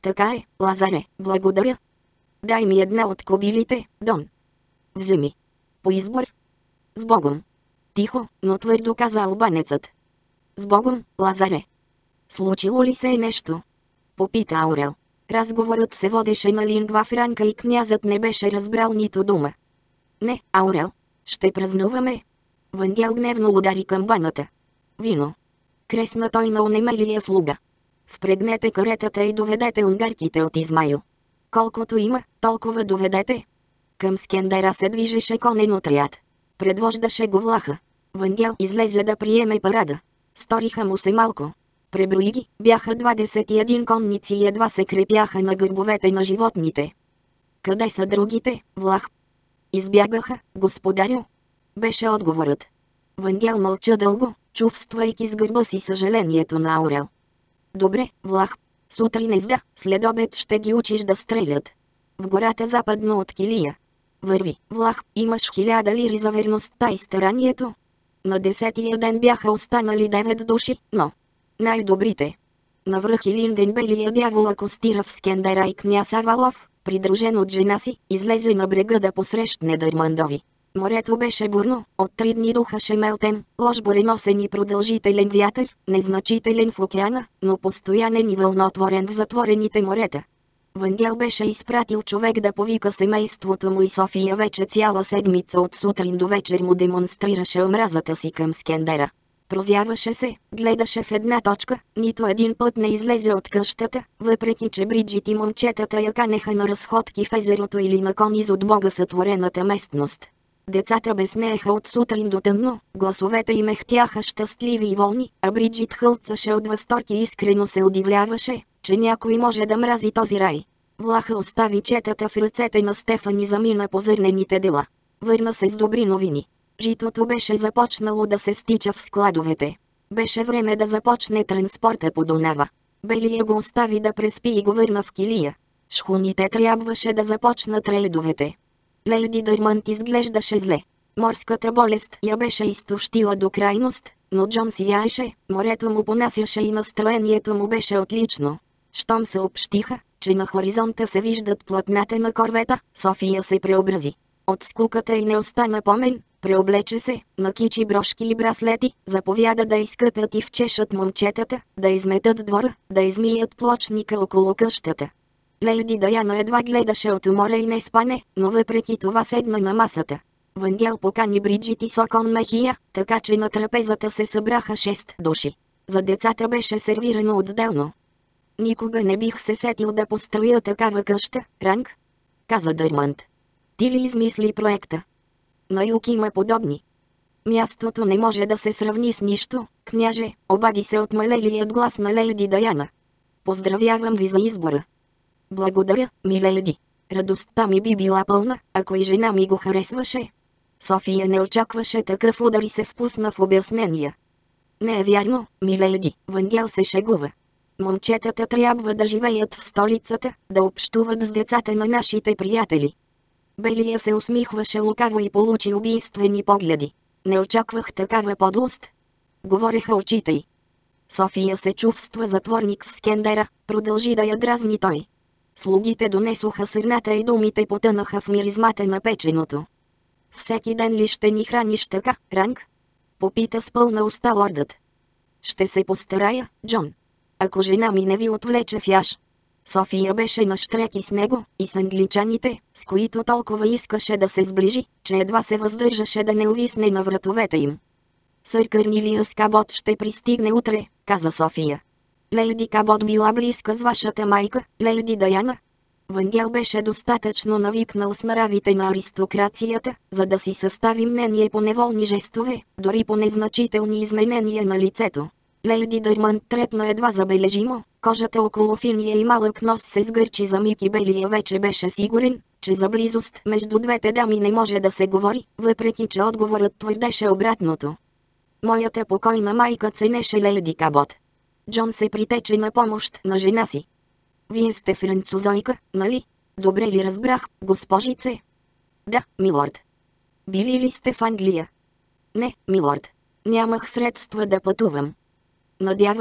Така е, Лазаре, благодаря. Дай ми една от кобилите, Дон. Вземи. По избор. С Богом. Тихо, но твърдо каза албанецът. С Богом, Лазаре. Случило ли се е нещо? Попита Аурел. Разговорът се водеше на лингва франка и князът не беше разбрал нито дума. Не, Аурел. Ще празнуваме. Вангел гневно удари камбаната. Вино. Кресна той на онемелия слуга. Впрегнете каретата и доведете унгарките от Измаил. Колкото има, толкова доведете. Към Скендера се движеше конен отряд. Предвождаше го влаха. Вангел излезе да приеме парада. Сториха му се малко. Преброи ги, бяха двадесет и един конници и едва се крепяха на гърбовете на животните. Къде са другите, влах? Избягаха, господарю. Беше отговорът. Вангел мълча дълго, чувствайки с гърба си съжалението на Аурел. Добре, влах. Сутрин езда, след обед ще ги учиш да стрелят. В гората западно от Килия. Върви, влах, имаш хиляда лири за верността и старанието. На десетия ден бяха останали девет души, но най-добрите. Навръх Илинден белия дявол акостира в Скендера и княз Авалов, придружен от жена си, излезе на брега да посрещне Дърмандови. Морето беше бурно, от три дни духаше мелтем, лош буреносен и продължителен вятър, незначителен в океана, но постоянен и вълнотворен в затворените морета. Вангел беше изпратил човек да повика семейството му и София вече цяла седмица от сутрин до вечер му демонстрираше омразата си към Скендера. Прозяваше се, гледаше в една точка, нито един път не излезе от къщата, въпреки че Бриджит и момчетата я канеха на разходки в езерото или на кон из от Бога сътворената местност. Децата безнееха от сутрин до тъмно, гласовете им ехтяха щастливи и волни, а Бриджит хълцаше от възторг и искрено се удивляваше, че някой може да мрази този рай. Влаха остави четата в ръцете на Стефан и замина по зърнените дела. Върна се с добри новини. Житото беше започнало да се стича в складовете. Беше време да започне транспорта по Дунава. Белия го остави да преспи и го върна в Килия. Шхуните трябваше да започнат рейдовете. Лейди Дърмънт изглеждаше зле. Морската болест я беше изтощила до крайност, но Джон сияеше, морето му понасяше и настроението му беше отлично. Щом съобщиха, че на хоризонта се виждат платната на корвета, София се преобрази. От скуката й не остана помен, преоблече се, накичи брошки и браслети, заповяда да изкъпят и вчешат момчетата, да изметат двора, да измият плочника около къщата. Лейди Даяна едва гледаше от умора и не спане, но въпреки това седна на масата. Вангел покани Бриджит и Сокон Мехия, така че на трапезата се събраха шест души. За децата беше сервирано отделно. Никога не бих се сетил да построя такава къща, Ранг, каза Дърмънт. Ти ли измисли проекта? На юг има подобни. Мястото не може да се сравни с нищо, княже, обади се отмалелият глас на лейди Даяна. Поздравявам ви за избора. Благодаря, миледи. Радостта ми би била пълна, ако и жена ми го харесваше. София не очакваше такъв удар и се впусна в обяснения. Не е вярно, миледи, Вангел се шегува. Момчетата трябва да живеят в столицата, да общуват с децата на нашите приятели. Белия се усмихваше лукаво и получи убийствени погледи. Не очаквах такава подлост. Говореха очите й. София се чувства затворник в Скендера, продължи да я дразни той. Слугите донесоха сърната и думите потънаха в миризмата на печеното. Всеки ден ли ще ни храниш така, Ранг? Попита с пълна уста лордът. Ще се постарая, Джон. Ако жена ми не ви отвлече в яш. София беше на щреки с него и с англичаните, с които толкова искаше да се сближи, че едва се въздържаше да не увисне на вратовете им. Сър Кърнилиус Кабот ще пристигне утре, каза София. Лейди Кабот била близка с вашата майка, лейди Даяна. Вангел беше достатъчно навикнал с нравите на аристокрацията, за да си състави мнение по неволни жестове, дори по незначителни изменения на лицето. Лейди Дърмънт трепна едва забележимо, кожата около финия и малък нос се сгърчи за миг и Белия вече беше сигурен, че за близост между двете дами не може да се говори, въпреки че отговорът твърдеше обратното. Моята покойна майка ценеше лейди Кабот. Джон се притече на помощ на жена си. Вие сте французойка, нали? Добре ли разбрах, госпожице? Да, милорд. Били ли сте в Англия? Не, милорд. Нямах средства да пътувам. Надявам се,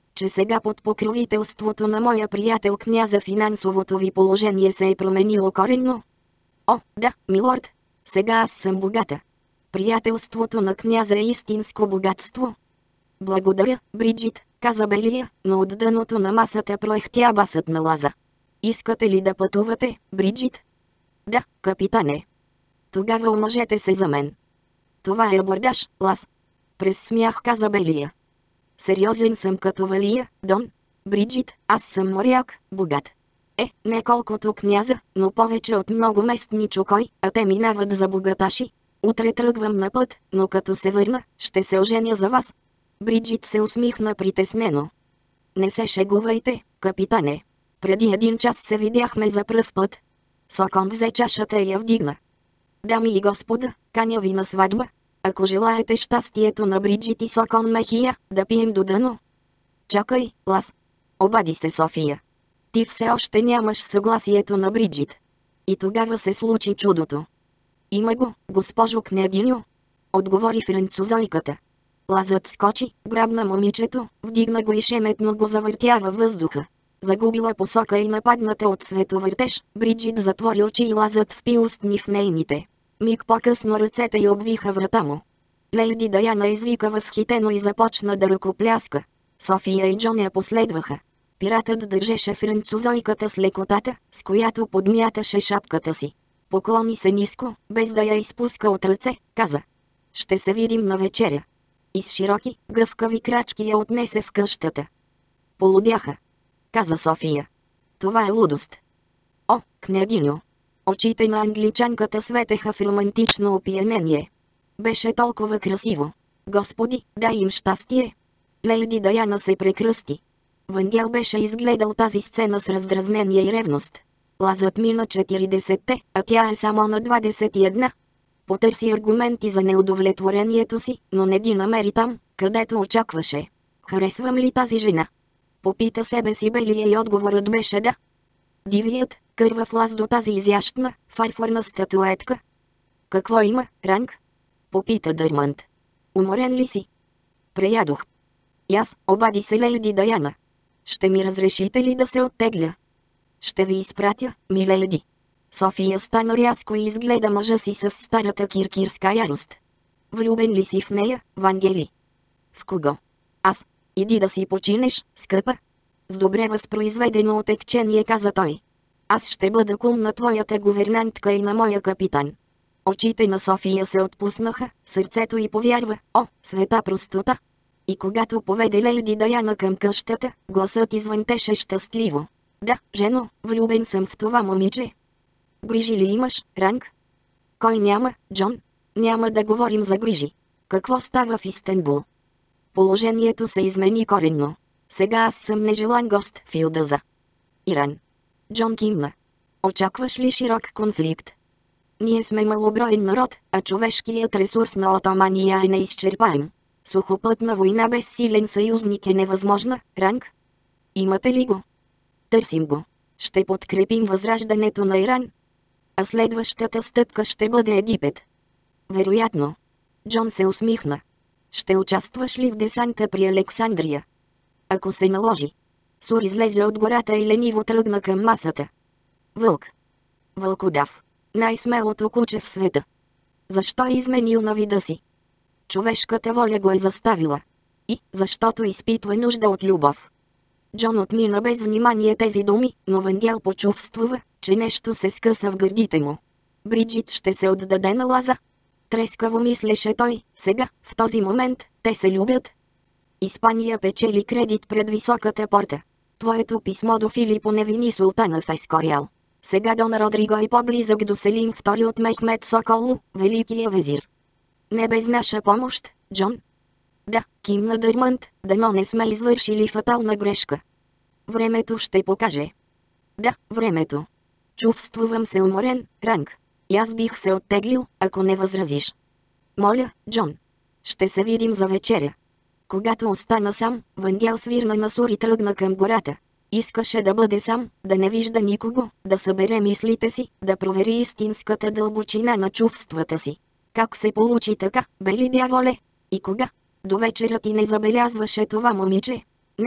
че сега под покровителството на моя приятел княза финансовото ви положение се е променило коренно? О, да, милорд. Сега аз съм богата. Приятелството на княза е истинско богатство. Благодаря, Бриджит, каза Белия, но от дъното на масата проехтя басът на Лаза. Искате ли да пътувате, Бриджит? Да, капитане. Тогава омъжете се за мен. Това е абордаж, Лаз. През смях каза Белия. Сериозен съм като Валия, Дон. Бриджит, аз съм моряк, богат. Е, не колкото княза, но повече от много местни чукой, а те минават за богаташи. Утре тръгвам на път, но като се върна, ще се оженя за вас. Бриджит се усмихна притеснено. Не се шегувайте, капитане. Преди един час се видяхме за пръв път. Сокон взе чашата и я вдигна. Дами и господа, каня ви на сватба. Ако желаете щастието на Бриджит и Сокон Мехия, да пием до дъно. Чакай, Лаз. Обади се София. Ти все още нямаш съгласието на Бриджит. И тогава се случи чудото. Има го, госпожо княгиньо. Отговори французойката. Лазът скочи, грабна момичето, вдигна го и шеметно го завъртя във въздуха. Загубила посока и нападната от световъртеж, Бриджит затвори очи и Лазът впи устни в нейните. Миг по-късно ръцете й обвиха врата му. Лейди Даяна извика възхитено и започна да ръкопляска. София и Джон я последваха. Пиратът държеше французойката с лекотата, с която подмяташе шапката си. Поклони се ниско, без да я изпуска от ръце, каза. Ще се видим на вечеря. И с широки, гъвкави крачки я отнесе в къщата. Полудяха, каза София. Това е лудост. О, княгиньо! Очите на англичанката светеха в романтично опиянение. Беше толкова красиво. Господи, дай им щастие! Лейди Даяна се прекръсти. Вангел беше изгледал тази сцена с раздразнение и ревност. Лазът мина четиридесетте, а тя е само на двадесет и една. Потърси аргументи за неудовлетворението си, но не ги намери там, където очакваше. Харесвам ли тази жена? Попита себе си Белия и отговорът беше да. Дивият, кървав Лаз до тази изящна, фарфорна статуетка. Какво има, Ранг? Попита Дърмънт. Уморен ли си? Преядох. И аз, обади се лейди Даяна. Ще ми разрешите ли да се оттегля? Ще ви изпратя, миледи. София стана рязко и изгледа мъжа си с старата киркирска ярост. Влюбен ли си в нея, Вангели? В кого? Аз. Иди да си починеш, скъпа. С добре възпроизведено отекчение каза той. Аз ще бъда кум на твоята гувернантка и на моя капитан. Очите на София се отпуснаха, сърцето й повярва, о, света простота. И когато поведе лейди Даяна към къщата, гласът извънтеше щастливо. Да, жено, влюбен съм в това момиче. Грижи ли имаш, Ранг? Кой няма, Джон? Няма да говорим за грижи. Какво става в Истанбул? Положението се измени коренно. Сега аз съм нежелан гост в Илдаза. Иран. Джон кимна. Очакваш ли широк конфликт? Ние сме малоброен народ, а човешкият ресурс на Отомания е неизчерпаем. Сухопътна война без силен съюзник е невъзможна, Ранг. Имате ли го? Търсим го. Ще подкрепим възраждането на Иран. А следващата стъпка ще бъде Египет. Вероятно. Джон се усмихна. Ще участваш ли в десанта при Александрия? Ако се наложи. Сур излезе от гората и лениво тръгна към масата. Вълк. Вълкодав. Най-смелото куче в света. Защо е изменил на вида си? Човешката воля го е заставила. И, защото изпитва нужда от любов. Джон отмина без внимание тези думи, но Вангел почувствува, че нещо се скъса в гърдите му. Бриджит ще се отдаде на Лаза. Трескаво мислеше той, сега, в този момент, те се любят. Испания печели кредит пред високата порта. Твоето писмо до Филипо не вини султана в Ескориал. Сега Дон Родриго е по-близък до Селим втори от Мехмед Соколу, великия везир. Не без наша помощ, Джон? Да, кимна Дърмънт, дано не сме извършили фатална грешка. Времето ще покаже. Да, времето. Чувствувам се уморен, Ранг. И аз бих се оттеглил, ако не възразиш. Моля, Джон. Ще се видим за вечеря. Когато остана сам, Вангел свирна на Сур и тръгна към гората. Искаше да бъде сам, да не вижда никого, да събере мислите си, да провери истинската дълбочина на чувствата си. Как се получи така, бели дяволе? И кога? До вечера ти не забелязваше това момиче? Не.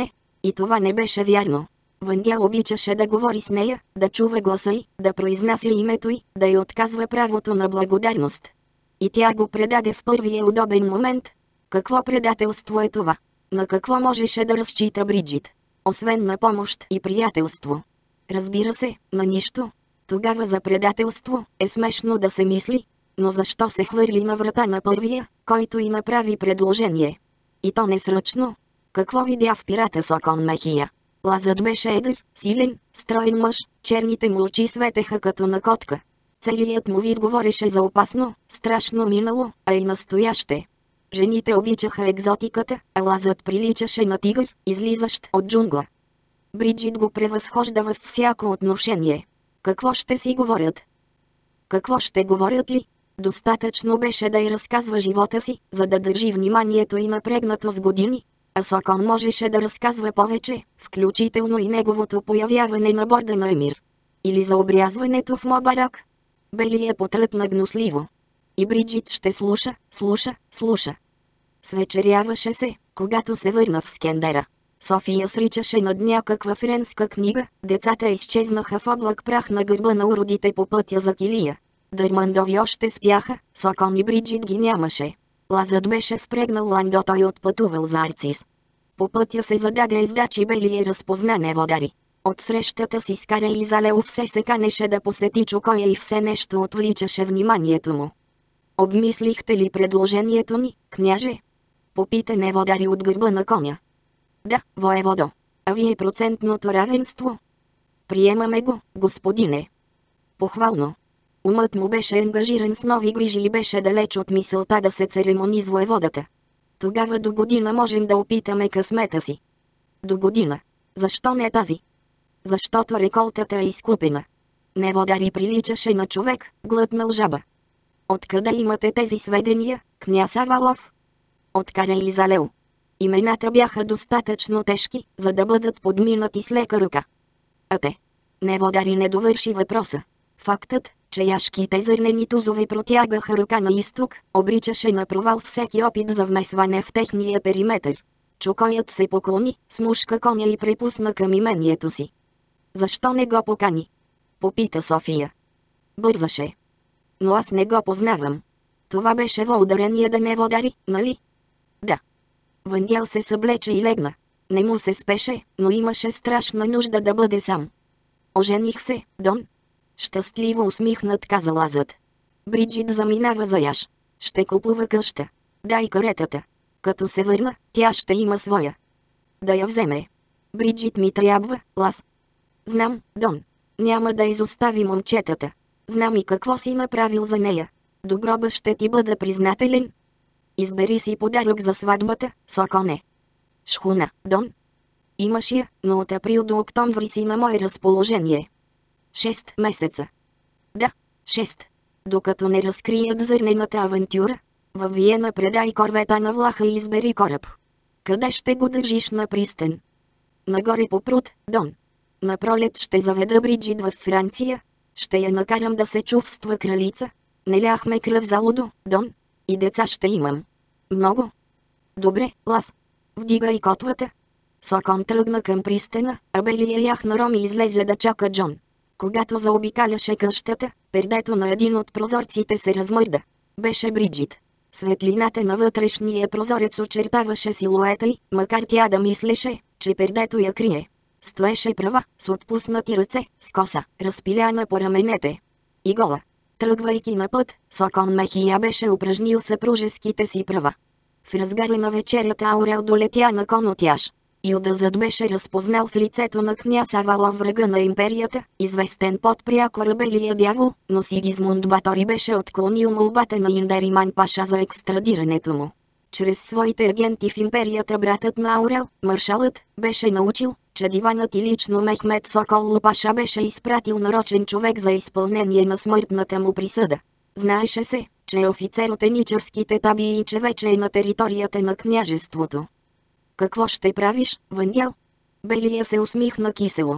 И това не беше вярно. Вангел обичаше да говори с нея, да чува гласа й, да произнася името й, да й отказва правото на благодарност. И тя го предаде в първия удобен момент. Какво предателство е това? На какво можеше да разчита Бриджит? Освен на помощ и приятелство. Разбира се, на нищо. Тогава за предателство е смешно да се мисли. Но защо се хвърли на врата на първия, който й направи предложение? И то несръчно. Какво видя в пирата Сокон Мехия? Лазът беше едър, силен, строен мъж, черните му очи светеха като на котка. Целият му вид говореше за опасно, страшно минало, а и настояще. Жените обичаха екзотиката, а лазът приличаше на тигър, излизащ от джунгла. Бриджит го превъзхожда във всяко отношение. Какво ще си говорят? Какво ще говорят ли? Достатъчно беше да й разказва живота си, за да държи вниманието й напрегнато с години. А Сокон можеше да разказва повече, включително и неговото появяване на борда на Емир. Или за обрязването в Мобарак. Белия потръпна гнусливо. И Бриджит ще слуша, слуша, слуша. Свечеряваше се, когато се върна в Скендера. София сричаше над някаква френска книга, децата изчезнаха в облак прах на гърба на уродите по пътя за Килия. Дърмандови още спяха, Сокон и Бриджит ги нямаше. Лазът беше впрегнал ландото и отпътувал за Арцис. По пътя се зададе издач и Белие разпозна неводари. От срещата си с Каре и Залео все се канеше да посети Чукоя и все нещо отвличаше вниманието му. Обмислихте ли предложението ни, княже? Попита неводари от гърба на коня. Да, воеводо. А вие процентното равенство? Приемаме го, господине. Похвално. Умът му беше ангажиран с нови грижи и беше далеч от мисълта да се церемони с воеводата. Тогава до година можем да опитаме късмета си. До година. Защо не тази? Защото реколтата е изкупена. Неводари приличаше на човек, глътнал жаба. Откъде имате тези сведения, княз Авалов? От Каре и Залео. Имената бяха достатъчно тежки, за да бъдат подминати с лека ръка. А те? Неводари не довърши въпроса. Фактът, че яшките зърнени тузове протягаха ръка на изток, обричаше на провал всеки опит за вмесване в техния периметър. Чукоят се поклони, смушка коня и препусна към имението си. Защо не го покани? Попита София. Бързаше. Но аз не го познавам. Това беше въударение да неводари, нали? Да. Вангел се съблече и легна. Не му се спеше, но имаше страшна нужда да бъде сам. Ожених се, Дон. Щастливо усмихнат каза лазът. Бриджит заминава за яш. Ще купува къща. Дай каретата. Като се върна, тя ще има своя. Да я вземе. Бриджит ми трябва, Лаз. Знам, Дон. Няма да изостави момчетата. Знам и какво си направил за нея. До гроба ще ти бъда признателен. Избери си подарък за сватбата, Соконе. Шхуна, Дон. Имаш я, но от април до октомври си на мое разположение. Шест месеца. Да, шест. Докато не разкрият зърнената авантюра, във Виена предай корвета на Влаха и избери кораб. Къде ще го държиш на пристан? Нагоре по пруд, Дон. Напролет ще заведа Бриджит в Франция. Ще я накарам да се чувства кралица. Не ляхме кръв за лудо, Дон. И деца ще имам. Много. Добре, Лаз. Вдигай котвата. Сокон тръгна към пристана, а белия ях на Роми излезе да чака Джон. Когато заобикаляше къщата, пердето на един от прозорците се размърда. Беше Бриджит. Светлината на вътрешния прозорец очертаваше силуета й, макар тя да мислеше, че пердето я крие. Стоеше права, с отпуснати ръце, с коса, разпиляна по раменете. И гола. Тръгвайки на път, Сокон Мехия беше упражнил съпружеските си права. В разгара на вечерята Аурел долетя на кон от яш. Юдазът беше разпознал в лицето на княз Авалов врага на империята, известен под прякора Белия дявол, но Сигизмунд Батори беше отклонил молбата на Индериман Паша за екстрадирането му. Чрез своите агенти в империята братът на Аурел, маршалът, беше научил, че диванът и лично Мехмед Соколлу Паша беше изпратил нарочен човек за изпълнение на смъртната му присъда. Знаеше се, че е офицер от еничарските табии и че вече е на територията на княжеството. Какво ще правиш, Вангел? Белия се усмихна кисело.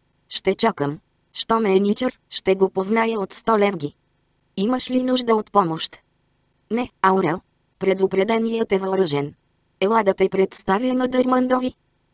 Ще чакам. Що ме е ничър, ще го позная от сто левги. Имаш ли нужда от помощ? Не, Аурел. Предупреденият е въоръжен. Ела да те представя на Дърмандови.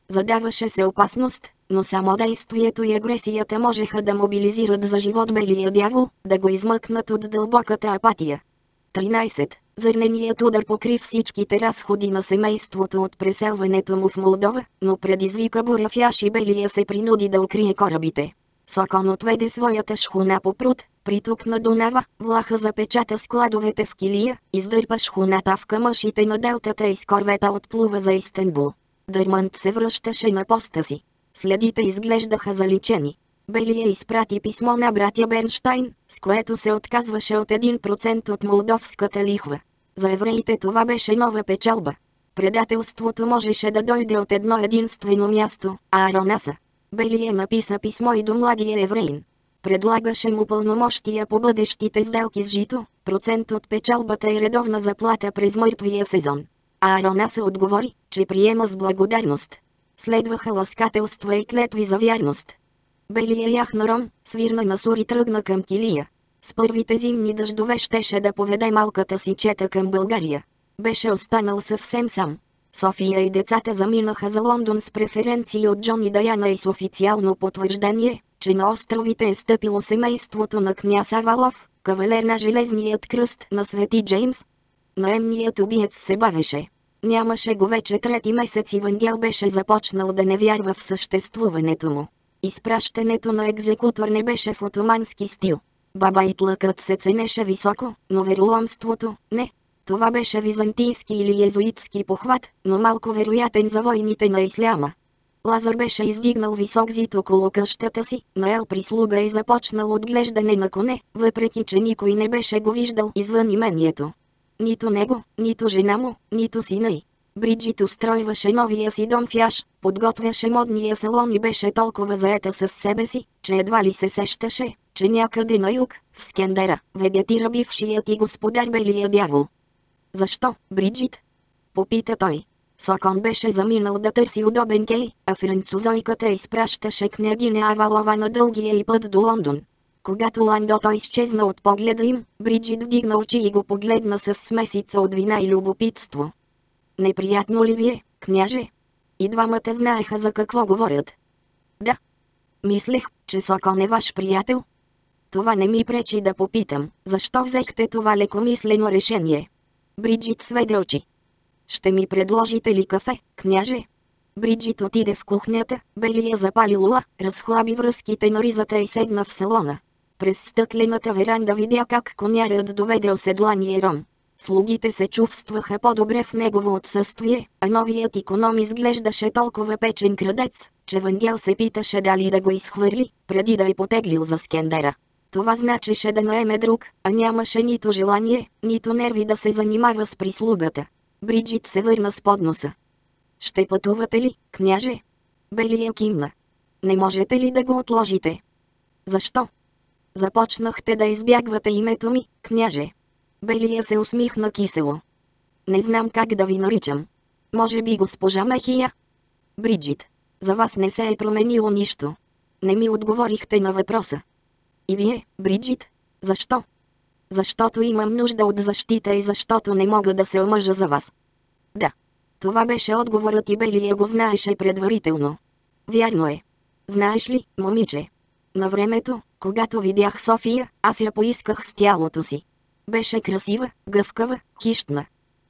Задаваше се опасност, но само действието и агресията можеха да мобилизират за живот белия дявол, да го измъкнат от дълбоката апатия. тринайсет. Зърненият удар покри всичките разходи на семейството от преселването му в Молдова, но предизвика буря в Яш и белия се принуди да укрие корабите. Сокон отведе своята шхуна по пруд, приток на Дунава, влаха запечата складовете в Килия, издърпа шхуната в камъшите на делтата и с корвета отплува за Истанбул. Дърмънт се връщаше на поста си. Следите изглеждаха заличени. Белия изпрати писмо на братя Бернщайн, с което се отказваше от един процент от молдовската лихва. За евреите това беше нова печалба. Предателството можеше да дойде от едно единствено място – Аронаса. Белия написа писмо и до младия евреин. Предлагаше му пълномощия по бъдещите сделки с жито, процент от печалбата и редовна заплата през мъртвия сезон. Аронаса отговори, че приема с благодарност. Следваха ласкателства и клетви за вярност. Белия яхна ром, свирна на сур и тръгна към Килия. С първите зимни дъждове щеше да поведе малката си чета към България. Беше останал съвсем сам. София и децата заминаха за Лондон с преференции от Джон и Даяна и с официално потвърждение, че на островите е стъпило семейството на княз Авалов, кавалер на Железният кръст на Свети Джеймс. Наемният убиец се бавеше. Нямаше го вече трети месец и Вангел беше започнал да не вярва в съществуването му. Изпращането на екзекутор не беше в отомански стил. Баба и тлъкът се ценеше високо, но вероломството – не. Това беше византийски или езуитски похват, но малко вероятен за войните на исляма. Лазар беше издигнал висок зид около къщата си, наел прислуга и започнал отглеждане на коне, въпреки че никой не беше го виждал извън имението. Нито него, нито жена му, нито сина й. Бриджит устройваше новия си дом в Яш, подготвяше модния салон и беше толкова заета с себе си, че едва ли се сещаше, че някъде на юг, в Скендера, вегетира бившият и господар белия дявол. «Защо, Бриджит?» попита той. Сокон беше заминал да търси удобен кей, а французойката изпращаше княгиня Авалова на дългия и път до Лондон. Когато Ландото изчезна от погледа им, Бриджит вдигна очи и го погледна с смесица от вина и любопитство. «Неприятно ли ви е, княже?» И двамата знаеха за какво говорят. «Да. Мислех, че Сокон е ваш приятел. Това не ми пречи да попитам, защо взехте това лекомислено решение?» Бриджит сведе очи. «Ще ми предложите ли кафе, княже?» Бриджит отиде в кухнята, белия запали лула, разхлаби връзките на ризата и седна в салона. През стъклената веранда видя как конярът доведе оседлания ром. Слугите се чувстваха по-добре в негово отсъствие, а новият иконом изглеждаше толкова печен крадец, че Вангел се питаше дали да го изхвърли, преди да е потеглил за Скендера. Това значеше да наеме друг, а нямаше нито желание, нито нерви да се занимава с прислугата. Бриджит се върна с подноса. «Ще пътувате ли, княже?» Белия кимна. «Не можете ли да го отложите?» «Защо?» «Започнахте да избягвате името ми, княже». Белия се усмихна кисело. «Не знам как да ви наричам. Може би госпожа Мехия?» «Бриджит, за вас не се е променило нищо. Не ми отговорихте на въпроса». «И вие, Бриджит? Защо?» «Защото имам нужда от защита и защото не мога да се омъжа за вас». «Да». Това беше отговорът и Белия го знаеше предварително. «Вярно е. Знаеш ли, момиче? На времето, когато видях София, аз я поисках с тялото си. Беше красива, гъвкава, хищна.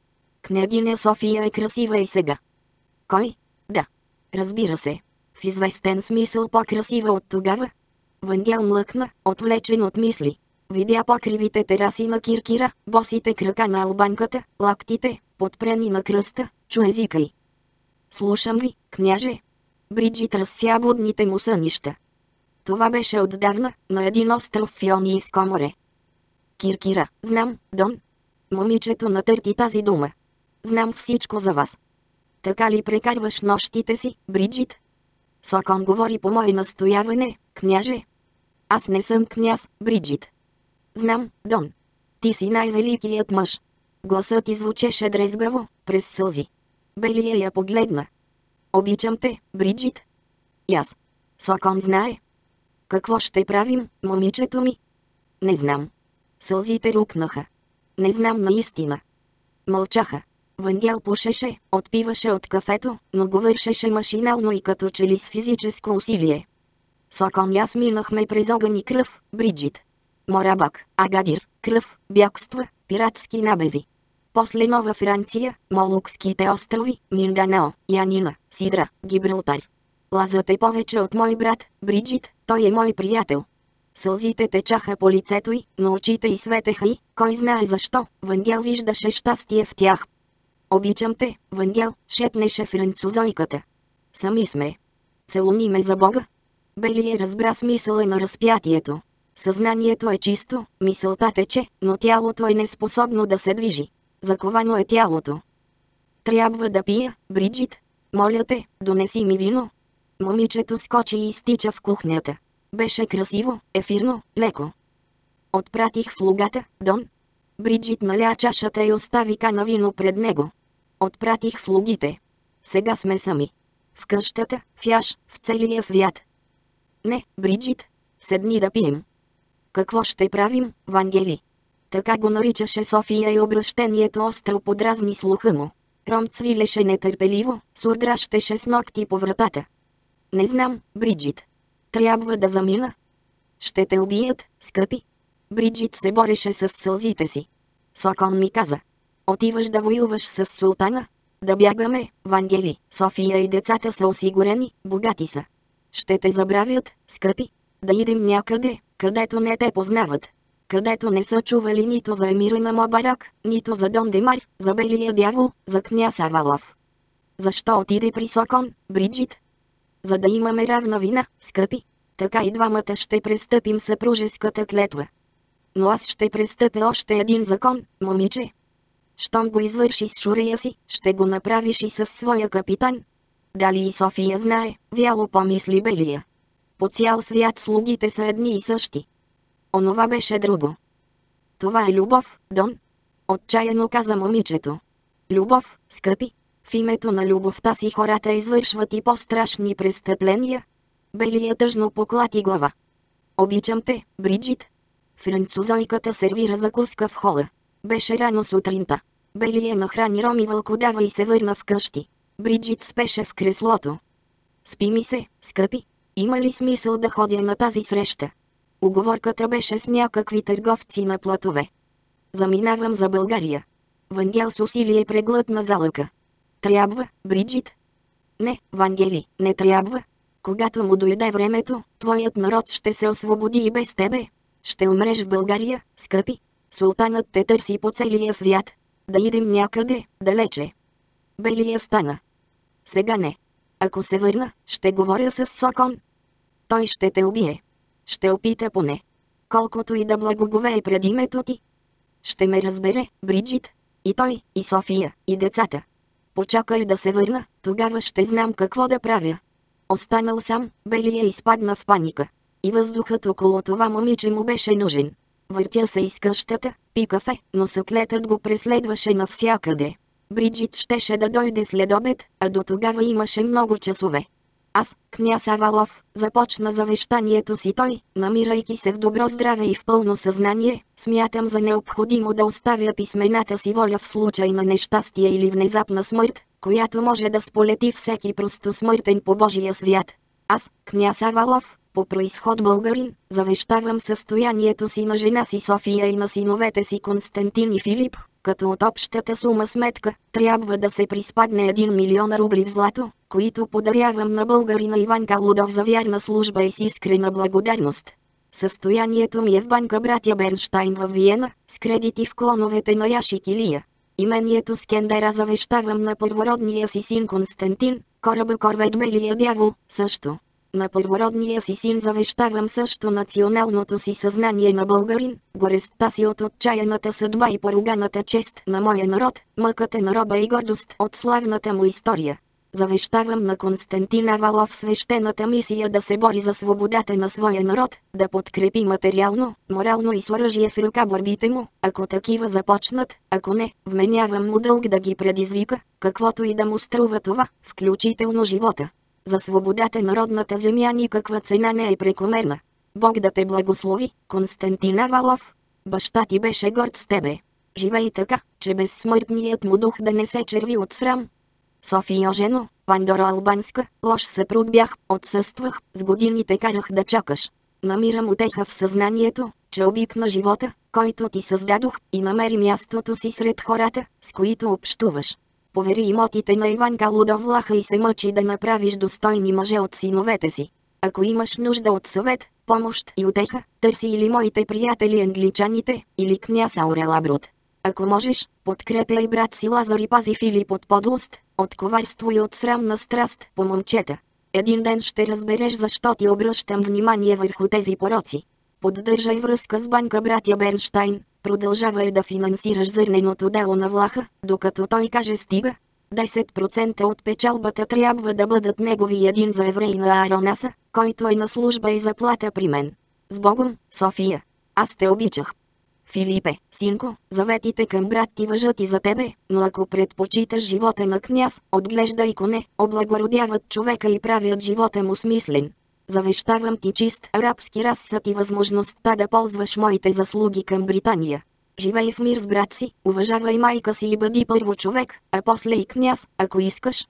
Княгиня София е красива и сега». «Кой?» «Да. Разбира се. В известен смисъл по-красива от тогава». Вангел млъкна, отвлечен от мисли. Видя покривите тераси на Киркира, босите крака на албанката, лактите, подпрени на кръста, чу езика й. «Слушам ви, княже». Бриджит разся будните му сънища. Това беше отдавна, на един остров в Йонийско море. «Киркира, знам, Дон». Момичето натърти тази дума. «Знам всичко за вас». «Така ли прекарваш нощите си, Бриджит?» Сокон говори по мое настояване, княже. «Аз не съм княз, Бриджит». «Знам, Дон. Ти си най-великият мъж». Гласът й звучеше дрезгаво, през сълзи. Белия я погледна. «Обичам те, Бриджит». «И аз». Сокон знае. «Какво ще правим, момичето ми?» «Не знам». Сълзите рукнаха. «Не знам наистина». Мълчаха. Вангел пушеше, отпиваше от кафето, но го вършеше машинално и като че ли с физическо усилие. Сокон и аз минахме през огън и кръв, Бриджит. Морабак, Агадир, кръв, бягства, пиратски набези. После Нова Франция, Молукските острови, Минданао, Янина, Сидра, Гибралтар. Лазът е повече от мой брат, Бриджит, той е мой приятел. Сълзите течаха по лицето й, но очите й светеха и, кой знае защо, Вангел виждаше щастие в тях. Обичам те, Вангел, шепнеше французойката. Сами сме. Целуни ме за Бога. Белие разбра смисъла на разпятието. Съзнанието е чисто, мисълта тече, но тялото е неспособно да се движи. Заковано е тялото. Трябва да пия, Бриджит. Моля те, донеси ми вино. Момичето скочи и изтича в кухнята. Беше красиво, ефирно, леко. Отпратих слугата, Дон. Бриджит наля чашата и остави кана вино пред него. Отпратих слугите. Сега сме сами. В къщата, в яш, в целия свят. Не, Бриджит. Седни да пием. Какво ще правим, Вангели? Така го наричаше София и обращението остро подразни слуха му. Ром цвилеше нетърпеливо, сурдращеше с ногти по вратата. Не знам, Бриджит. Трябва да замина. Ще те убият, скъпи. Бриджит се бореше с сълзите си. Сокон ми каза. Отиваш да воюваш с султана? Да бягаме, Вангели. София и децата са осигурени, богати са. Ще те забравят, скъпи. Да идем някъде, където не те познават. Където не са чували нито за емира на Мобарак, нито за Дон Демар, за белия дявол, за княз Авалов. Защо отиде при Сокон, Бриджит? За да имаме равна вина, скъпи. Така и двамата ще престъпим съпружеската клетва. Но аз ще престъпя още един закон, момиче. Щом го извърши с шурия си, ще го направиш и със своя капитан. Дали и София знае, вяло помисли Белия. По цял свят слугите са едни и същи. Онова беше друго. Това е любов, Дон. Отчаяно каза момичето. Любов, скъпи. В името на любовта си хората извършват и по-страшни престъпления. Белия тъжно поклати глава. Обичам те, Бриджит. Французойката сервира закуска в хола. Беше рано сутринта. Белия нахрани Роми вълкодава и се върна вкъщи. Бриджит спеше в креслото. Спи ми се, скъпи. Има ли смисъл да ходя на тази среща? Уговорката беше с някакви търговци на платове. Заминавам за България. Вангел с усилие преглътна залъка. Трябва, Бриджит? Не, Вангели, не трябва. Когато му дойде времето, твоят народ ще се освободи и без тебе. Ще умреш в България, скъпи. Султанът те търси по целия свят. Да идем някъде, далече. Белия стана. Сега не. Ако се върна, ще говоря с Сокон. Той ще те убие. Ще опита поне. Колкото и да благоговее пред името ти. Ще ме разбере, Бриджит. И той, и София, и децата. Почакай да се върна, тогава ще знам какво да правя. Останал сам, Белия изпадна в паника. И въздухът около това момиче му беше нужен. Въртя се из къщата, пи кафе, но съклетът го преследваше навсякъде. Бриджит щеше да дойде след обед, а до тогава имаше много часове. Аз, княз Авалов, започна завещанието си той, намирайки се в добро здраве и в пълно съзнание, смятам за необходимо да оставя писмената си воля в случай на нещастие или внезапна смърт, която може да сполети всеки просто смъртен по Божия свят. Аз, княз Авалов, по произход българин, завещавам състоянието си на жена си София и на синовете си Константин и Филип, като от общата сума сметка трябва да се приспадне един милион рубли в злато, които подарявам на българина Иван Калудов за вярна служба и с искрена благодарност. Състоянието ми е в банка братя Бернштайн във Виена, с кредити в клоновете на Яши Килия. Имението Скендера завещавам на първородния си син Константин, кораба корвет Белия дявол, също. На първородния си син завещавам също националното си съзнание на българин, горестта си от отчаяната съдба и поруганата чест на моя народ, мъката на роба и гордост от славната му история. Завещавам на Константин Авалов свещената мисия да се бори за свободата на своя народ, да подкрепи материално, морално и с оръжие в ръка борбите му, ако такива започнат, ако не, вменявам му дълг да ги предизвика, каквото и да му струва това, включително живота. За свободата на родната земя никаква цена не е прекомерна. Бог да те благослови, Константин Авалов. Баща ти беше горд с тебе. Живей така, че безсмъртният му дух да не се черви от срам. София жено, Пандора Албанска, лош съпруг бях, отсъствах, с годините карах да чакаш. Намирам утеха в съзнанието, че обикна живота, който ти създадох, и намери мястото си сред хората, с които общуваш. Повери имотите на Иванка Лудовлаха и се мъчи да направиш достойни мъже от синовете си. Ако имаш нужда от съвет, помощ и утеха, търси или моите приятели англичаните, или княз Аурел Абрут. Ако можеш, подкрепяй брат си Лазар и пази Филип от подлост, от коварство и от срамна страст по момчета. Един ден ще разбереш защо ти обръщам внимание върху тези пороци. Поддържай връзка с банка братя Бернштайн, продължавай да финансираш зърненото дело на Влаха, докато той каже стига. десет процента от печалбата трябва да бъдат негови и един за еврей на Аронаса, който е на служба и заплата при мен. С Богом, София! Аз те обичах. Филипе, синко, заветите към брат ти важат и за тебе, но ако предпочиташ живота на княз, отглеждай коне, облагородяват човека и правят живота му смислен. Завещавам ти чист арабски разсъд и възможността да ползваш моите заслуги към Британия. Живей в мир с брат си, уважавай майка си и бъди първо човек, а после и княз, ако искаш.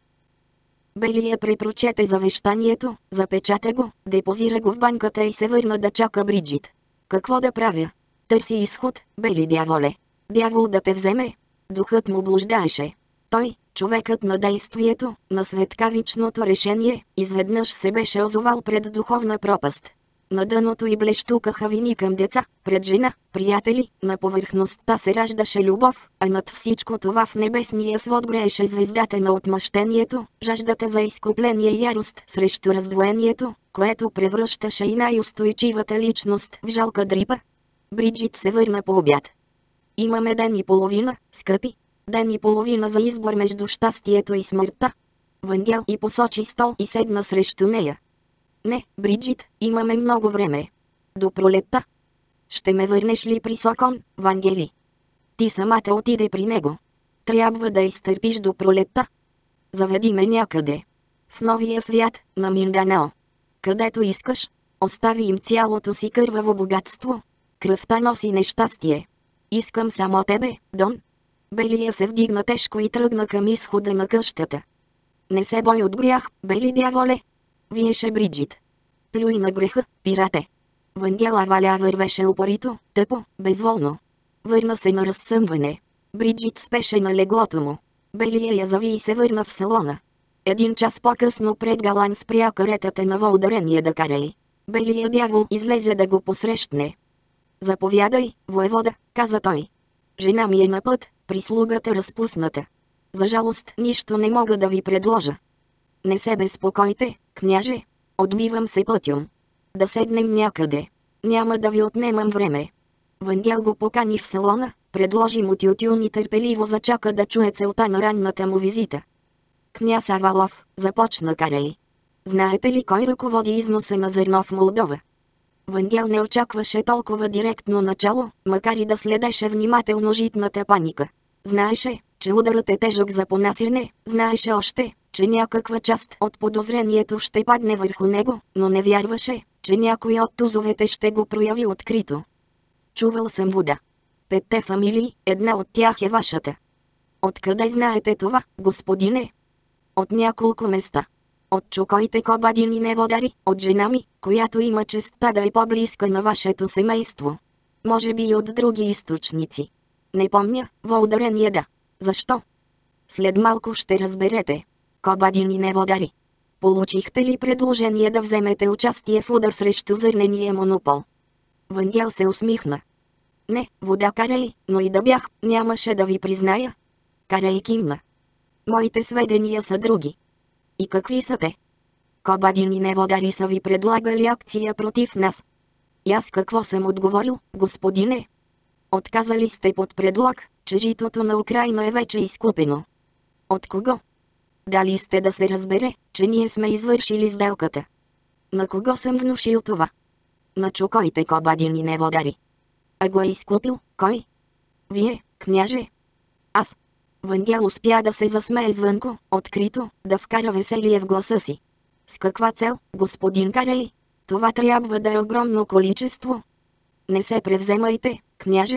Белия препрочете завещанието, запечата го, депозира го в банката и се върна да чака Бриджит. Какво да правя? Търси изход, бели дяволе. Дявол да те вземе. Духът му блуждаеше. Той, човекът на действието, на светкавичното решение, изведнъж се беше озовал пред духовна пропаст. На дъното й блещукаха вини към деца, пред жена, приятели, на повърхността се раждаше любов, а над всичко това в небесния свод грееше звездата на отмъщението, жаждата за изкупление и ярост срещу раздвоението, което превръщаше и най-устойчивата личност в жалка дрипа. Бриджит се върна по обяд. Имаме ден и половина, скъпи. Ден и половина за избор между щастието и смъртта. Вангел и посочи стол и седна срещу нея. Не, Бриджит, имаме много време. До пролетта. Ще ме върнеш ли при Сокон, Вангели? Ти самата отиде при него. Трябва да изтърпиш до пролетта. Заведи ме някъде. В новия свят, на Минданао. Където искаш. Остави им цялото си кърваво богатство. Кръвта носи нещастие. Искам само тебе, Дон. Белия се вдигна тежко и тръгна към изхода на къщата. Не се бой от грях, бели дяволе. Виеше Бриджит. Плюй на греха, пирате. Вангела Валя вървеше упорито, тъпо, безволно. Върна се на разсъмване. Бриджит спеше на леглото му. Белия я зави и се върна в салона. Един час по-късно пред Галан спря каретата на въударение да карай. Белия дявол излезе да го посрещне. Заповядай, воевода, каза той. Жена ми е на път, прислугата разпусната. За жалост, нищо не мога да ви предложа. Не се безпокойте, княже. Отбивам се пътюм. Да седнем някъде. Няма да ви отнемам време. Вангел го покани в салона, предложи му тютюн и търпеливо зачака да чуе целта на ранната му визита. Княз Авалов, започна Карей. Знаете ли кой ръководи износа на зърно в Молдова? Вангел не очакваше толкова директно начало, макар и да следеше внимателно житната паника. Знаеше, че ударът е тежък за понасирне, знаеше още, че някаква част от подозрението ще падне върху него, но не вярваше, че някой от тузовете ще го прояви открито. Чувал съм вода. Петте фамилии, една от тях е вашата. Откъде знаете това, господине? От няколко места. От чукоите Кобадини Неводари, от жена ми, която има честта да е по-близка на вашето семейство. Може би и от други източници. Не помня, въударение да. Защо? След малко ще разберете. Кобадини Неводари. Получихте ли предложение да вземете участие в удар срещу зърнения монопол? Вангел се усмихна. Не, вода Карей, но и да бях, нямаше да ви призная. Карей кимна. Моите сведения са други. И какви са те? Кобадини Неводари са ви предлагали акция против нас. И аз какво съм отговорил, господине? Отказали сте под предлог, че житото на Украйна е вече изкупено. От кого? Дали сте да се разбере, че ние сме извършили сделката? На кого съм внушил това? На чукоите Кобадини Неводари. А го е изкупил, кой? Вие, княже? Аз. Вангел успя да се засмее звънко, открито, да вкара веселие в гласа си. С каква цел, господин Карей? Това трябва да е огромно количество. Не се превземайте, княже.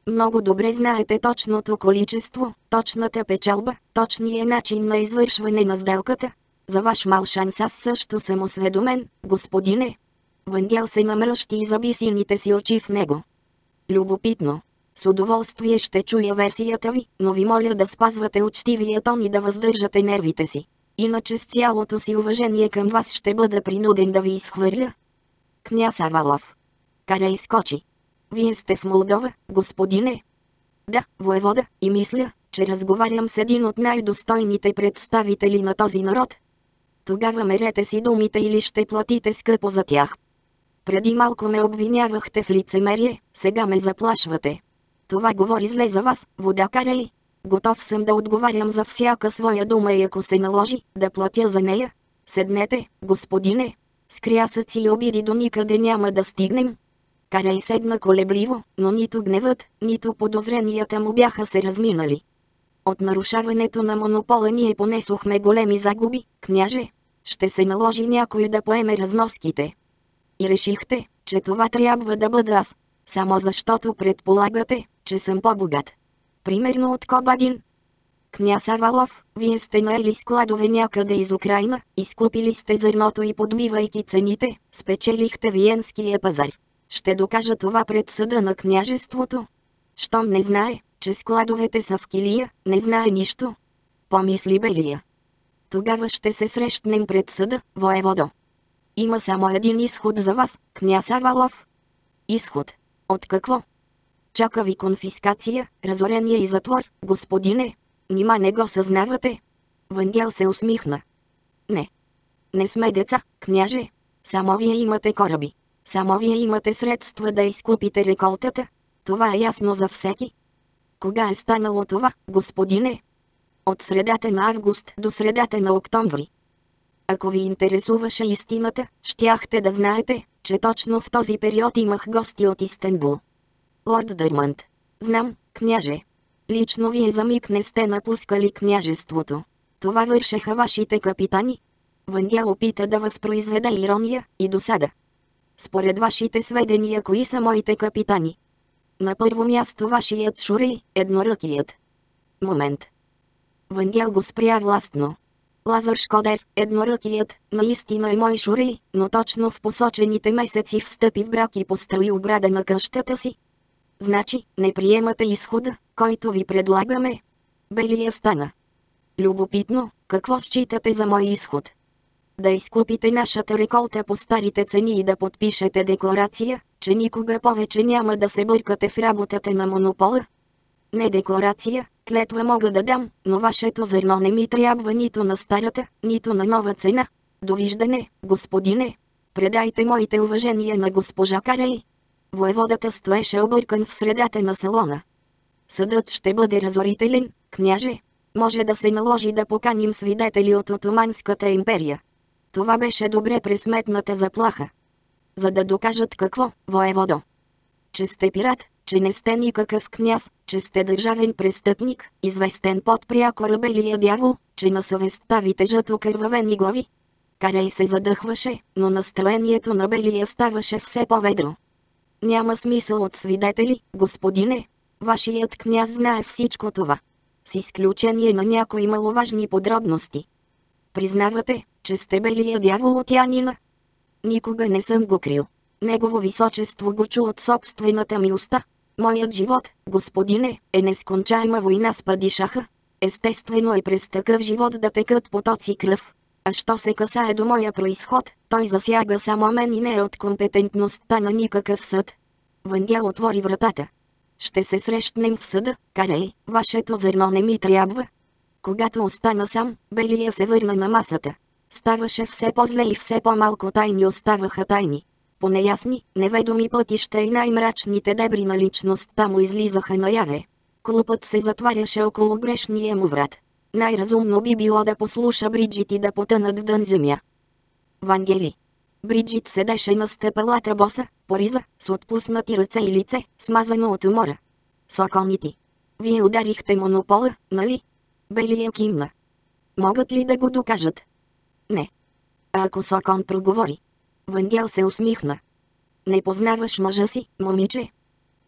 Много добре знаете точното количество, точната печалба, точния начин на извършване на сделката. За ваш мал шанс аз също съм осведомен, господине. Вангел се намръщи и заби сините си очи в него. Любопитно. С удоволствие ще чуя версията ви, но ви моля да спазвате учтивия тон и да въздържате нервите си. Иначе с цялото си уважение към вас ще бъда принуден да ви изхвърля. Княз Авалов. Карай скочи. Вие сте в Молдова, господине? Да, воевода, и мисля, че разговарям с един от най-достойните представители на този народ. Тогава мерете си думите или ще платите скъпо за тях. Преди малко ме обвинявахте в лицемерие, сега ме заплашвате. Това говори зле за вас, вода Карай. Готов съм да отговарям за всяка своя дума и ако се наложи, да платя за нея. Седнете, господине. С крясъци и обиди до никъде няма да стигнем. Карай седна колебливо, но нито гневът, нито подозренията му бяха се разминали. От нарушаването на монопола ние понесохме големи загуби, княже. Ще се наложи някой да поеме разноските. И решихте, че това трябва да бъда аз, само защото предполагате, че съм по-богат. Примерно от Кобадин. Княз Авалов, вие сте наели складове някъде из Украйна, изкупили сте зърното и подбивайки цените, спечелихте Виенския пазар. Ще докажа това пред съда на княжеството. Щом не знае, че складовете са в Килия, не знае нищо. Помисли Белия. Тогава ще се срещнем пред съда, воеводо. Има само един изход за вас, княз Авалов. Изход? От какво? Чака ви конфискация, разорение и затвор, господине. Нима не го съзнавате? Вангел се усмихна. Не. Не сме деца, княже. Само вие имате кораби. Само вие имате средства да изкупите реколтата. Това е ясно за всеки. Кога е станало това, господине? От средата на август до средата на октомври. Ако ви интересуваше истината, щяхте да знаете, че точно в този период имах гости от Истанбул. Лорд Дърмънт. Знам, княже. Лично вие за миг не сте напускали княжеството. Това вършеха вашите капитани. Вангел опита да възпроизведе ирония и досада. Според вашите сведения, кои са моите капитани? На първо място вашият Шурей, едноръкият. Момент. Вангел го спря властно. Лазар Шкодер, едноръкият, наистина е мой Шурей, но точно в посочените месеци встъпи в брак и построи ограда на къщата си. Значи, не приемате изхода, който ви предлагаме? Белия стана. Любопитно, какво считате за мой изход? Да изкупите нашата реколта по старите цени и да подпишете декларация, че никога повече няма да се бъркате в работата на монопола? Не декларация, клетва мога да дам, но вашето зърно не ми трябва нито на старата, нито на нова цена. Довиждане, господине. Предайте моите уважения на госпожа Карай. Воеводата стоеше объркан в средата на салона. Съдът ще бъде разорителен, княже. Може да се наложи да поканим свидетели от Отоманската империя. Това беше добре пресметната заплаха. За да докажат какво, воеводо? Че сте пират, че не сте никакъв княз, че сте държавен престъпник, известен под прякора Белия дявол, че на съвестта ви тежат окървавени глави. Карай се задъхваше, но настроението на Белия ставаше все по-ведро. Няма смисъл от свидетели, господине. Вашият княз знае всичко това. С изключение на някои маловажни подробности. Признавате, че сте Белия дявол от Янина? Никога не съм го крил. Негово височество го чу от собствената ми уста. Моят живот, господине, е нескончаема война с падишаха. Естествено е през такъв живот да текат потоци кръв. А що се касае до моя произход, той засяга само мен и не е от компетентността на никакъв съд. Вангел отвори вратата. Ще се срещнем в съда, Карай, вашето зърно не ми трябва. Когато остана сам, Белия се върна на масата. Ставаше все по-зле и все по-малко тайни оставаха тайни. По неясни, неведоми пътища и най-мрачните дебри на личността му излизаха наяве. Клупът се затваряше около грешния му врат. Най-разумно би било да послуша Бриджит и да потънат в дън земя. Вангели. Бриджит седеше на стъпалата боса, пориза, с отпуснати ръце и лице, смазано от умора. Соконити. Вие ударихте монопола, нали? Белия кимна. Могат ли да го докажат? Не. А ако Сокон проговори? Вангел се усмихна. Не познаваш мъжа си, момиче?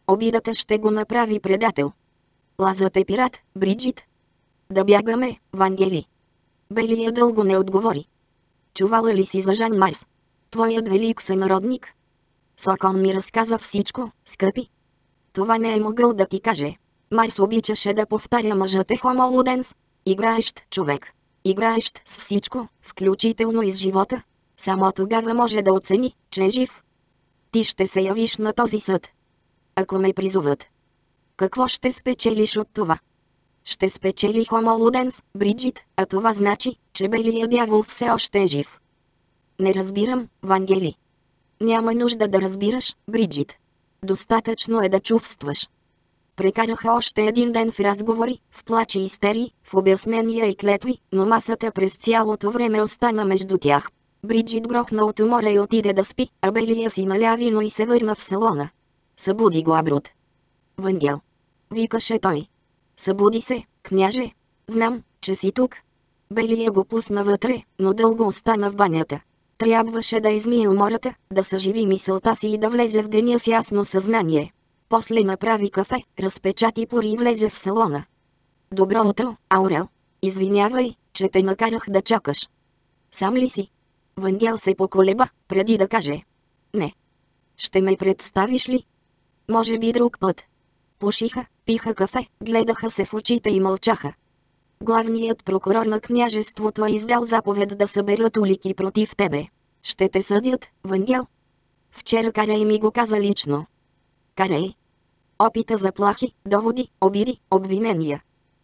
Обидата ще го направи предател. Лазът е пират, Бриджит. Да бягаме, Вангели. Белия дълго не отговори. Чувала ли си за Жан Марс? Твоят велик сънародник? Сокон ми разказа всичко, скъпи. Това не е могъл да ти каже. Марс обичаше да повтаря мъжът е хомо луденс. Играещ човек. Играещ с всичко, включително и с живота. Само тогава може да оцени, че е жив. Ти ще се явиш на този съд. Ако ме призоват. Какво ще спечелиш от това? Ще спечели хомо луденс, Бриджит, а това значи, че белият дявол все още е жив. Не разбирам, Вангели. Няма нужда да разбираш, Бриджит. Достатъчно е да чувстваш. Прекараха още един ден в разговори, в плач и истерии, в обяснения и клетви, но масата през цялото време остана между тях. Бриджит грохна от умора и отиде да спи, а белия си наля вино и се върна в салона. Събуди го Абрут. Вангел. Викаше той. Събуди се, княже. Знам, че си тук. Белия го пусна вътре, но дълго остана в банята. Трябваше да измие умората, да съживи мисълта си и да влезе в деня с ясно съзнание. После направи кафе, разпечати пори и влезе в салона. Добро утро, Аурел. Извинявай, че те накарах да чакаш. Сам ли си? Вангел се поколеба, преди да каже. Не. Ще ме представиш ли? Може би друг път. Пушиха, пиха кафе, гледаха се в очите и мълчаха. Главният прокурор на княжеството е издал заповед да съберат улики против тебе. Ще те съдят, Вангел. Вчера Карей ми го каза лично. Карей. Опита заплахи, доводи, обиди, обвинения.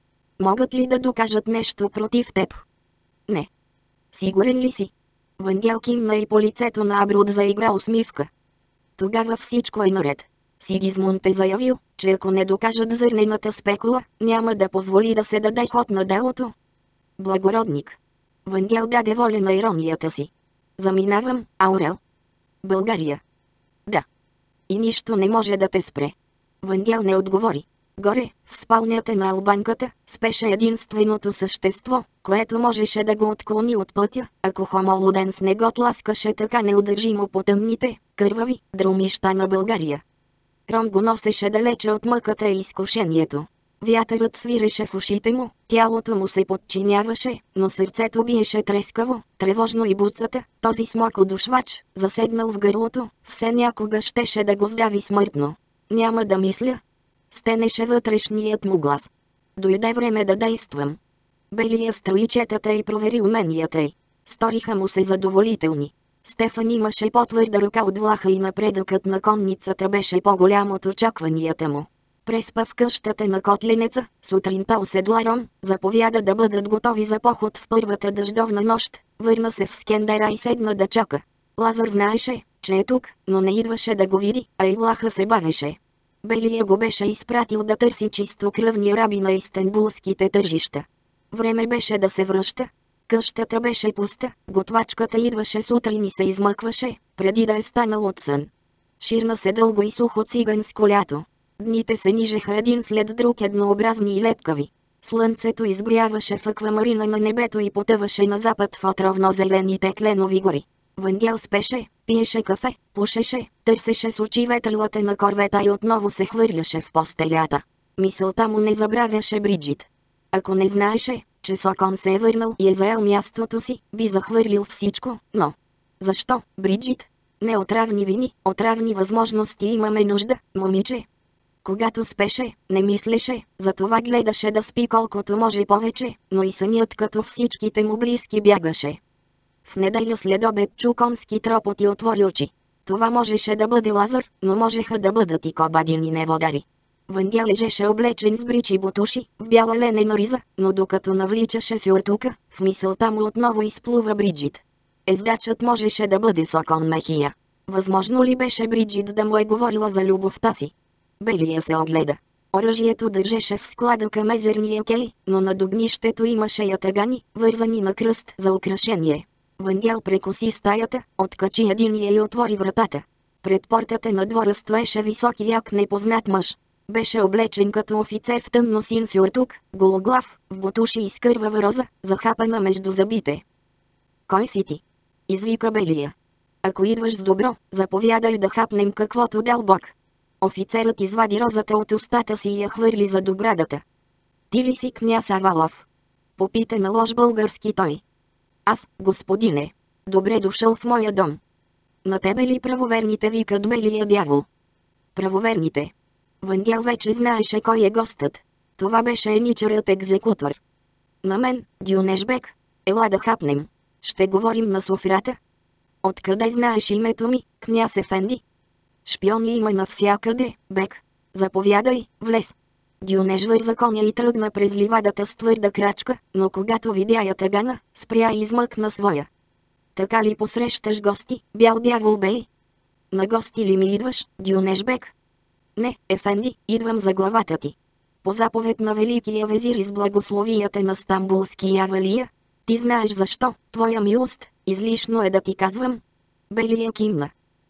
Могат ли да докажат нещо против теб? Не. Сигурен ли си? Вангел кимна и по лицето на Абруд заигра усмивка. Тогава всичко е наред. Сигизмунд е заявил, че ако не докажат зърнената спекула, няма да позволи да се даде ход на делото. Благородник. Вангел даде воля на иронията си. Заминавам, Аурел. България. Да. И нищо не може да те спре. Вангел не отговори. Горе, в спалнята на албанката, спеше единственото същество, което можеше да го отклони от пътя, ако хомо луденс не го тласкаше така неудържимо по тъмните, кървави, друмища на България. Ром го носеше далече от мъката и изкушението. Вятърът свиреше в ушите му, тялото му се подчиняваше, но сърцето биеше трескаво, тревожно и буцата, този смокодушвач, заседнал в гърлото, все някога щеше да го сдави смъртно. Няма да мисля. Стенеше вътрешният му глас. Дойде време да действам. Белия строи четата и провери уменията й. Сториха му се задоволителни. Стефан имаше по-твърда ръка от влаха и напредъкът на конницата беше по-голям от очакванията му. Преспа в къщата на котленеца, сутринта оседла Ром, заповяда да бъдат готови за поход в първата дъждовна нощ, върна се в Скендера и седна да чака. Лазар знаеше, че е тук, но не идваше да го види, а и влаха се бавеше. Белия го беше изпратил да търси чистокръвни раби на истанбулските тържища. Време беше да се връща. Къщата беше пуста, готвачката идваше сутрин и се измъкваше, преди да е станал от сън. Ширна се дълго и сухо циганско лято. Дните се нижеха един след друг еднообразни и лепкави. Слънцето изгряваше в аквамарина на небето и потъваше на запад в отровно-зелените кленови гори. Вангел спеше, пиеше кафе, пушеше, търсеше с очи ветрилата на корвета и отново се хвърляше в постелята. Мисълта му не забравяше Бриджит. Ако не знаеше, че Сокон се е върнал и е заел мястото си, би захвърлил всичко, но... Защо, Бриджит? Не отравни вини, отравни възможности имаме нужда, момиче. Когато спеше, не мислеше, затова гледаше да спи колкото може повече, но и сънят като всичките му близки бягаше. В неделя след обед чу конски тропот и отвори очи. Това можеше да бъде Лазар, но можеха да бъдат и Кобадин и Неводари. Вангел лежеше облечен с бричи бутуши, в бяла ленена риза, но докато навличаше сюртука, в мисълта му отново изплува Бриджит. Ездачът можеше да бъде Сокон Мехия. Възможно ли беше Бриджит да му е говорила за любовта си? Белия се огледа. Оръжието държеше в склада към езерния кей, но на догнището имаше ятагани, вързани на кръст за украшение. Вангел прекоси стаята, откачи единия и отвори вратата. Пред портата на двора стоеше висок и як непознат мъж. Беше облечен като офицер в тъмно син сюртук, гологлав, в бутуши и с кървава роза, захапана между зъбите. Кой си ти? Извика Белия. Ако идваш с добро, заповядай да хапнем каквото дал Бог. Офицерът извади розата от устата си и я хвърли за доградата. Ти ли си княз Авалов? Попита на лош български той. Аз, господине. Добре дошъл в моя дом. На тебе ли правоверните викат белия дявол? Правоверните. Вангел вече знаеше кой е гостът. Това беше еничарът екзекутор. На мен, Гюнешбек. Ела да хапнем. Ще говорим на софрата. Откъде знаеш името ми, княз Ефенди? Шпиони има навсякъде, бек. Заповядай, влез. Гюнеш върза коня и тръгна през ливадата с твърда крачка, но когато видя ятагана, спря и измъкна своя. Така ли посрещаш гости, бял дявол бей? На гости ли ми идваш, Гюнешбек? Не, Ефенди, идвам за главата ти. По заповед на великия везир из благословията на Стамбулския валия. Ти знаеш защо, твоя милост, излишно е да ти казвам. Белия кимна.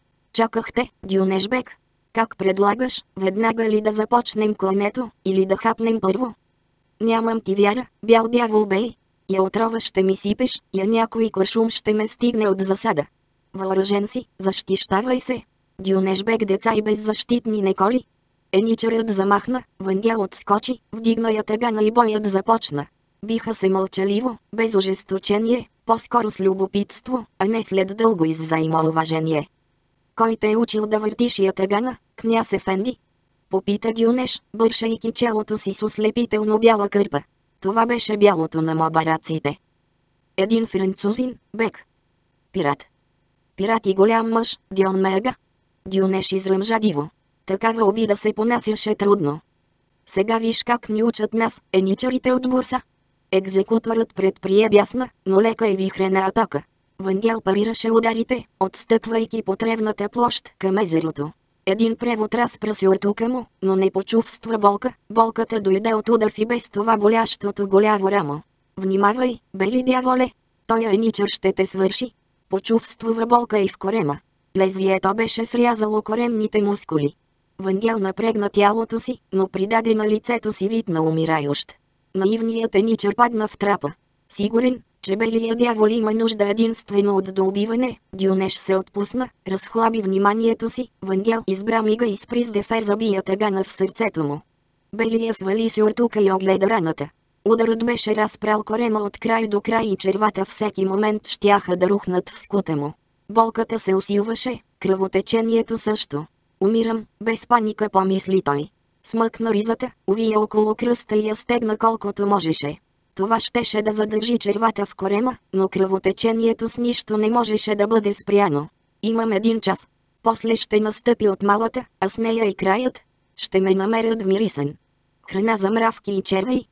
Чаках те, Гюнешбек. Как предлагаш, веднага ли да започнем клането, или да хапнем първо? Нямам ти вяра, бял дявол бей. Я отрова ще ми сипеш, я някой куршум ще ме стигне от засада. Въоръжен си, защищавай се. Гюнешбек деца и беззащитни не коли. Еничарът замахна, Вангел отскочи, вдигна ятагана и боят започна. Биха се мълчаливо, без ожесточение, по-скоро с любопитство, а не след дълго извзаимоуважение. Кой те е учил да въртиш ятагана, княз Ефенди? Попита Гюнеш, бършайки челото си с ослепително бяла кърпа. Това беше бялото на мобараците. Един французин, бек. Пират. Пират и голям мъж, Дион Мега. Гюнеш изръмжа диво. Такава обида се понасяше трудно. Сега виж как ни учат нас, еничарите от бурса. Екзекуторът предприе бясна, но лека и вихрена атака. Вангел парираше ударите, отстъпвайки по тревната площ към езерото. Един превод разпра сюртука му, но не почувства болка. Болката дойде от удар в и без това болящото голяво рамо. Внимавай, бели дяволе! Той еничар ще те свърши. Почувствува болка и в корема. Лезвието беше срязало коремните мускули. Вангел напрегна тялото си, но придаде на лицето си вид на умирающ. Наивният еничар падна в трапа. Сигурен, че белия дявол има нужда единствено от доубиване, Гюнеш се отпусна, разхлаби вниманието си, Вангел избра мига и спри с дефер забия тъгана в сърцето му. Белия свали сюртука и огледа раната. Ударът беше разпрал корема от край до край и червата всеки момент щяха да рухнат в скута му. Болката се усилваше, кръвотечението също. Умирам, без паника помисли той. Смъкна ризата, увия около кръста и я стегна колкото можеше. Това щеше да задържи червата в корема, но кръвотечението с нищо не можеше да бъде спряно. Имам един час. После ще настъпи от малата, а с нея и краят. Ще ме намерят в мирисен. Храна за мравки и червей?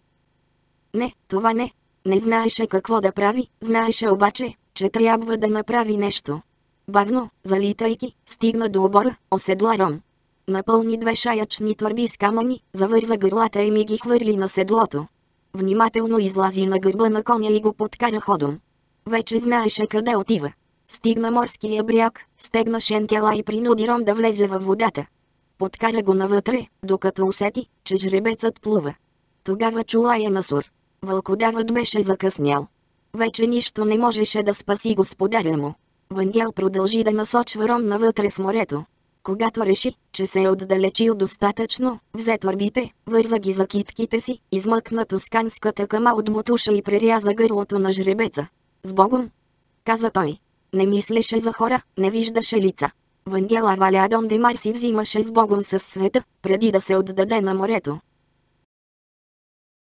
Не, това не. Не знаеше какво да прави, знаеше обаче, че трябва да направи нещо. Бавно, залитайки, стигна до обора, оседла ром. Напълни две шаячни торби с камъни, завърза гърлата и ми ги хвърли на седлото. Внимателно излази на гърба на коня и го подкара ходом. Вече знаеше къде отива. Стигна морския бряг, стегна шенкела и принуди Ром да влезе във водата. Подкара го навътре, докато усети, че жребецът плува. Тогава чу лая на сур. Вълкодавът беше закъснял. Вече нищо не можеше да спаси господаря му. Вангел продължи да насочва Ром навътре в морето. Когато реши, че се е отдалечил достатъчно, взе торбите, върза ги за китките си, измъкна тосканската кама от мотуша и преряза гърлото на жребеца. «С Богом!» каза той. Не мислеше за хора, не виждаше лица. Вангела Валядон де Марси взимаше с Богом със света, преди да се отдаде на морето.